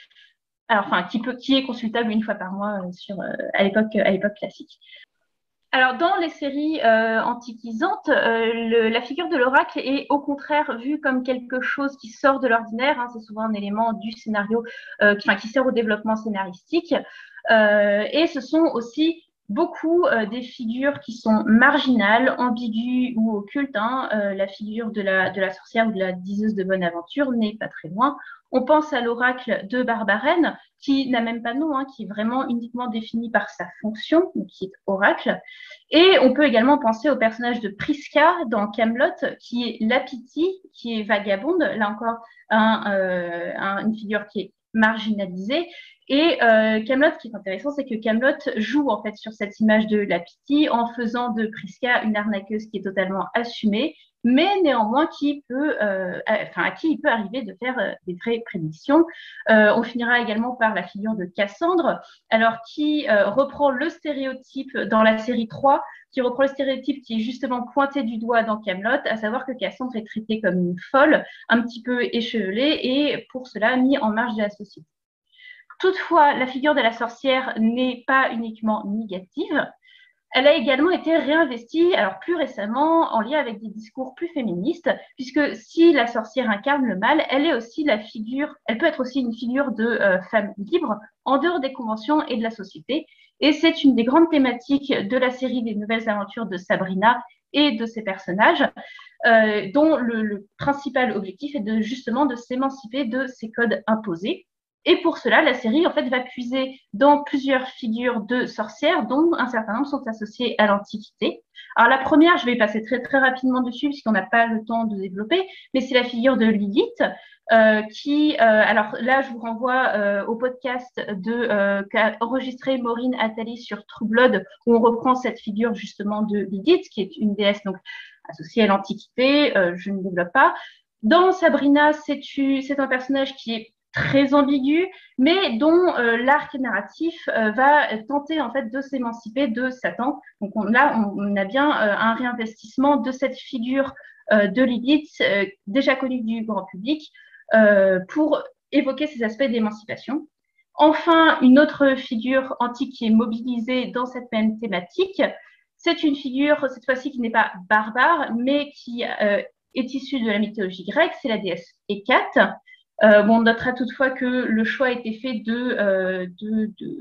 Alors, enfin, qui, peut, qui est consultable une fois par mois euh, sur, euh, à l'époque, à l'époque classique. Alors, dans les séries euh, antiquisantes, euh, le, la figure de l'oracle est au contraire vue comme quelque chose qui sort de l'ordinaire. Hein, c'est souvent un élément du scénario euh, qui, enfin, qui sert au développement scénaristique. Euh, et ce sont aussi beaucoup euh, des figures qui sont marginales, ambiguës ou occultes. Hein. Euh, la figure de la, de la sorcière ou de la diseuse de bonne aventure n'est pas très loin. On pense à l'oracle de Barbarène, qui n'a même pas de nom, hein, qui est vraiment uniquement défini par sa fonction, donc qui est oracle. Et on peut également penser au personnage de Prisca dans Camelot, qui est la Pythie, qui est vagabonde, là encore un, euh, un, une figure qui est marginalisée. Et euh, Camelot, ce qui est intéressant, c'est que Camelot joue en fait sur cette image de la Pythie en faisant de Prisca une arnaqueuse qui est totalement assumée, mais néanmoins qui peut, euh, enfin, à qui il peut arriver de faire euh, des vraies prédictions. Euh, on finira également par la figure de Cassandre, alors qui euh, reprend le stéréotype dans la série trois, qui reprend le stéréotype qui est justement pointé du doigt dans Camelot, à savoir que Cassandre est traitée comme une folle, un petit peu échevelée et pour cela mis en marge de la société. Toutefois, la figure de la sorcière n'est pas uniquement négative. Elle a également été réinvestie, alors plus récemment, en lien avec des discours plus féministes, puisque si la sorcière incarne le mal, elle est aussi la figure, elle peut être aussi une figure de euh, femme libre, en dehors des conventions et de la société. Et c'est une des grandes thématiques de la série des nouvelles aventures de Sabrina et de ses personnages, euh, dont le, le principal objectif est de, justement de s'émanciper de ces codes imposés. Et pour cela, la série en fait va puiser dans plusieurs figures de sorcières, dont un certain nombre sont associées à l'Antiquité. Alors la première, je vais passer très très rapidement dessus puisqu'on n'a pas le temps de développer, mais c'est la figure de Lilith, euh, qui, euh, alors là, je vous renvoie euh, au podcast de euh, qu'a enregistré Maureen Attali sur True Blood, où on reprend cette figure justement de Lilith, qui est une déesse donc associée à l'Antiquité. Euh, je ne développe pas. Dans Sabrina, c'est c'est un personnage qui est très ambigu, mais dont euh, l'arc narratif euh, va tenter en fait de s'émanciper de Satan. Donc on, là, on, on a bien euh, un réinvestissement de cette figure euh, de Lilith, euh, déjà connue du grand public, euh, pour évoquer ces aspects d'émancipation. Enfin, une autre figure antique qui est mobilisée dans cette même thématique, c'est une figure, cette fois-ci, qui n'est pas barbare, mais qui euh, est issue de la mythologie grecque, c'est la déesse Hécate. Euh, bon, on notera toutefois que le choix a été fait de, euh, de, de,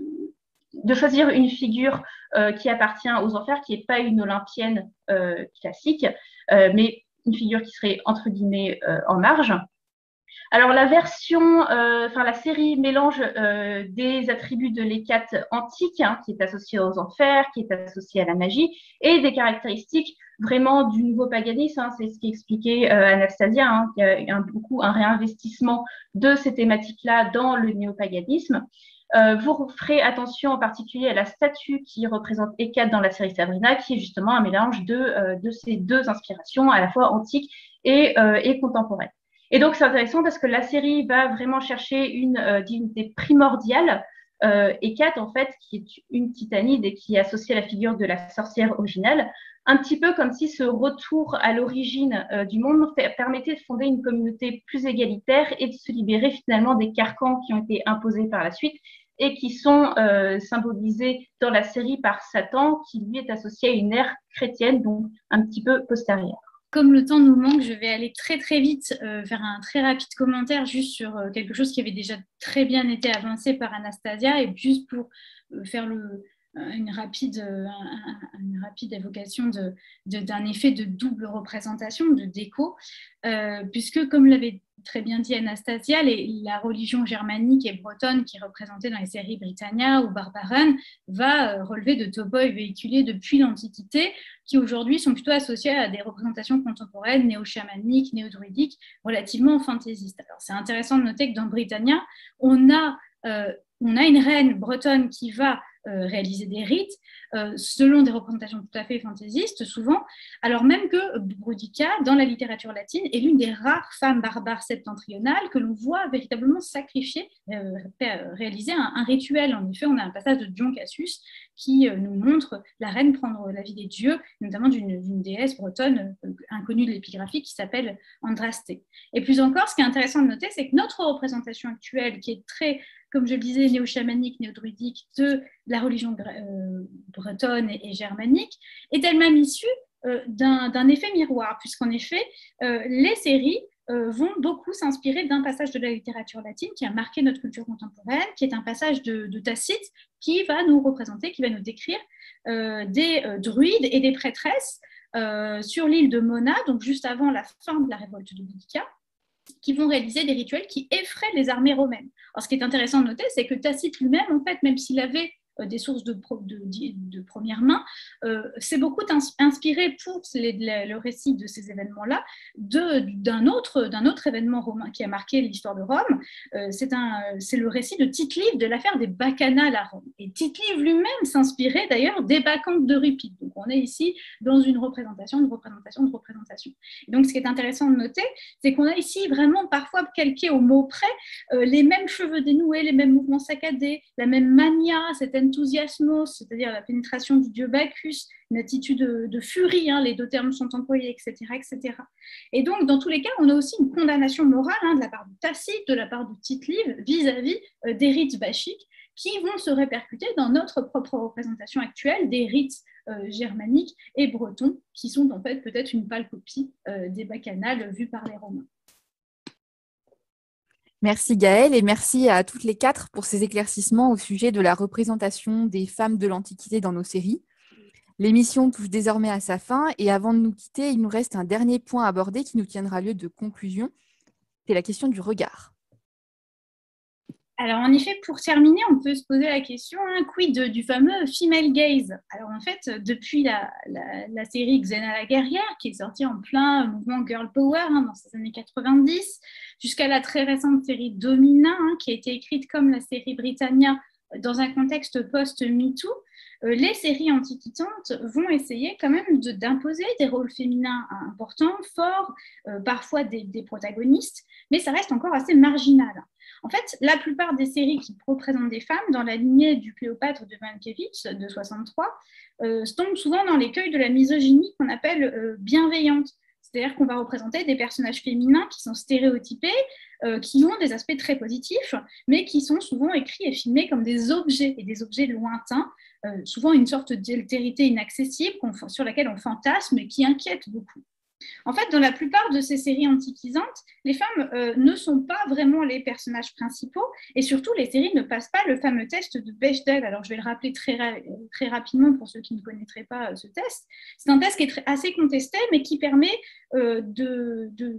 de choisir une figure euh, qui appartient aux enfers, qui n'est pas une olympienne euh, classique, euh, mais une figure qui serait entre guillemets euh, en marge. Alors la version, euh, enfin la série mélange euh, des attributs de l'Hécate antique, hein, qui est associée aux enfers, qui est associée à la magie, et des caractéristiques vraiment du nouveau paganisme. Hein, c'est ce qu'expliquait euh, Anastasia. Hein, il y a un, beaucoup un réinvestissement de ces thématiques-là dans le néopaganisme. Euh, vous ferez attention en particulier à la statue qui représente Hécate dans la série Sabrina, qui est justement un mélange de, euh, de ces deux inspirations, à la fois antique et, euh, et contemporaine. Et donc, c'est intéressant parce que la série va vraiment chercher une euh, divinité primordiale, euh, Hécate, en fait, qui est une titanide et qui est associée à la figure de la sorcière originale, un petit peu comme si ce retour à l'origine euh, du monde permettait de fonder une communauté plus égalitaire et de se libérer finalement des carcans qui ont été imposés par la suite et qui sont euh, symbolisés dans la série par Satan, qui lui est associé à une ère chrétienne, donc un petit peu postérieure. Comme le temps nous manque, je vais aller très très vite euh, faire un très rapide commentaire juste sur euh, quelque chose qui avait déjà très bien été avancé par Anastasia, et juste pour euh, faire le, euh, une, rapide, euh, un, une rapide évocation de, de, d'un effet de double représentation, de déco, euh, puisque comme l'avait très bien dit Anastasia, les, la religion germanique et bretonne qui est représentée dans les séries Britannia ou Barbaran va euh, relever de topoi véhiculés depuis l'Antiquité, qui aujourd'hui sont plutôt associés à des représentations contemporaines, néo-chamaniques, néo-druidiques, relativement fantaisistes. Alors c'est intéressant de noter que dans Britannia, on a, euh, on a une reine bretonne qui va euh, réaliser des rites euh, selon des représentations tout à fait fantaisistes, souvent, alors même que Boudica, dans la littérature latine, est l'une des rares femmes barbares septentrionales que l'on voit véritablement sacrifier, euh, réaliser un, un rituel. En effet, on a un passage de Dion Cassius qui euh, nous montre la reine prendre la vie des dieux, notamment d'une, d'une déesse bretonne euh, inconnue de l'épigraphie qui s'appelle Andrastée. Et plus encore, ce qui est intéressant de noter, c'est que notre représentation actuelle, qui est très, comme je le disais, néo-chamanique, néo-druidique, de la religion euh, bretonne et, et germanique, est elle-même issue euh, d'un, d'un effet miroir, puisqu'en effet, euh, les séries euh, vont beaucoup s'inspirer d'un passage de la littérature latine qui a marqué notre culture contemporaine, qui est un passage de, de Tacite, qui va nous représenter, qui va nous décrire euh, des euh, druides et des prêtresses euh, sur l'île de Mona, donc juste avant la fin de la révolte de Boudica, qui vont réaliser des rituels qui effraient les armées romaines. Alors, ce qui est intéressant de noter, c'est que Tacite lui-même, en fait, même s'il avait euh, des sources de, pro, de, de première main, euh, s'est beaucoup inspiré pour les, les, le récit de ces événements-là de, d'un, autre, d'un autre événement romain qui a marqué l'histoire de Rome. Euh, c'est, un, c'est le récit de Tite-Live de l'affaire des bacchanales à Rome. Et Tite-Live lui-même s'inspirait d'ailleurs des bacchantes d'Euripide. Donc, on est ici dans une représentation, une représentation, une représentation. Et donc, ce qui est intéressant de noter, c'est qu'on a ici vraiment parfois calqué au mot près euh, les mêmes cheveux dénoués, les mêmes mouvements saccadés, la même mania, cet enthousiasmos, c'est-à-dire la pénétration du dieu Bacchus, une attitude de, de furie, hein, les deux termes sont employés, et cetera, et cetera. Et donc, dans tous les cas, on a aussi une condamnation morale hein, de la part de Tacite, de la part de Tite-Live, vis-à-vis euh, des rites bachiques, qui vont se répercuter dans notre propre représentation actuelle des rites euh, germaniques et bretons, qui sont en fait peut-être une pâle copie euh, des bacchanales vues par les Romains. Merci Gaëlle et merci à toutes les quatre pour ces éclaircissements au sujet de la représentation des femmes de l'Antiquité dans nos séries. L'émission touche désormais à sa fin et avant de nous quitter, il nous reste un dernier point à aborder qui nous tiendra lieu de conclusion. C'est la question du regard. Alors, en effet, pour terminer, on peut se poser la question, hein, quid du fameux female gaze? Alors, en fait, depuis la, la, la série Xena la guerrière, qui est sortie en plein mouvement girl power hein, dans ces années quatre-vingt-dix, jusqu'à la très récente série Domina, hein, qui a été écrite comme la série Britannia dans un contexte post-MeToo, euh, les séries antiquitantes vont essayer quand même de, d'imposer des rôles féminins importants, forts, euh, parfois des, des protagonistes, mais ça reste encore assez marginal. En fait, la plupart des séries qui représentent des femmes, dans la lignée du Cléopâtre de Mankiewicz de soixante-trois, euh, tombent souvent dans l'écueil de la misogynie qu'on appelle euh, bienveillante. C'est-à-dire qu'on va représenter des personnages féminins qui sont stéréotypés, euh, qui ont des aspects très positifs, mais qui sont souvent écrits et filmés comme des objets, et des objets lointains, euh, souvent une sorte d'altérité inaccessible sur laquelle on fantasme et qui inquiète beaucoup. En fait, dans la plupart de ces séries antiquisantes, les femmes euh, ne sont pas vraiment les personnages principaux et surtout, les séries ne passent pas le fameux test de Bechdel. Alors, je vais le rappeler très, ra- très rapidement pour ceux qui ne connaîtraient pas euh, ce test. C'est un test qui est très, assez contesté, mais qui permet euh, de, de,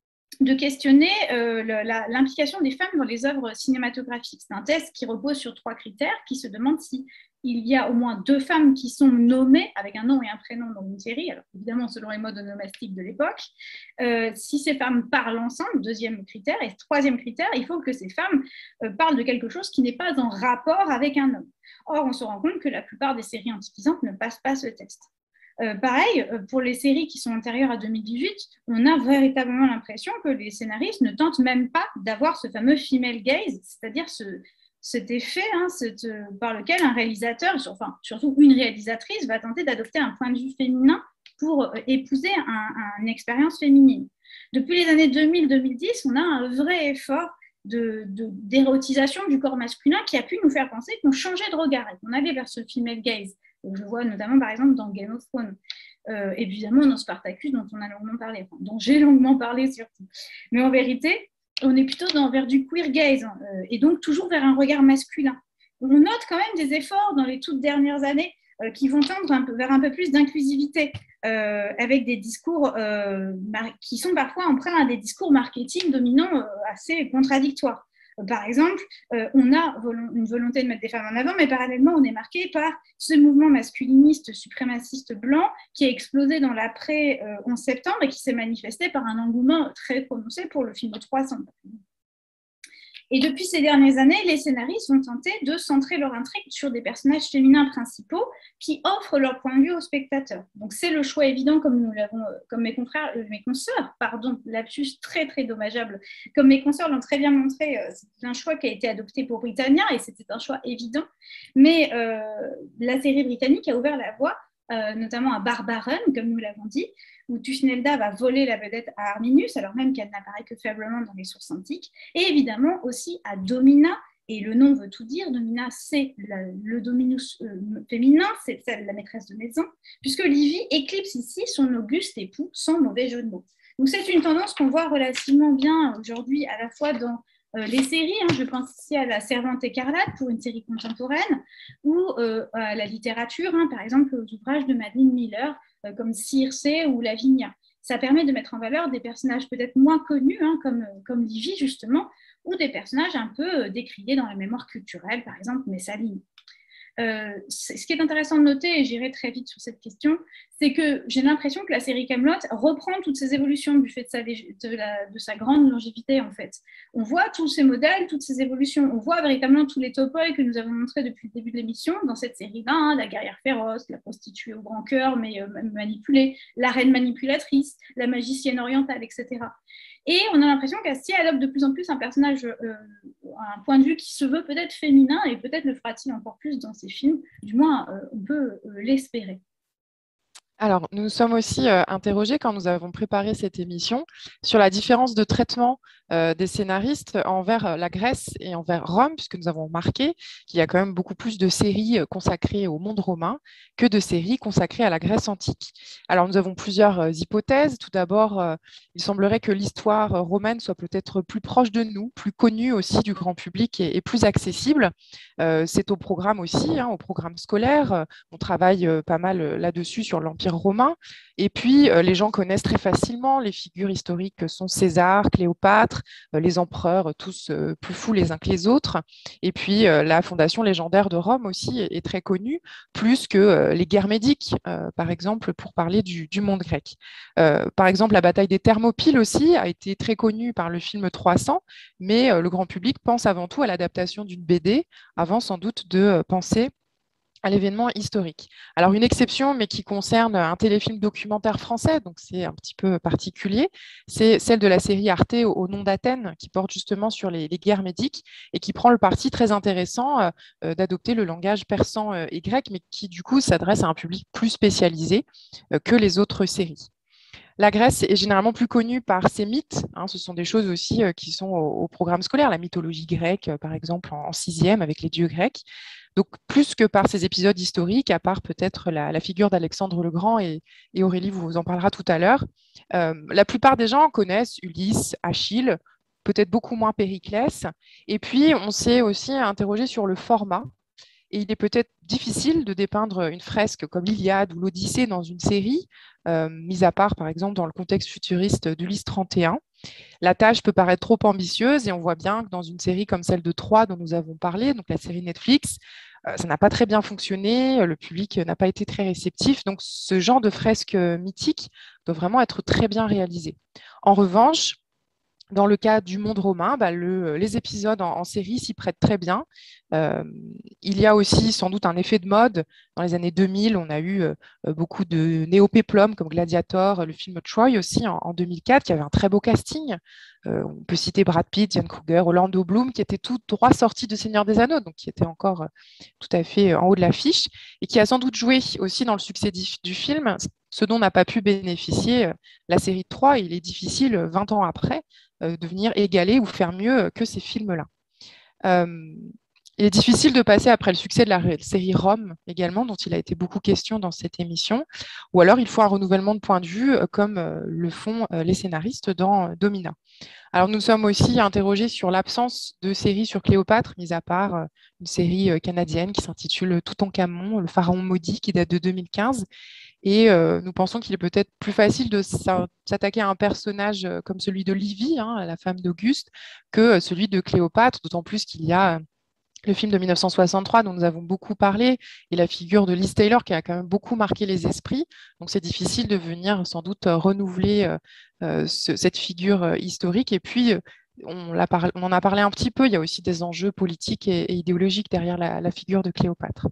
de questionner euh, la, la, l'implication des femmes dans les œuvres cinématographiques. C'est un test qui repose sur trois critères, qui se demande si il y a au moins deux femmes qui sont nommées avec un nom et un prénom dans une série, alors évidemment selon les modes onomastiques de l'époque. Euh, si ces femmes parlent ensemble, deuxième critère, et troisième critère, il faut que ces femmes euh, parlent de quelque chose qui n'est pas en rapport avec un homme. Or, on se rend compte que la plupart des séries antiquisantes ne passent pas ce test. Euh, pareil, pour les séries qui sont antérieures à deux mille dix-huit, on a véritablement l'impression que les scénaristes ne tentent même pas d'avoir ce fameux female gaze, c'est-à-dire ce cet effet hein, cette, euh, par lequel un réalisateur, enfin surtout une réalisatrice, va tenter d'adopter un point de vue féminin pour euh, épouser un, un, une expérience féminine. Depuis les années deux mille à deux mille dix, on a un vrai effort de, de, d'érotisation du corps masculin qui a pu nous faire penser qu'on changeait de regard et qu'on allait vers ce female gaze. Donc, je vois notamment par exemple dans Game of Thrones, euh, évidemment dans Spartacus dont on a longuement parlé, enfin, dont j'ai longuement parlé surtout. Mais en vérité, on est plutôt dans, vers du queer gaze, hein, euh, et donc toujours vers un regard masculin. On note quand même des efforts dans les toutes dernières années euh, qui vont tendre un peu, vers un peu plus d'inclusivité, euh, avec des discours euh, mar- qui sont parfois emprunts à des discours marketing dominants euh, assez contradictoires. Euh, par exemple, euh, on a vol- une volonté de mettre des femmes en avant, mais parallèlement, on est marqué par ce mouvement masculiniste suprémaciste blanc qui a explosé dans l'après euh, onze septembre et qui s'est manifesté par un engouement très prononcé pour le film trois cents. Et depuis ces dernières années, les scénaristes vont tenter de centrer leur intrigue sur des personnages féminins principaux qui offrent leur point de vue aux spectateurs. Donc c'est le choix évident, comme nous l'avons, comme mes confrères, mes consoeurs, pardon, lapsus très très dommageable, comme mes consoeurs l'ont très bien montré, c'est un choix qui a été adopté pour Britannia et c'était un choix évident. Mais euh, la série britannique a ouvert la voie, euh, notamment à Barbaren, comme nous l'avons dit, où Thusnelda va voler la vedette à Arminius, alors même qu'elle n'apparaît que faiblement dans les sources antiques, et évidemment aussi à Domina, et le nom veut tout dire, Domina c'est la, le dominus euh, féminin, c'est celle la maîtresse de maison, puisque Livy éclipse ici son auguste époux, sans mauvais jeu de mots. Donc c'est une tendance qu'on voit relativement bien aujourd'hui, à la fois dans Euh, les séries, hein, je pense ici à La Servante écarlate pour une série contemporaine, ou euh, à la littérature, hein, par exemple aux ouvrages de Madeline Miller, euh, comme Circé ou Lavinia. Ça permet de mettre en valeur des personnages peut-être moins connus, hein, comme, comme Livy justement, ou des personnages un peu euh, décriés dans la mémoire culturelle, par exemple Messaline. Euh, ce qui est intéressant de noter, et j'irai très vite sur cette question, c'est que j'ai l'impression que la série Kaamelott reprend toutes ces évolutions du fait de sa, de, la, de sa grande longévité en fait. On voit tous ces modèles, toutes ces évolutions, on voit véritablement tous les topoïs que nous avons montrés depuis le début de l'émission dans cette série-là, hein, la guerrière féroce, la prostituée au grand cœur mais euh, manipulée, la reine manipulatrice, la magicienne orientale, et cetera. Et on a l'impression qu'Astier adopte de plus en plus un personnage, euh, un point de vue qui se veut peut-être féminin, et peut-être le fera-t-il encore plus dans ses films, du moins euh, on peut euh, l'espérer. Alors, nous nous sommes aussi euh, interrogés quand nous avons préparé cette émission sur la différence de traitement euh, des scénaristes envers euh, la Grèce et envers Rome, puisque nous avons remarqué qu'il y a quand même beaucoup plus de séries euh, consacrées au monde romain que de séries consacrées à la Grèce antique. Alors, nous avons plusieurs euh, hypothèses. Tout d'abord, euh, il semblerait que l'histoire euh, romaine soit peut-être plus proche de nous, plus connue aussi du grand public et, et plus accessible. Euh, c'est au programme aussi, hein, au programme scolaire. On travaille euh, pas mal euh, là-dessus sur l'Empire romain. Et puis, euh, les gens connaissent très facilement les figures historiques que sont César, Cléopâtre, euh, les empereurs, euh, tous euh, plus fous les uns que les autres. Et puis, euh, la fondation légendaire de Rome aussi est, est très connue, plus que euh, les guerres médiques, euh, par exemple, pour parler du, du monde grec. Euh, par exemple, la bataille des Thermopyles aussi a été très connue par le film trois cents, mais euh, le grand public pense avant tout à l'adaptation d'une B D, avant sans doute de euh, penser à l'événement historique. Alors une exception, mais qui concerne un téléfilm documentaire français, donc c'est un petit peu particulier, c'est celle de la série Arte au, au nom d'Athènes, qui porte justement sur les, les guerres médiques et qui prend le parti très intéressant euh, euh, d'adopter le langage persan euh, et grec, mais qui du coup s'adresse à un public plus spécialisé euh, que les autres séries. La Grèce est généralement plus connue par ses mythes. Hein, ce sont des choses aussi euh, qui sont au, au programme scolaire, la mythologie grecque, euh, par exemple, en, en sixième avec les dieux grecs. Donc, plus que par ces épisodes historiques, à part peut-être la, la figure d'Alexandre le Grand, et, et Aurélie vous en parlera tout à l'heure, euh, la plupart des gens connaissent Ulysse, Achille, peut-être beaucoup moins Périclès. Et puis, on s'est aussi interrogé sur le format. Et il est peut-être difficile de dépeindre une fresque comme l'Iliade ou l'Odyssée dans une série, euh, mis à part par exemple dans le contexte futuriste d'Ulysse trente et un. La tâche peut paraître trop ambitieuse et on voit bien que dans une série comme celle de Troie dont nous avons parlé, donc la série Netflix, euh, ça n'a pas très bien fonctionné, le public n'a pas été très réceptif, donc ce genre de fresque mythique doit vraiment être très bien réalisé. En revanche, dans le cas du monde romain, bah, le, les épisodes en, en série s'y prêtent très bien. Euh, il y a aussi sans doute un effet de mode. Dans les années deux mille, on a eu euh, beaucoup de néo-péplum comme Gladiator, le film Troy aussi en, en deux mille quatre, qui avait un très beau casting. Euh, on peut citer Brad Pitt, Diane Kruger, Orlando Bloom, qui étaient tous droit sortis de Seigneur des Anneaux, donc qui était encore euh, tout à fait en haut de l'affiche, et qui a sans doute joué aussi dans le succès du, du film, ce dont n'a pas pu bénéficier euh, la série de Troy. Il est difficile, vingt ans après, de venir égaler ou faire mieux que ces films-là. Euh, il est difficile de passer après le succès de la série Rome également, dont il a été beaucoup question dans cette émission, ou alors il faut un renouvellement de point de vue comme le font les scénaristes dans Domina. Alors nous sommes aussi interrogés sur l'absence de séries sur Cléopâtre, mis à part une série canadienne qui s'intitule Toutankhamon, le pharaon maudit, qui date de deux mille quinze. Et euh, nous pensons qu'il est peut-être plus facile de s'attaquer à un personnage comme celui de Livie, hein, la femme d'Auguste, que celui de Cléopâtre, d'autant plus qu'il y a le film de mille neuf cent soixante-trois dont nous avons beaucoup parlé et la figure de Liz Taylor qui a quand même beaucoup marqué les esprits. Donc c'est difficile de venir sans doute renouveler euh, ce, cette figure historique. Et puis, on, on en a parlé un petit peu, il y a aussi des enjeux politiques et, et idéologiques derrière la, la figure de Cléopâtre.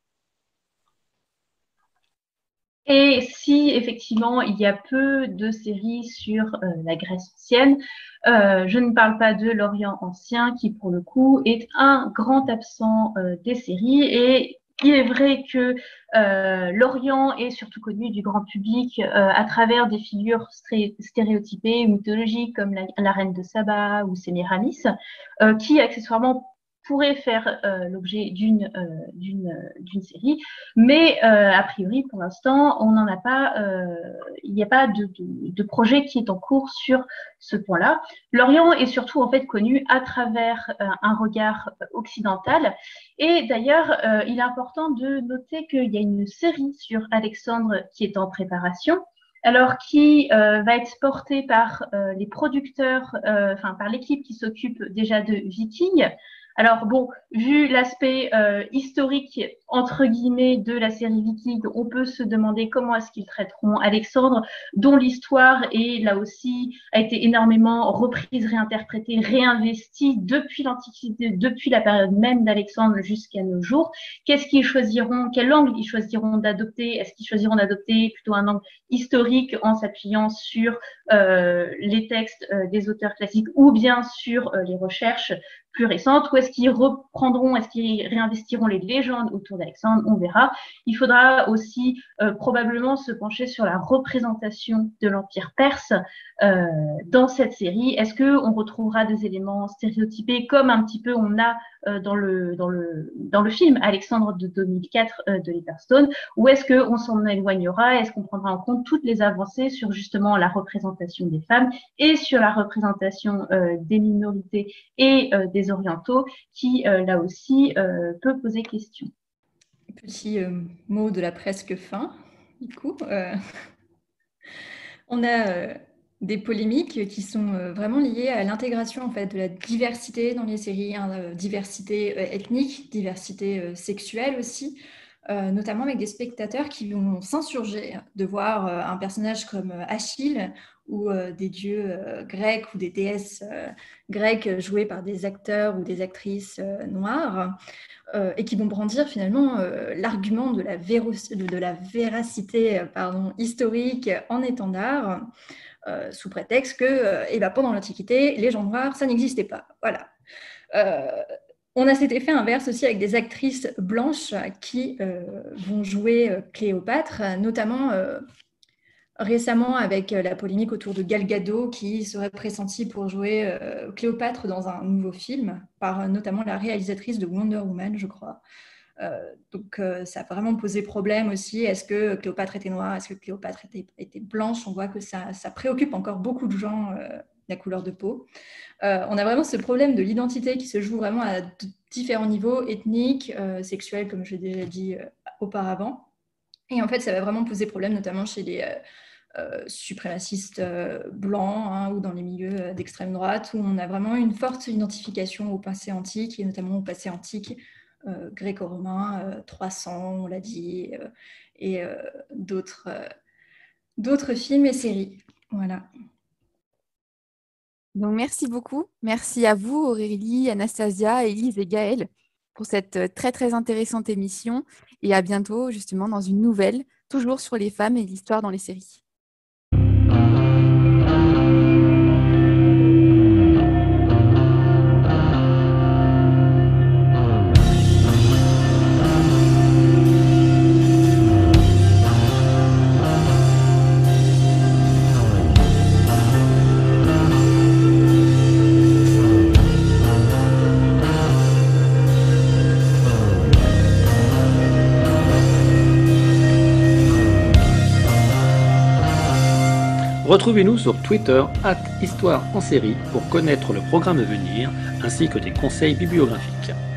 Et si effectivement il y a peu de séries sur euh, la Grèce ancienne, euh, je ne parle pas de l'Orient ancien qui pour le coup est un grand absent euh, des séries. Et il est vrai que euh, l'Orient est surtout connu du grand public euh, à travers des figures stéréotypées, mythologiques comme la, la reine de Saba ou Sémiramis, euh, qui accessoirement pourrait faire euh, l'objet d'une euh, d'une d'une série, mais euh, a priori pour l'instant on n'en a pas, euh, il n'y a pas de, de, de projet qui est en cours sur ce point-là. L'Orient est surtout en fait connu à travers euh, un regard occidental, et d'ailleurs euh, il est important de noter qu'il y a une série sur Alexandre qui est en préparation. Alors, qui euh, va être portée par euh, les producteurs, euh, enfin par l'équipe qui s'occupe déjà de Vikings. Alors bon, vu l'aspect euh, historique, entre guillemets, de la série Viking, on peut se demander comment est-ce qu'ils traiteront Alexandre, dont l'histoire est là aussi, a été énormément reprise, réinterprétée, réinvestie depuis l'Antiquité, depuis la période même d'Alexandre jusqu'à nos jours. Qu'est-ce qu'ils choisiront, quel angle ils choisiront d'adopter? Est-ce qu'ils choisiront d'adopter plutôt un angle historique en s'appuyant sur euh, les textes euh, des auteurs classiques ou bien sur euh, les recherches plus récentes, ou est-ce qu'ils reprendront, est-ce qu'ils réinvestiront les légendes autour d'Alexandre? On verra. Il faudra aussi euh, probablement se pencher sur la représentation de l'Empire perse euh, dans cette série. Est-ce qu'on retrouvera des éléments stéréotypés comme un petit peu on a euh, dans, le, dans, le, dans le film Alexandre de deux mille quatre euh, de Letterstone, ou est-ce qu'on s'en éloignera? Est-ce qu'on prendra en compte toutes les avancées sur justement la représentation des femmes et sur la représentation euh, des minorités et euh, des orientaux qui, euh, là aussi, euh, peut poser question. Petit euh, mot de la presque fin, du coup. Euh, on a euh, des polémiques qui sont euh, vraiment liées à l'intégration en fait, de la diversité dans les séries, hein, euh, diversité euh, ethnique, diversité euh, sexuelle aussi, euh, notamment avec des spectateurs qui vont s'insurger de voir euh, un personnage comme euh, Achille ou euh, des dieux euh, grecs ou des déesses euh, grecques jouées par des acteurs ou des actrices euh, noires. Euh, et qui vont brandir finalement euh, l'argument de la, véro- de la véracité euh, pardon, historique en étendard, euh, sous prétexte que euh, eh ben, pendant l'Antiquité, les gens noirs, ça n'existait pas. Voilà. Euh, on a cet effet inverse aussi avec des actrices blanches qui euh, vont jouer euh, Cléopâtre, notamment euh, récemment avec euh, la polémique autour de Gal Gadot qui serait pressentie pour jouer euh, Cléopâtre dans un nouveau film par euh, notamment la réalisatrice de Wonder Woman, je crois. Euh, donc euh, ça a vraiment posé problème aussi. Est-ce que Cléopâtre était noire? Est-ce que Cléopâtre était, était blanche? On voit que ça, ça préoccupe encore beaucoup de gens, euh, la couleur de peau. Euh, on a vraiment ce problème de l'identité qui se joue vraiment à d- différents niveaux, ethniques, euh, sexuels, comme je l'ai déjà dit euh, auparavant. Et en fait, ça va vraiment poser problème, notamment chez les euh, euh, suprémacistes euh, blancs hein, ou dans les milieux euh, d'extrême droite, où on a vraiment une forte identification au passé antique, et notamment au passé antique euh, gréco-romain, euh, trois cents, on l'a dit, euh, et euh, d'autres, euh, d'autres films et séries. Voilà. Donc, merci beaucoup. Merci à vous, Aurélie, Anastasia, Élise et Gaëlle, pour cette euh, très, très intéressante émission. Et à bientôt, justement, dans une nouvelle, toujours sur les femmes et l'histoire dans les séries. Retrouvez-nous sur Twitter arobase histoire en série pour connaître le programme à venir ainsi que des conseils bibliographiques.